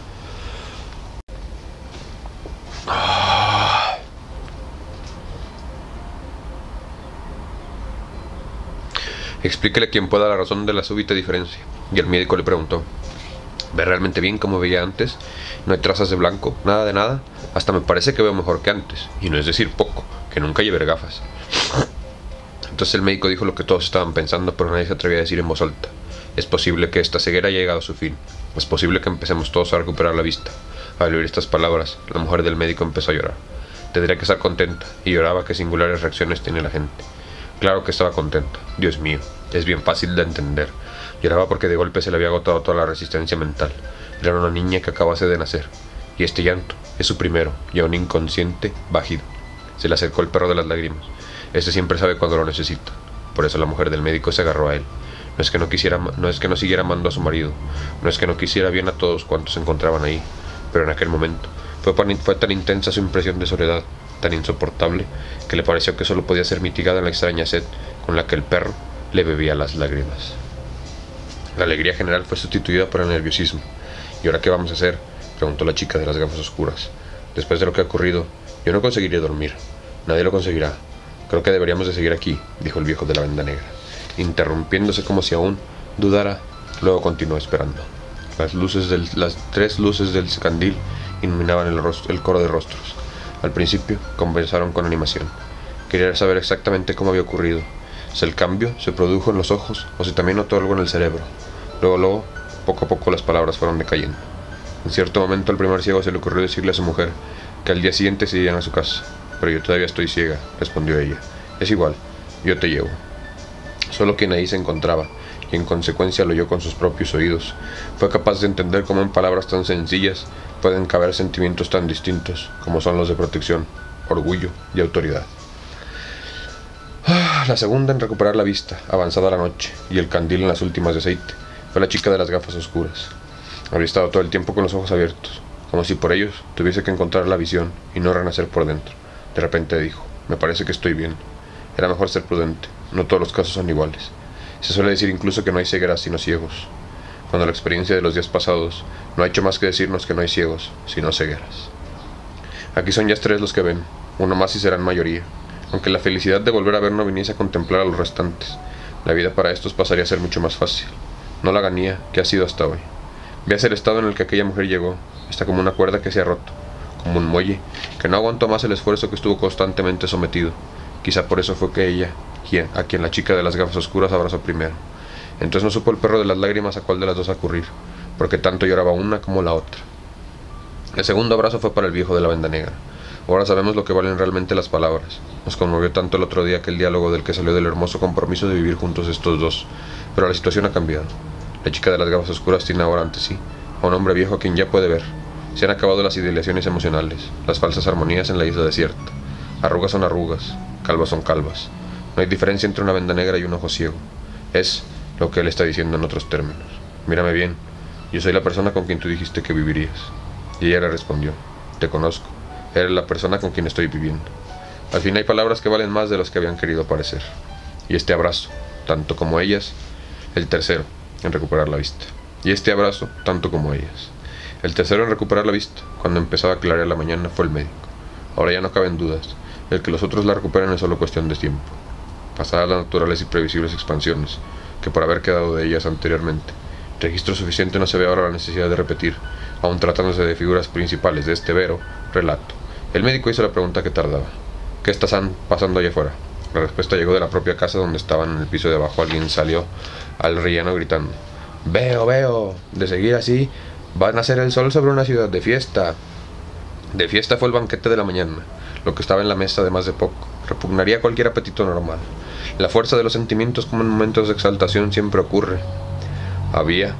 Explíquele a quien pueda la razón de la súbita diferencia. Y el médico le preguntó. ¿Ve realmente bien como veía antes? No hay trazas de blanco, nada de nada. Hasta me parece que veo mejor que antes. Y no es decir poco, que nunca llevé gafas. Entonces el médico dijo lo que todos estaban pensando, pero nadie se atrevía a decir en voz alta. Es posible que esta ceguera haya llegado a su fin. Es posible que empecemos todos a recuperar la vista. Al oír estas palabras, la mujer del médico empezó a llorar. Tendría que estar contenta, y lloraba. Qué singulares reacciones tiene la gente. Claro que estaba contenta. Dios mío, es bien fácil de entender. Lloraba porque de golpe se le había agotado toda la resistencia mental. Era una niña que acabase de nacer, y este llanto es su primero, y aún inconsciente, bajido. Se le acercó el perro de las lágrimas. Este siempre sabe cuando lo necesita. Por eso la mujer del médico se agarró a él. No es que no quisiera, no es que no siguiera amando a su marido, no es que no quisiera bien a todos cuantos se encontraban ahí, pero en aquel momento fue, fue tan intensa su impresión de soledad, tan insoportable, que le pareció que solo podía ser mitigada en la extraña sed con la que el perro le bebía las lágrimas. La alegría general fue sustituida por el nerviosismo. ¿Y ahora qué vamos a hacer?, preguntó la chica de las gafas oscuras. Después de lo que ha ocurrido, yo no conseguiré dormir. Nadie lo conseguirá. Creo que deberíamos de seguir aquí, dijo el viejo de la venda negra, interrumpiéndose como si aún dudara. Luego continuó esperando. Las luces del, las tres luces del candil iluminaban el, rostro, el coro de rostros. Al principio conversaron con animación. Quería saber exactamente cómo había ocurrido, si el cambio se produjo en los ojos o si también notó algo en el cerebro. Luego, luego, poco a poco las palabras fueron decayendo. En cierto momento al primer ciego se le ocurrió decirle a su mujer que al día siguiente se irían a su casa. Pero yo todavía estoy ciega, respondió ella. Es igual, yo te llevo. Solo quien ahí se encontraba, y en consecuencia lo oyó con sus propios oídos, fue capaz de entender cómo en palabras tan sencillas pueden caber sentimientos tan distintos como son los de protección, orgullo y autoridad. La segunda en recuperar la vista, avanzada la noche, y el candil en las últimas de aceite, fue la chica de las gafas oscuras. Había estado todo el tiempo con los ojos abiertos, como si por ellos tuviese que encontrar la visión y no renacer por dentro. De repente dijo: me parece que estoy bien. Era mejor ser prudente, no todos los casos son iguales. Se suele decir incluso que no hay cegueras sino ciegos, cuando la experiencia de los días pasados no ha hecho más que decirnos que no hay ciegos, sino cegueras. Aquí son ya tres los que ven, uno más y serán mayoría. Aunque la felicidad de volver a ver no viniese a contemplar a los restantes, la vida para estos pasaría a ser mucho más fácil, no la agonía que ha sido hasta hoy. Veas el estado en el que aquella mujer llegó, está como una cuerda que se ha roto, como un muelle, que no aguantó más el esfuerzo que estuvo constantemente sometido. Quizá por eso fue que ella, a quien la chica de las gafas oscuras abrazó primero. Entonces no supo el perro de las lágrimas a cuál de las dos acudir, porque tanto lloraba una como la otra. El segundo abrazo fue para el viejo de la venda negra. Ahora sabemos lo que valen realmente las palabras. Nos conmovió tanto el otro día aquel diálogo del que salió del hermoso compromiso de vivir juntos estos dos, pero la situación ha cambiado. La chica de las gafas oscuras tiene ahora ante sí a un hombre viejo a quien ya puede ver. Se han acabado las ideaciones emocionales, las falsas armonías en la isla desierta. Arrugas son arrugas, calvas son calvas. No hay diferencia entre una venda negra y un ojo ciego. Es lo que él está diciendo en otros términos. Mírame bien, yo soy la persona con quien tú dijiste que vivirías. Y ella le respondió: te conozco, eres la persona con quien estoy viviendo. Al fin hay palabras que valen más de las que habían querido parecer. Y este abrazo, tanto como ellas, el tercero en recuperar la vista. Y este abrazo, tanto como ellas. El tercero en recuperar la vista, cuando empezaba a clarear la mañana, fue el médico. Ahora ya no caben dudas. El que los otros la recuperen es solo cuestión de tiempo. Pasadas las naturales y previsibles expansiones, que por haber quedado de ellas anteriormente, registro suficiente no se ve ahora la necesidad de repetir, aun tratándose de figuras principales de este vero relato. El médico hizo la pregunta que tardaba: ¿qué está pasando allá afuera? La respuesta llegó de la propia casa donde estaban. En el piso de abajo alguien salió al rellano gritando: veo, veo, de seguir así van a hacer el sol sobre una ciudad de fiesta. De fiesta fue el banquete de la mañana. Lo que estaba en la mesa, además de poco, repugnaría cualquier apetito normal. La fuerza de los sentimientos, como en momentos de exaltación, siempre ocurre. Había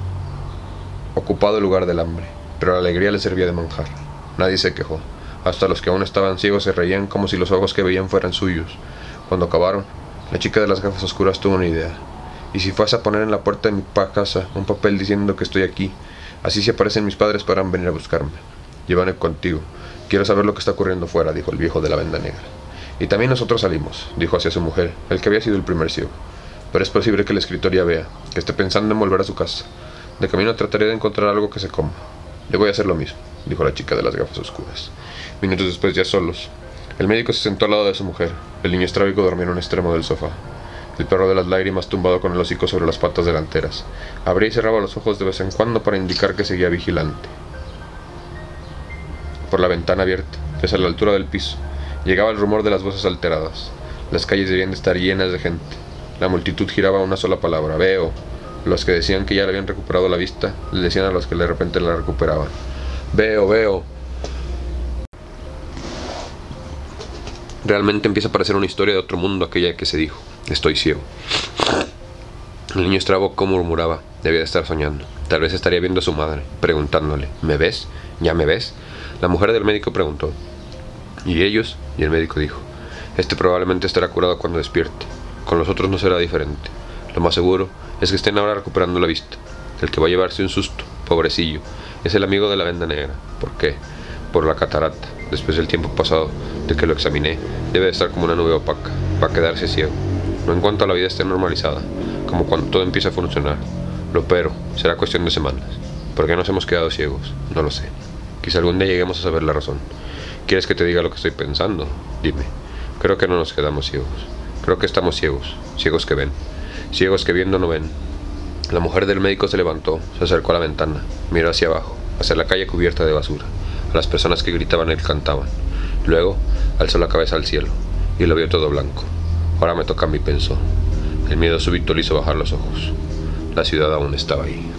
ocupado el lugar del hambre, pero la alegría le servía de manjar. Nadie se quejó. Hasta los que aún estaban ciegos se reían como si los ojos que veían fueran suyos. Cuando acabaron, la chica de las gafas oscuras tuvo una idea. ¿Y si fuese a poner en la puerta de mi casa un papel diciendo que estoy aquí? Así, si aparecen mis padres, podrán venir a buscarme. Llévame contigo. Quiero saber lo que está ocurriendo fuera, dijo el viejo de la venda negra. Y también nosotros salimos, dijo hacia su mujer, el que había sido el primer ciego. Pero es posible que el escritor ya vea, que esté pensando en volver a su casa. De camino trataré de encontrar algo que se coma. Yo voy a hacer lo mismo, dijo la chica de las gafas oscuras. Minutos después, ya solos, el médico se sentó al lado de su mujer. El niño estrábico dormía en un extremo del sofá. El perro de las lágrimas tumbado con el hocico sobre las patas delanteras. Abría y cerraba los ojos de vez en cuando para indicar que seguía vigilante. Por la ventana abierta, desde la altura del piso, llegaba el rumor de las voces alteradas. Las calles debían de estar llenas de gente. La multitud giraba una sola palabra: veo. Los que decían que ya le habían recuperado la vista, le decían a los que de repente la recuperaban: veo, veo. Realmente empieza a parecer una historia de otro mundo aquella que se dijo: estoy ciego. El niño estraboco murmuraba: debía de estar soñando. Tal vez estaría viendo a su madre, preguntándole: ¿me ves? ¿Ya me ves? La mujer del médico preguntó: ¿y ellos? Y el médico dijo: este probablemente estará curado cuando despierte. Con los otros no será diferente. Lo más seguro es que estén ahora recuperando la vista. El que va a llevarse un susto, pobrecillo, es el amigo de la venda negra. ¿Por qué? Por la catarata. Después del tiempo pasado de que lo examiné, debe de estar como una nube opaca, para quedarse ciego. No en cuanto a la vida esté normalizada, como cuando todo empieza a funcionar. Lo pero, será cuestión de semanas. ¿Por qué nos hemos quedado ciegos? No lo sé. Quizá algún día lleguemos a saber la razón. ¿Quieres que te diga lo que estoy pensando? Dime. Creo que no nos quedamos ciegos. Creo que estamos ciegos. Ciegos que ven. Ciegos que viendo no ven. La mujer del médico se levantó, se acercó a la ventana, miró hacia abajo, hacia la calle cubierta de basura, a las personas que gritaban y cantaban. Luego, alzó la cabeza al cielo, y lo vio todo blanco. Ahora me toca a mí, pensó. El miedo súbito le hizo bajar los ojos. La ciudad aún estaba ahí.